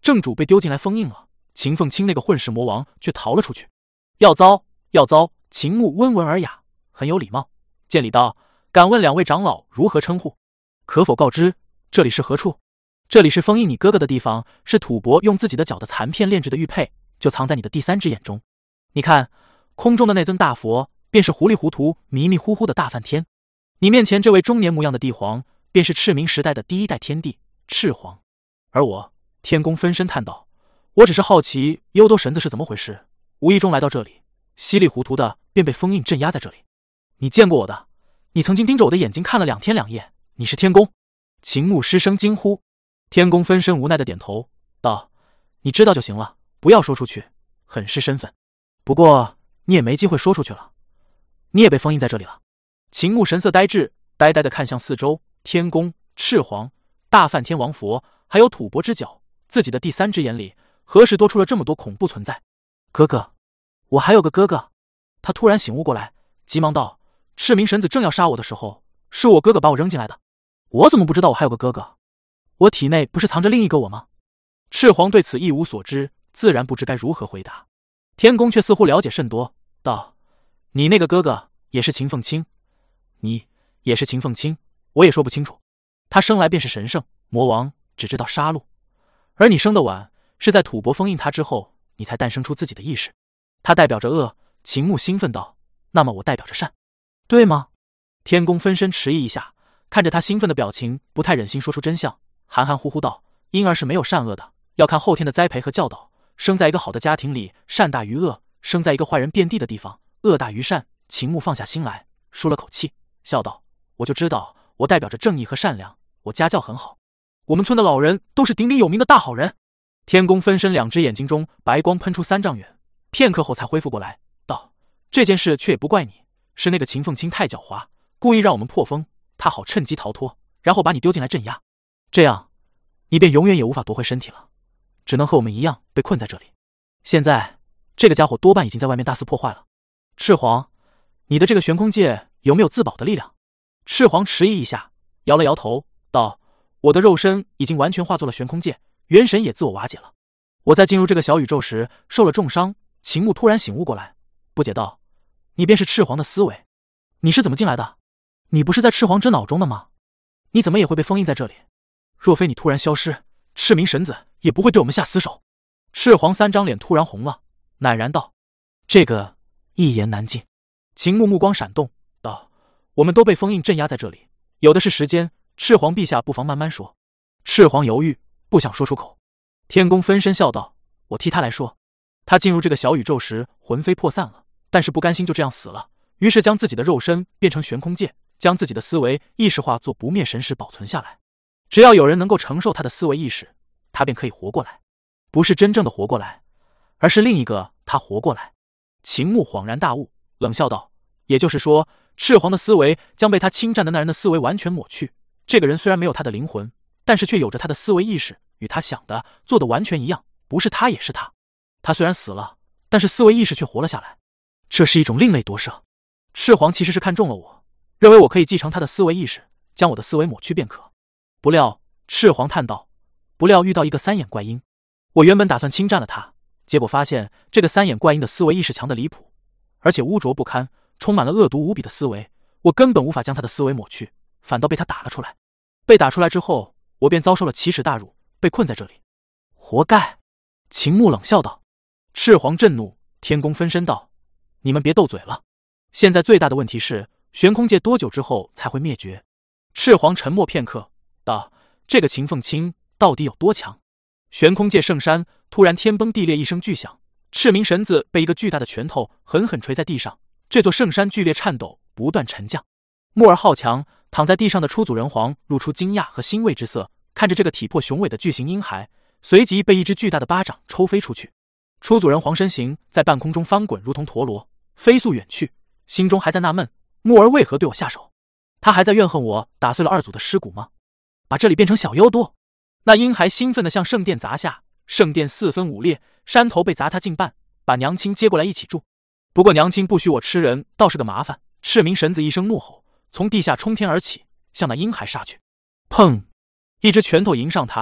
正主被丢进来封印了，秦凤卿那个混世魔王却逃了出去。要遭，要遭！秦牧温文尔雅，很有礼貌，见礼道：“敢问两位长老如何称呼？可否告知这里是何处？”这里是封印你哥哥的地方，是吐蕃用自己的脚的残片炼制的玉佩，就藏在你的第三只眼中。你看，空中的那尊大佛，便是糊里糊涂、迷迷糊糊的大梵天。你面前这位中年模样的帝皇，便是赤明时代的第一代天帝赤皇。而我，天宫分身叹道：“我只是好奇幽都神子是怎么回事，无意中来到这里，稀里糊涂的便被封印镇压在这里。你见过我的？你曾经盯着我的眼睛看了2天2夜，你是天宫？”秦牧失声惊呼。天宫分身无奈的点头道：“你知道就行了，不要说出去，很失身份。不过你也没机会说出去了，你也被封印在这里了。”秦牧神色呆滞，呆呆的看向四周，天宫、赤皇、大梵天王佛，还有吐蕃之角，自己的第三只眼里何时多出了这么多恐怖存在？哥哥，我还有个哥哥。他突然醒悟过来，急忙道：“赤明神子正要杀我的时候，是我哥哥把我扔进来的。我怎么不知道我还有个哥哥？我体内不是藏着另一个我吗？”赤皇对此一无所知，自然不知该如何回答。天宫却似乎了解甚多，道：“你那个哥哥也是秦凤卿，你也是秦凤卿，我也说不清楚。他生来便是神圣魔王，只知道杀戮，而你生得晚，是在吐蕃封印他之后，你才诞生出自己的意识。他代表着恶。”秦牧兴奋道：“那么我代表着善，对吗？”天宫分身迟疑一下，看着他兴奋的表情，不太忍心说出真相，含含糊糊道：“婴儿是没有善恶的，要看后天的栽培和教导。生在一个好的家庭里，善大于恶；生在一个坏人遍地的地方，恶大于善。”秦牧放下心来，舒了口气，笑道：“我就知道，我代表着正义和善良，我家教很好，我们村的老人都是鼎鼎有名的大好人。”天宫分身2只眼睛中白光喷出3丈远，片刻后才恢复过来，道：“这件事却也不怪你，是那个秦凤卿太狡猾，故意让我们破封，他好趁机逃脱，然后把你丢进来镇压，这样你便永远也无法夺回身体了，只能和我们一样被困在这里。现在这个家伙多半已经在外面大肆破坏了。赤皇，你的这个玄空界有没有自保的力量？”赤皇迟疑一下，摇了摇头，道：“我的肉身已经完全化作了玄空界，元神也自我瓦解了。我在进入这个小宇宙时受了重伤。”秦牧突然醒悟过来，不解道：“你便是赤皇的思维？你是怎么进来的？你不是在赤皇之脑中的吗？你怎么也会被封印在这里？若非你突然消失，赤明神子也不会对我们下死手。”赤皇3张脸突然红了，赧然道：“这个一言难尽。”秦牧目光闪动，道：“我们都被封印镇压在这里，有的是时间，赤皇陛下不妨慢慢说。”赤皇犹豫，不想说出口。天宫分身笑道：“我替他来说。他进入这个小宇宙时魂飞魄散了，但是不甘心就这样死了，于是将自己的肉身变成玄空界，将自己的思维意识化作不灭神识保存下来。只要有人能够承受他的思维意识，他便可以活过来，不是真正的活过来，而是另一个他活过来。”秦牧恍然大悟，冷笑道：“也就是说，赤皇的思维将被他侵占的那人的思维完全抹去。这个人虽然没有他的灵魂，但是却有着他的思维意识，与他想的做的完全一样，不是他也是他。他虽然死了，但是思维意识却活了下来，这是一种另类夺舍。赤皇其实是看中了我，认为我可以继承他的思维意识，将我的思维抹去便可。不料赤皇叹道：不料遇到一个3眼怪婴，我原本打算侵占了他，结果发现这个3眼怪婴的思维意识强得离谱，而且污浊不堪，充满了恶毒无比的思维，我根本无法将他的思维抹去，反倒被他打了出来。被打出来之后，我便遭受了奇耻大辱，被困在这里。活该！”秦牧冷笑道。赤皇震怒，天宫分身道：“你们别斗嘴了，现在最大的问题是玄空界多久之后才会灭绝？”赤皇沉默片刻，道：“这个秦凤卿到底有多强？”玄空界圣山突然天崩地裂一声巨响，赤明神子被一个巨大的拳头狠狠捶在地上，这座圣山剧烈颤抖，不断沉降。穆尔浩强躺在地上的出祖人皇露出惊讶和欣慰之色，看着这个体魄雄伟的巨型婴孩，随即被一只巨大的巴掌抽飞出去。出祖人皇身形在半空中翻滚，如同陀螺飞速远去，心中还在纳闷，木儿为何对我下手？他还在怨恨我打碎了2祖的尸骨吗？把这里变成小幽都？那婴孩兴奋地向圣殿砸下，圣殿4分5裂，山头被砸塌近半，把娘亲接过来一起住。不过娘亲不许我吃人，倒是个麻烦。赤明神子一声怒吼，从地下冲天而起，向那婴孩杀去。砰！一只拳头迎上他，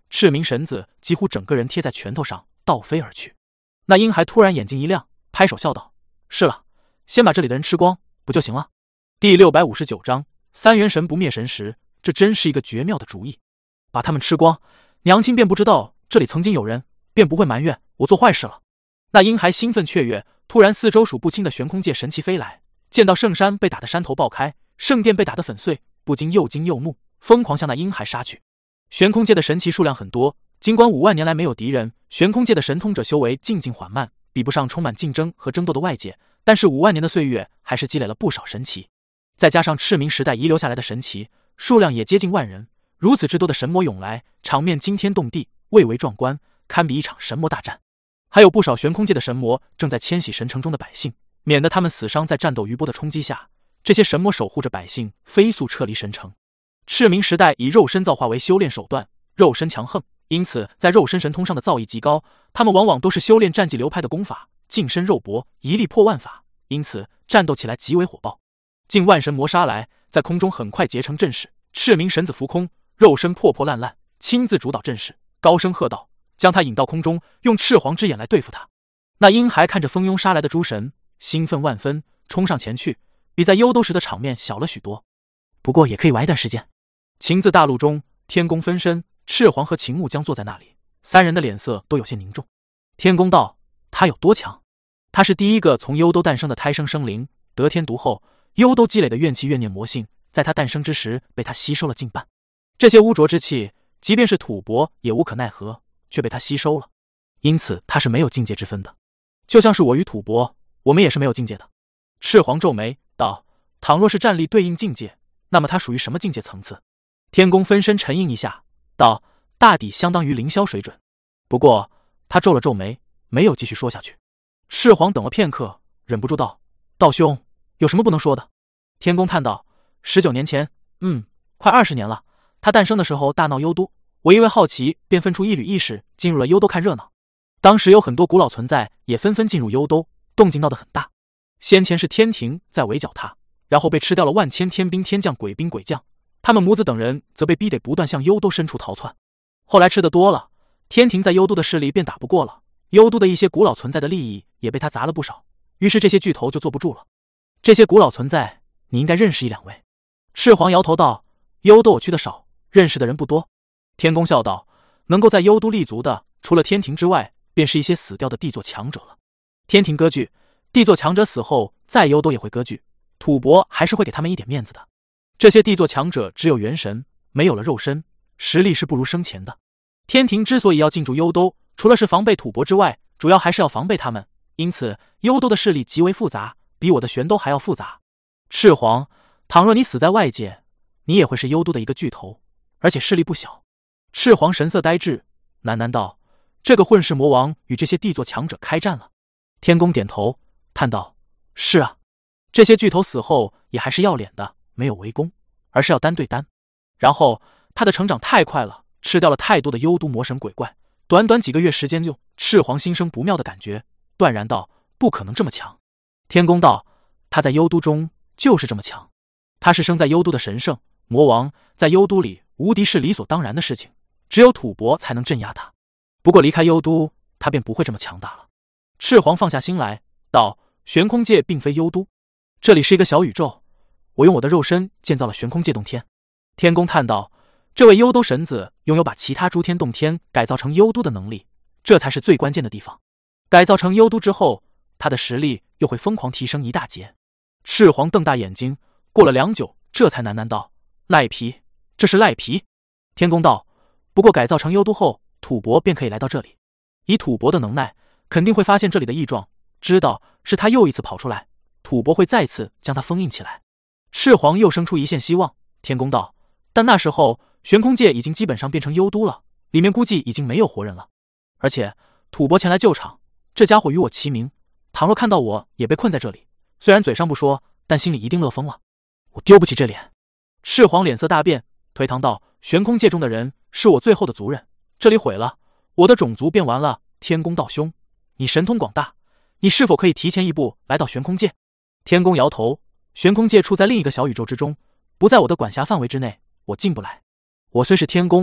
赤明神子几乎整个人贴在拳头上倒飞而去。那婴孩突然眼睛一亮，拍手笑道：“是了，先把这里的人吃光不就行了？”第659章三元神不灭神石，这真是一个绝妙的主意。把他们吃光，娘亲便不知道这里曾经有人，便不会埋怨我做坏事了。那婴孩兴奋雀跃，突然四周数不清的悬空界神奇飞来，见到圣山被打得山头爆开，圣殿被打得粉碎，不禁又惊又怒，疯狂向那婴孩杀去。悬空界的神奇数量很多，尽管5万年来没有敌人，悬空界的神通者修为进进缓慢，比不上充满竞争和争斗的外界，但是5万年的岁月还是积累了不少神奇。再加上赤明时代遗留下来的神奇，数量也接近万人。如此之多的神魔涌来，场面惊天动地，蔚为壮观，堪比一场神魔大战。还有不少悬空界的神魔正在迁徙神城中的百姓，免得他们死伤在战斗余波的冲击下。这些神魔守护着百姓，飞速撤离神城。赤明时代以肉身造化为修炼手段，肉身强横，因此在肉身神通上的造诣极高。他们往往都是修炼战技流派的功法，近身肉搏，一力破万法，因此战斗起来极为火爆。近万神魔杀来，在空中很快结成阵势。赤明神子浮空，肉身破破烂烂，亲自主导阵势，高声喝道，将他引到空中，用赤黄之眼来对付他。那婴孩看着蜂拥杀来的诸神，兴奋万分，冲上前去，比在幽都时的场面小了许多。不过也可以玩一段时间。秦字大陆中，天宫分身、赤黄和秦木江坐在那里，三人的脸色都有些凝重。天宫道：“他有多强？他是第一个从幽都诞生的胎生生灵，得天独厚，幽都积累的怨气怨念魔性，在他诞生之时被他吸收了近半。这些污浊之气，即便是吐蕃也无可奈何，却被他吸收了。因此他是没有境界之分的，就像是我与吐蕃，我们也是没有境界的。”赤黄皱眉道：“倘若是战力对应境界，那么他属于什么境界层次？”天宫分身沉吟一下，道：“大抵相当于凌霄水准。”不过他皱了皱眉，没有继续说下去。赤黄等了片刻，忍不住道：“道兄，有什么不能说的？”天宫叹道：“19年前，快20年了。他诞生的时候大闹幽都，我因为好奇，便分出一缕意识进入了幽都看热闹。当时有很多古老存在也纷纷进入幽都，动静闹得很大。先前是天庭在围剿他，然后被吃掉了万千天兵天将鬼兵鬼将，他们母子等人则被逼得不断向幽都深处逃窜。后来吃得多了，天庭在幽都的势力便打不过了，幽都的一些古老存在的利益也被他砸了不少，于是这些巨头就坐不住了。这些古老存在你应该认识1-2位。”赤黄摇头道：“幽都我去的少，认识的人不多。”天宫笑道：“能够在幽都立足的，除了天庭之外，便是一些死掉的帝座强者了。天庭割据，帝座强者死后，在幽都也会割据，吐蕃还是会给他们一点面子的。这些帝座强者只有元神，没有了肉身，实力是不如生前的。天庭之所以要进驻幽都，除了是防备吐蕃之外，主要还是要防备他们，因此幽都的势力极为复杂，比我的玄都还要复杂。赤黄，倘若你死在外界，你也会是幽都的一个巨头，而且势力不小。”赤黄神色呆滞，喃喃道：“这个混世魔王与这些帝座强者开战了。”天宫点头，叹道：“是啊，这些巨头死后也还是要脸的，没有围攻，而是要单对单。然后他的成长太快了，吃掉了太多的幽都魔神鬼怪，短短几个月时间就……”赤黄心生不妙的感觉，断然道：“不可能这么强。”天宫道：“他在幽都中就是这么强，他是生在幽都的神圣魔王，在幽都里无敌是理所当然的事情，只有吐蕃才能镇压他。不过离开幽都，他便不会这么强大了。”赤黄放下心来道：“悬空界并非幽都，这里是一个小宇宙，我用我的肉身建造了悬空界洞天。”天宫叹道：“这位幽都神子拥有把其他诸天洞天改造成幽都的能力，这才是最关键的地方。改造成幽都之后，他的实力又会疯狂提升一大截。”赤黄瞪大眼睛，过了良久，这才喃喃道：“赖皮，这是赖皮。”天宫道：“不过改造成幽都后，吐蕃便可以来到这里。以吐蕃的能耐，肯定会发现这里的异状，知道是他又一次跑出来，吐蕃会再次将他封印起来。”赤黄又生出一线希望。天宫道：“但那时候悬空界已经基本上变成幽都了，里面估计已经没有活人了。而且吐蕃前来救场，这家伙与我齐名，倘若看到我也被困在这里，虽然嘴上不说，但心里一定乐疯了。我丢不起这脸。”赤黄脸色大变，颓唐道：“悬空界中的人是我最后的族人，这里毁了，我的种族便完了。天宫道兄，你神通广大，你是否可以提前一步来到悬空界？”天宫摇头：“悬空界处在另一个小宇宙之中，不在我的管辖范围之内，我进不来。我虽是天宫，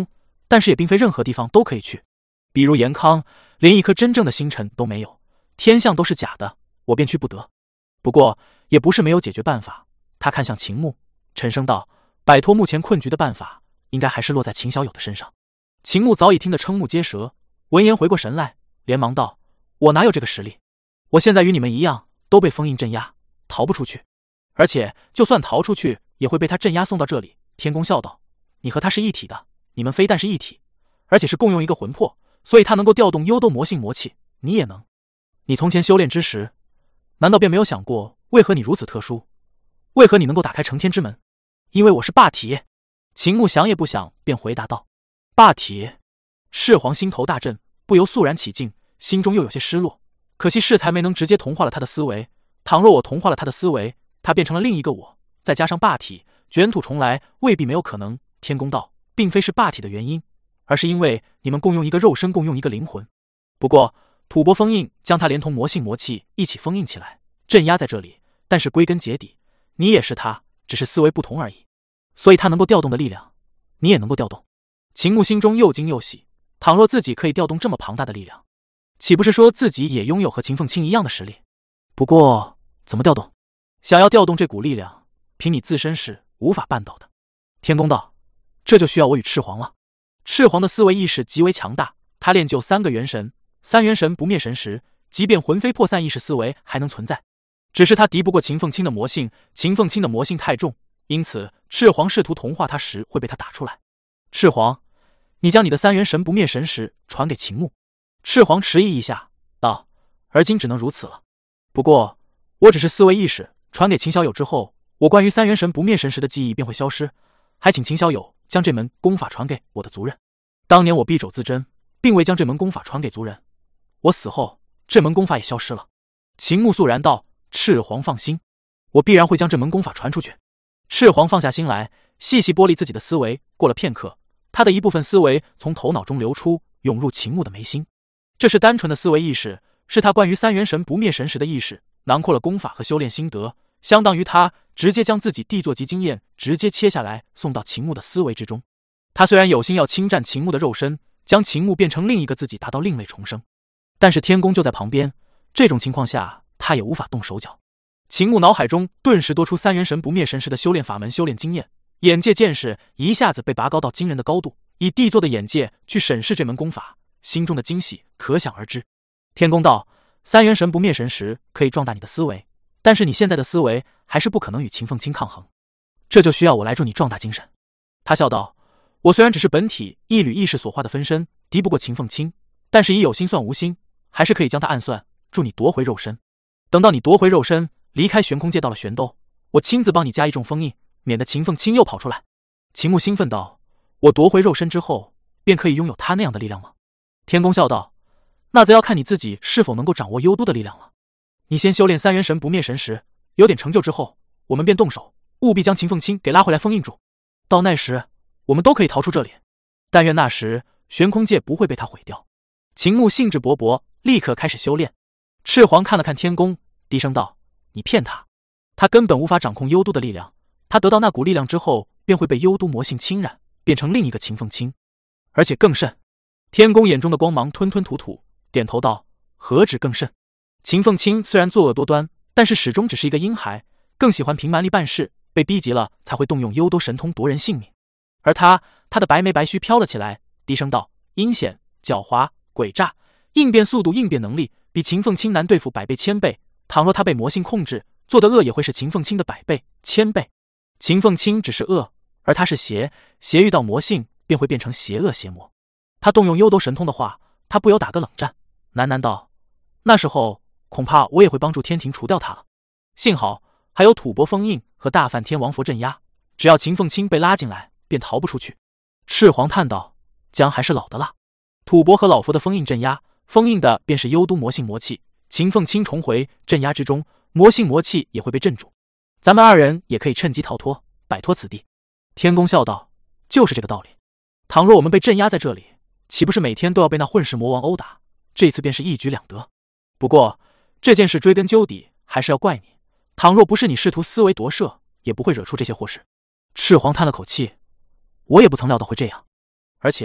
但是也并非任何地方都可以去。比如严康，连一颗真正的星辰都没有，天象都是假的，我便去不得。不过也不是没有解决办法。他看向秦牧，沉声道：摆脱目前困局的办法，应该还是落在秦小友的身上。秦牧早已听得瞠目结舌，闻言回过神来，连忙道：我哪有这个实力？我现在与你们一样，都被封印镇压，逃不出去。而且就算逃出去，也会被他镇压送到这里。天宫笑道：你和他是一体的，你们非但是一体，而且是共用一个魂魄，所以他能够调动幽斗魔性魔气，你也能。你从前修炼之时，难道便没有想过，为何你如此特殊？为何你能够打开成天之门？因为我是霸体。秦牧想也不想便回答道：霸体。赤皇心头大震，不由肃然起敬，心中又有些失落。可惜适才没能直接同化了他的思维，倘若我同化了他的思维，他变成了另一个我，再加上霸体，卷土重来未必没有可能。天宫道：并非是霸体的原因，而是因为你们共用一个肉身，共用一个灵魂。不过吐蕃封印将他连同魔性魔气一起封印起来，镇压在这里，但是归根结底，你也是他，只是思维不同而已。所以他能够调动的力量，你也能够调动。秦牧心中又惊又喜，倘若自己可以调动这么庞大的力量，岂不是说自己也拥有和秦凤卿一样的实力？不过怎么调动？想要调动这股力量，凭你自身是无法办到的。天宫道：这就需要我与赤皇了。赤皇的思维意识极为强大，他练就3个元神，三元神不灭神时，即便魂飞魄散，意识思维还能存在。只是他敌不过秦凤卿的魔性，秦凤卿的魔性太重，因此赤皇试图同化他时会被他打出来。赤皇，你将你的3元神不灭神识传给秦牧。赤皇迟疑一下，道：而今只能如此了。不过我只是思维意识传给秦小友之后，我关于3元神不灭神识的记忆便会消失，还请秦小友将这门功法传给我的族人。当年我敝帚自珍，并未将这门功法传给族人，我死后这门功法也消失了。秦牧肃然道：赤皇放心，我必然会将这门功法传出去。赤皇放下心来，细细剥离自己的思维，过了片刻，他的一部分思维从头脑中流出，涌入秦牧的眉心。这是单纯的思维意识，是他关于3元神不灭神识的意识，囊括了功法和修炼心得，相当于他直接将自己地座级经验直接切下来送到秦牧的思维之中。他虽然有心要侵占秦牧的肉身，将秦牧变成另一个自己，达到另类重生，但是天宫就在旁边，这种情况下他也无法动手脚。秦牧脑海中顿时多出3元神不灭神识的修炼法门、修炼经验，眼界见识一下子被拔高到惊人的高度，以地座的眼界去审视这门功法，心中的惊喜可想而知。天宫道：3元神不灭神识可以壮大你的思维，但是你现在的思维还是不可能与秦凤卿抗衡，这就需要我来助你壮大精神。他笑道：我虽然只是本体一缕意识所化的分身，敌不过秦凤卿，但是以有心算无心，还是可以将他暗算，助你夺回肉身。等到你夺回肉身，离开玄空界到了玄斗，我亲自帮你加一重封印，免得秦凤卿又跑出来。秦牧兴奋道：我夺回肉身之后，便可以拥有他那样的力量吗？天宫笑道：那则要看你自己是否能够掌握幽都的力量了。你先修炼3元神不灭神识，有点成就之后，我们便动手，务必将秦凤卿给拉回来封印住。到那时，我们都可以逃出这里。但愿那时玄空界不会被他毁掉。秦牧兴致勃勃，立刻开始修炼。赤皇看了看天宫，低声道：你骗他，他根本无法掌控幽都的力量，他得到那股力量之后，便会被幽都魔性侵染，变成另一个秦凤卿。而且更甚。天宫眼中的光芒吞吞吐吐，点头道：何止更甚？秦凤卿虽然作恶多端，但是始终只是一个婴孩，更喜欢凭蛮力办事，被逼急了才会动用幽都神通夺人性命。而他的白眉白须飘了起来，低声道：阴险、狡猾、诡诈，应变速度、应变能力比秦凤卿难对付100倍、1000倍。倘若他被魔性控制，做的恶也会是秦凤卿的100倍、1000倍。秦凤卿只是恶，而他是邪，邪遇到魔性便会变成邪恶邪魔。他动用幽斗神通的话，他不由打个冷战，喃喃道：那时候恐怕我也会帮助天庭除掉他了。幸好还有吐蕃封印和大梵天王佛镇压，只要秦凤卿被拉进来，便逃不出去。赤皇叹道：姜还是老的辣。吐蕃和老佛的封印镇压，封印的便是幽都魔性魔气，秦凤卿重回镇压之中，魔性魔气也会被镇住，咱们2人也可以趁机逃脱，摆脱此地。天宫笑道：就是这个道理。倘若我们被镇压在这里，岂不是每天都要被那混世魔王殴打？这次便是一举两得。不过这件事追根究底还是要怪你，倘若不是你试图思维夺舍，也不会惹出这些祸事。赤皇叹了口气：我也不曾料到会这样，而且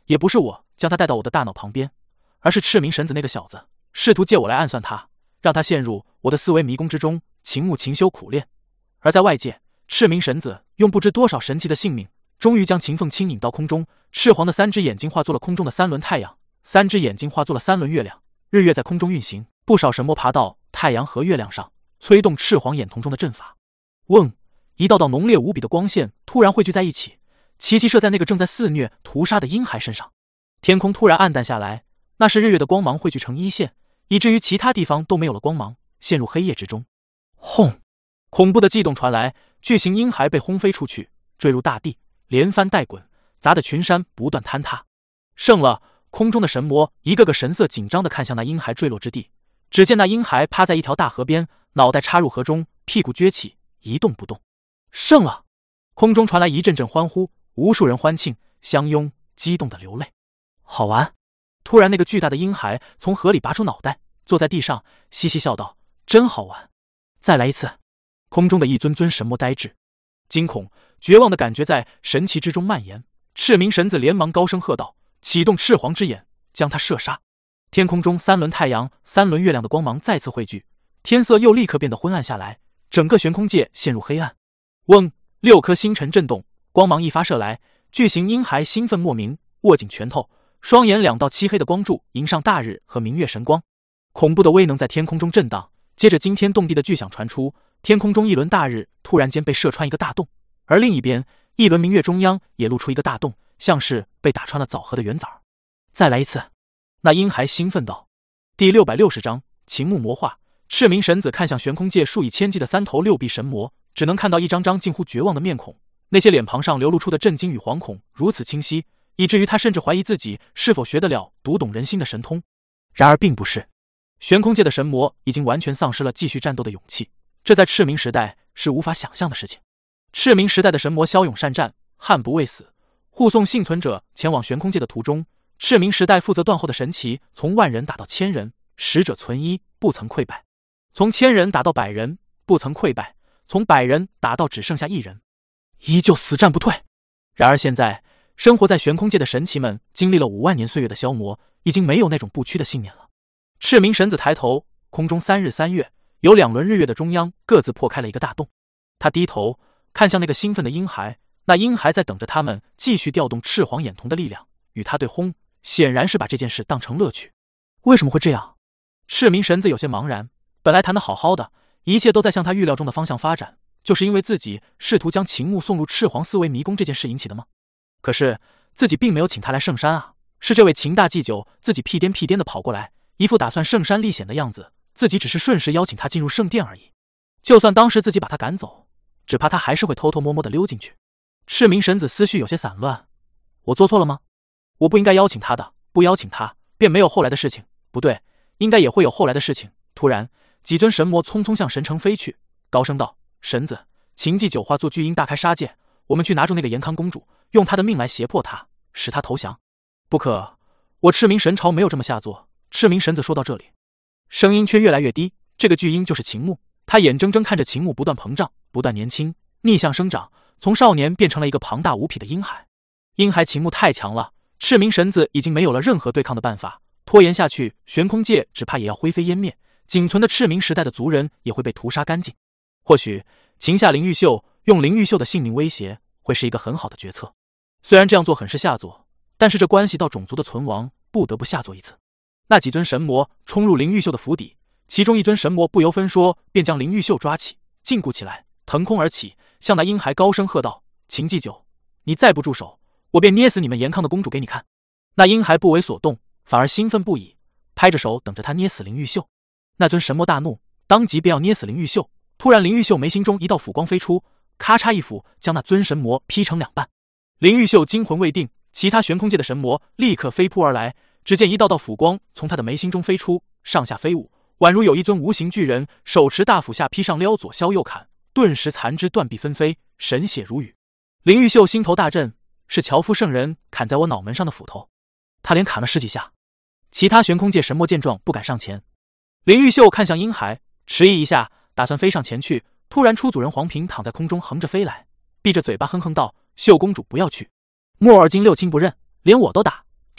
也不是我将他带到我的大脑旁边，而是赤明神子那个小子试图借我来暗算他，让他陷入我的思维迷宫之中，秦牧勤修苦练。而在外界，赤明神子用不知多少神奇的性命，终于将秦凤轻引到空中。赤黄的3只眼睛化作了空中的3轮太阳，3只眼睛化作了3轮月亮，日月在空中运行，不少神魔爬到太阳和月亮上，催动赤黄眼瞳中的阵法。嗡！一道道浓烈无比的光线突然汇聚在一起，齐齐射在那个正在肆虐屠杀的婴孩身上。天空突然暗淡下来，那是日月的光芒汇聚成一线，以至于其他地方都没有了光芒，陷入黑夜之中。轰！恐怖的悸动传来，巨型婴孩被轰飞出去，坠入大地，连翻带滚，砸得群山不断坍塌。胜了！空中的神魔一个个神色紧张地看向那婴孩坠落之地。只见那婴孩趴在一条大河边，脑袋插入河中，屁股撅起，一动不动。胜了！空中传来一阵阵欢呼，无数人欢庆相拥，激动的流泪。好玩！突然，那个巨大的婴孩从河里拔出脑袋，坐在地上，嘻嘻笑道：“真好玩！再来一次！”空中的一尊尊神魔呆滞，惊恐、绝望的感觉在神奇之中蔓延。赤明神子连忙高声喝道：“启动赤黄之眼，将他射杀！”天空中3轮太阳、3轮月亮的光芒再次汇聚，天色又立刻变得昏暗下来，整个悬空界陷入黑暗。嗡！6颗星辰震动，光芒一发射来，巨型婴孩兴奋莫名，握紧拳头，双眼2道漆黑的光柱迎上大日和明月神光，恐怖的威能在天空中震荡。接着惊天动地的巨响传出，天空中一轮大日突然间被射穿一个大洞，而另一边一轮明月中央也露出一个大洞，像是被打穿了枣核的圆枣。再来一次！那婴孩兴奋道。第660章秦牧魔化。赤明神子看向悬空界数以千计的3头6臂神魔，只能看到一张张近乎绝望的面孔，那些脸庞上流露出的震惊与惶恐如此清晰，以至于他甚至怀疑自己是否学得了读懂人心的神通。然而并不是，悬空界的神魔已经完全丧失了继续战斗的勇气，这在赤明时代是无法想象的事情。赤明时代的神魔骁勇善战，悍不畏死，护送幸存者前往悬空界的途中，赤明时代负责断后的神奇从10000人打到1000人，使者存一，不曾溃败；从1000人打到100人，不曾溃败；从100人打到只剩下1人，依旧死战不退。然而现在，生活在悬空界的神奇们经历了5万年岁月的消磨，已经没有那种不屈的信念了。赤明神子抬头，空中3日3月，有2轮日月的中央各自破开了一个大洞。他低头看向那个兴奋的婴孩，那婴孩在等着他们继续调动赤黄眼瞳的力量，与他对轰，显然是把这件事当成乐趣。为什么会这样？赤明神子有些茫然，本来谈得好好的，一切都在向他预料中的方向发展，就是因为自己试图将秦牧送入赤黄思维迷宫这件事引起的吗？可是自己并没有请他来圣山啊，是这位秦大祭酒自己屁颠屁颠的跑过来，一副打算圣山历险的样子，自己只是顺势邀请他进入圣殿而已。就算当时自己把他赶走，只怕他还是会偷偷摸摸的溜进去。赤明神子思绪有些散乱，我做错了吗？我不应该邀请他的，不邀请他便没有后来的事情，不对，应该也会有后来的事情。突然几尊神魔匆匆向神城飞去，高声道：“神子，秦祭酒化作巨婴大开杀戒，我们去拿住那个延康公主，用她的命来胁迫她，使她投降。”不可，我赤明神朝没有这么下作。赤明神子说到这里，声音却越来越低。这个巨婴就是秦牧，他眼睁睁看着秦牧不断膨胀，不断年轻，逆向生长，从少年变成了一个庞大无匹的婴孩。婴孩秦牧太强了，赤明神子已经没有了任何对抗的办法，拖延下去，悬空界只怕也要灰飞烟灭，仅存的赤明时代的族人也会被屠杀干净。或许擒下林玉秀，用林玉秀的性命威胁，会是一个很好的决策。虽然这样做很是下作，但是这关系到种族的存亡，不得不下作一次。那几尊神魔冲入林玉秀的府邸，其中一尊神魔不由分说便将林玉秀抓起，禁锢起来，腾空而起，向那婴孩高声喝道：“秦祭酒，你再不住手，我便捏死你们延康的公主给你看。”那婴孩不为所动，反而兴奋不已，拍着手等着他捏死林玉秀。那尊神魔大怒，当即便要捏死林玉秀。突然林玉秀眉心中一道phủ光飞出，咔嚓一斧将那尊神魔劈成2半。林玉秀惊魂未定，其他悬空界的神魔立刻飞扑而来，只见一道道斧光从他的眉心中飞出，上下飞舞，宛如有一尊无形巨人手持大斧下劈上撩，左削右砍，顿时残肢断臂纷飞，神血如雨。林玉秀心头大震，是樵夫圣人砍在我脑门上的斧头，他连砍了10几下。其他悬空界神魔见状不敢上前。林玉秀看向婴孩，迟疑一下，打算飞上前去，突然出祖人黄平躺在空中横着飞来，闭着嘴巴哼哼道：“秀公主不要去，莫尔金六亲不认，连我都打，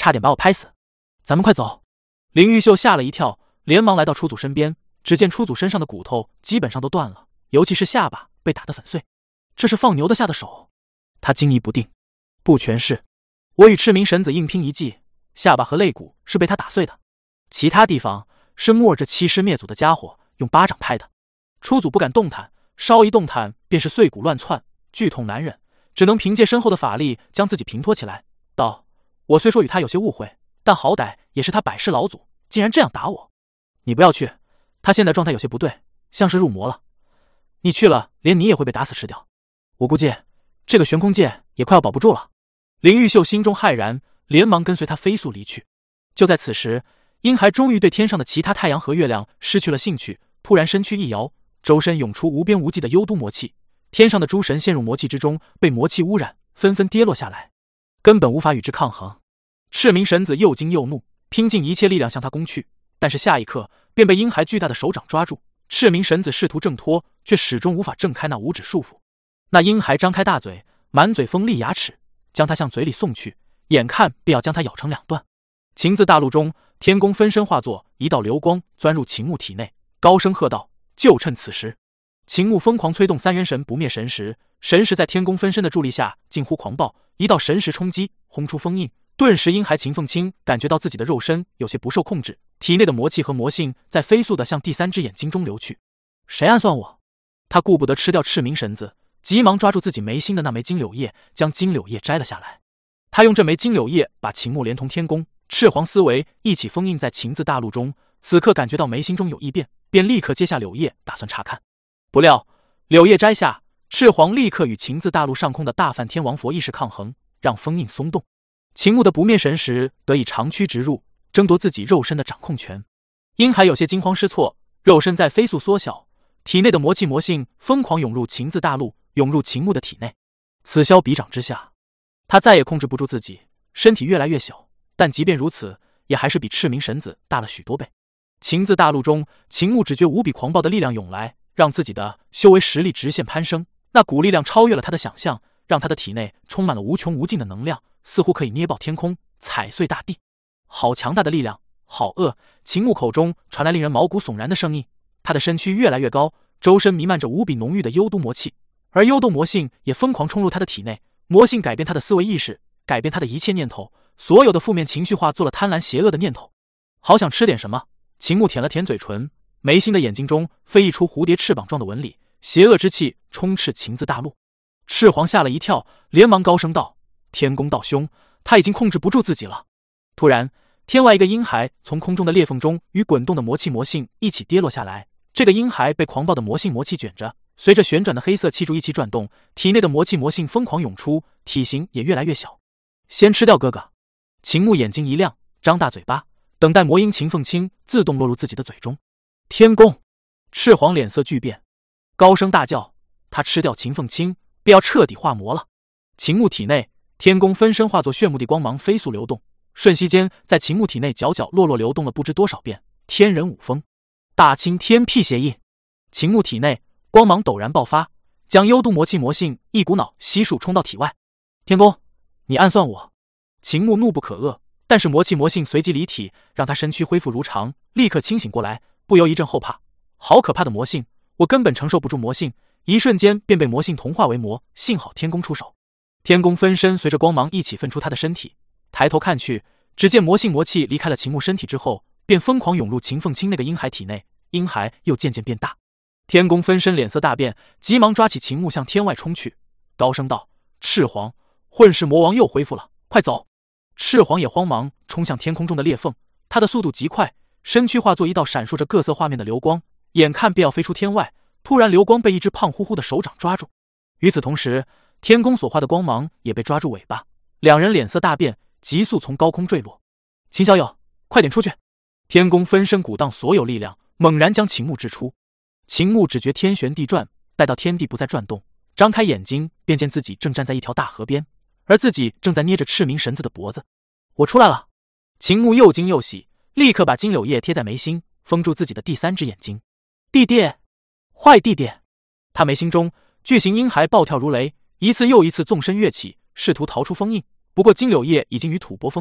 差点把我拍死。咱们快走！林玉秀吓了一跳，连忙来到初祖身边，只见初祖身上的骨头基本上都断了，尤其是下巴被打得粉碎。这是放牛的下的手？他惊疑不定。不全是，我与赤明神子硬拼一记，下巴和肋骨是被他打碎的，其他地方是木儿这欺师灭祖的家伙用巴掌拍的。初祖不敢动弹，稍一动弹便是碎骨乱窜，剧痛难忍，只能凭借身后的法力将自己平托起来，道：我虽说与他有些误会，但好歹也是他百世老祖，竟然这样打我。你不要去，他现在状态有些不对，像是入魔了，你去了连你也会被打死吃掉。我估计这个悬空界也快要保不住了。林玉秀心中骇然，连忙跟随他飞速离去。就在此时，婴孩终于对天上的其他太阳和月亮失去了兴趣，突然身躯一摇，周身涌出无边无际的幽都魔气，天上的诸神陷入魔气之中，被魔气污染，纷纷跌落下来，根本无法与之抗衡。赤明神子又惊又怒，拼尽一切力量向他攻去，但是下一刻便被婴孩巨大的手掌抓住。赤明神子试图挣脱，却始终无法挣开那五指束缚。那婴孩张开大嘴，满嘴锋利牙齿，将他向嘴里送去，眼看便要将他咬成两段。情字大陆中，天宫分身化作一道流光，钻入秦牧体内，高声喝道：就趁此时！秦牧疯狂催动三元神不灭神石，神石在天宫分身的助力下近乎狂暴，一道神石冲击，轰出封印。顿时婴孩秦凤青感觉到自己的肉身有些不受控制，体内的魔气和魔性在飞速地向第三只眼睛中流去。谁暗算我？他顾不得吃掉赤明神子，急忙抓住自己眉心的那枚金柳叶，将金柳叶摘了下来。他用这枚金柳叶把秦牧连同天宫、赤黄思维一起封印在情字大陆中，此刻感觉到眉心中有异变，便立刻接下柳叶打算查看。不料柳叶摘下，赤黄立刻与情字大陆上空的大梵天王佛意识抗衡，让封印松动。秦牧的不灭神石得以长驱直入，争夺自己肉身的掌控权。婴孩有些惊慌失措，肉身在飞速缩小，体内的魔气魔性疯狂涌入情字大陆，涌入秦牧的体内。此消彼长之下，他再也控制不住自己，身体越来越小，但即便如此，也还是比赤明神子大了许多倍。情字大陆中，秦牧只觉无比狂暴的力量涌来，让自己的修为实力直线攀升。那股力量超越了他的想象，让他的体内充满了无穷无尽的能量，似乎可以捏爆天空，踩碎大地。好强大的力量，好恶！秦牧口中传来令人毛骨悚然的声音。他的身躯越来越高，周身弥漫着无比浓郁的幽都魔气，而幽都魔性也疯狂冲入他的体内，魔性改变他的思维意识，改变他的一切念头，所有的负面情绪化作了贪婪邪恶的念头。好想吃点什么。秦牧舔了舔嘴唇，眉心的眼睛中飞溢出蝴蝶翅膀状的纹理，邪恶之气充斥情字大陆。赤黄吓了一跳，连忙高声道：天宫道兄，他已经控制不住自己了。突然，天外一个婴孩从空中的裂缝中与滚动的魔气魔性一起跌落下来。这个婴孩被狂暴的魔性魔气卷着，随着旋转的黑色气柱一起转动，体内的魔气魔性疯狂涌出，体型也越来越小。先吃掉哥哥！秦牧眼睛一亮，张大嘴巴，等待魔婴秦凤青自动落入自己的嘴中。天宫！赤黄脸色巨变，高声大叫：他吃掉秦凤青，便要彻底化魔了。秦牧体内，天宫分身化作炫目的光芒飞速流动，瞬息间在秦牧体内角角落落流动了不知多少遍。天人五风，大清天辟邪印。秦牧体内光芒陡然爆发，将幽都魔气魔性一股脑悉数冲到体外。天宫，你暗算我！秦牧怒不可遏，但是魔气魔性随即离体，让他身躯恢复如常，立刻清醒过来，不由一阵后怕。好可怕的魔性，我根本承受不住魔性，一瞬间便被魔性同化为魔，幸好天宫出手。天宫分身随着光芒一起分出他的身体，抬头看去，只见魔性魔气离开了秦牧身体之后，便疯狂涌入秦凤青那个婴孩体内，婴孩又渐渐变大。天宫分身脸色大变，急忙抓起秦牧向天外冲去，高声道：赤黄，混世魔王又恢复了，快走！赤黄也慌忙冲向天空中的裂缝，他的速度极快，身躯化作一道闪烁着各色画面的流光，眼看便要飞出天外，突然流光被一只胖乎乎的手掌抓住。与此同时，天宫所化的光芒也被抓住尾巴，两人脸色大变，急速从高空坠落。秦小友，快点出去！天宫分身鼓荡所有力量，猛然将秦牧掷出。秦牧只觉天旋地转，待到天地不再转动，张开眼睛便见自己正站在一条大河边，而自己正在捏着赤明神子的脖子。我出来了！秦牧又惊又喜，立刻把金柳叶贴在眉心，封住自己的第三只眼睛。弟弟，坏弟弟！他眉心中巨型婴孩暴跳如雷，一次又一次纵身跃起，试图逃出封印。不过金柳叶已经与吐蕃封印，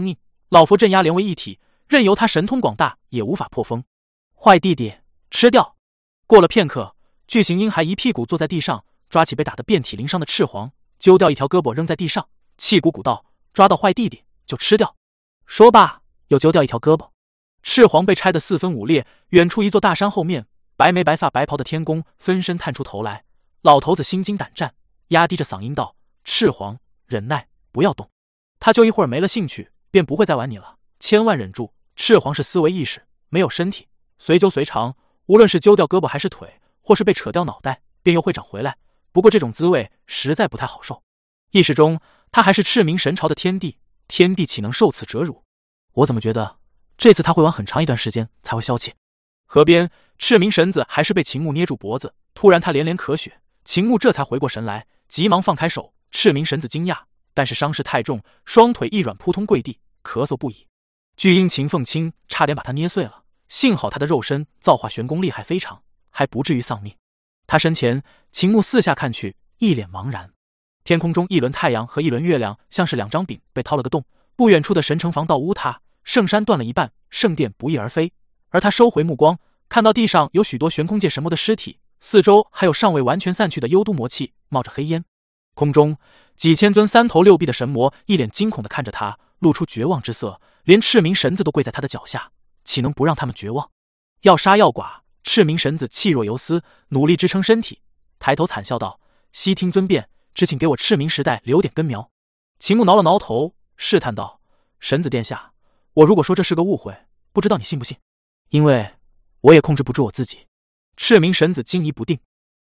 老佛镇压连为一体，任由他神通广大，也无法破封。坏弟弟，吃掉！过了片刻，巨型婴孩一屁股坐在地上，抓起被打得遍体鳞伤的赤黄，揪掉一条胳膊扔在地上，气鼓鼓道：“抓到坏弟弟就吃掉！”说罢，又揪掉一条胳膊。赤黄被拆得四分五裂，远处一座大山后面，白眉白发白袍的天公分身探出头来。老头子心惊胆战，压低着嗓音道：“赤黄，忍耐，不要动。他就一会儿没了兴趣，便不会再玩你了，千万忍住。赤黄是思维意识，没有身体，随揪随长，无论是揪掉胳膊还是腿，或是被扯掉脑袋，便又会长回来。不过这种滋味实在不太好受。意识中，他还是赤明神朝的天帝，天帝岂能受此折辱？我怎么觉得这次他会玩很长一段时间才会消气？”河边，赤明神子还是被秦牧捏住脖子，突然他连连咳血，秦牧这才回过神来，急忙放开手。赤明神子惊讶，但是伤势太重，双腿一软，扑通跪地，咳嗽不已。巨婴秦凤青差点把他捏碎了，幸好他的肉身造化玄功厉害非常，还不至于丧命。他身前，秦牧四下看去，一脸茫然。天空中一轮太阳和一轮月亮像是两张饼被掏了个洞，不远处的神城防盗屋塌，圣山断了一半，圣殿不翼而飞。而他收回目光，看到地上有许多玄空界神魔的尸体，四周还有尚未完全散去的幽都魔气冒着黑烟。空中几千尊三头六臂的神魔一脸惊恐地看着他，露出绝望之色，连赤明神子都跪在他的脚下，岂能不让他们绝望？要杀要剐，赤明神子气若游丝，努力支撑身体，抬头惨笑道：“悉听尊便，只请给我赤明时代留点根苗。”秦牧挠了挠头，试探道：“神子殿下，我如果说这是个误会，不知道你信不信？因为我也控制不住我自己。”赤明神子惊疑不定，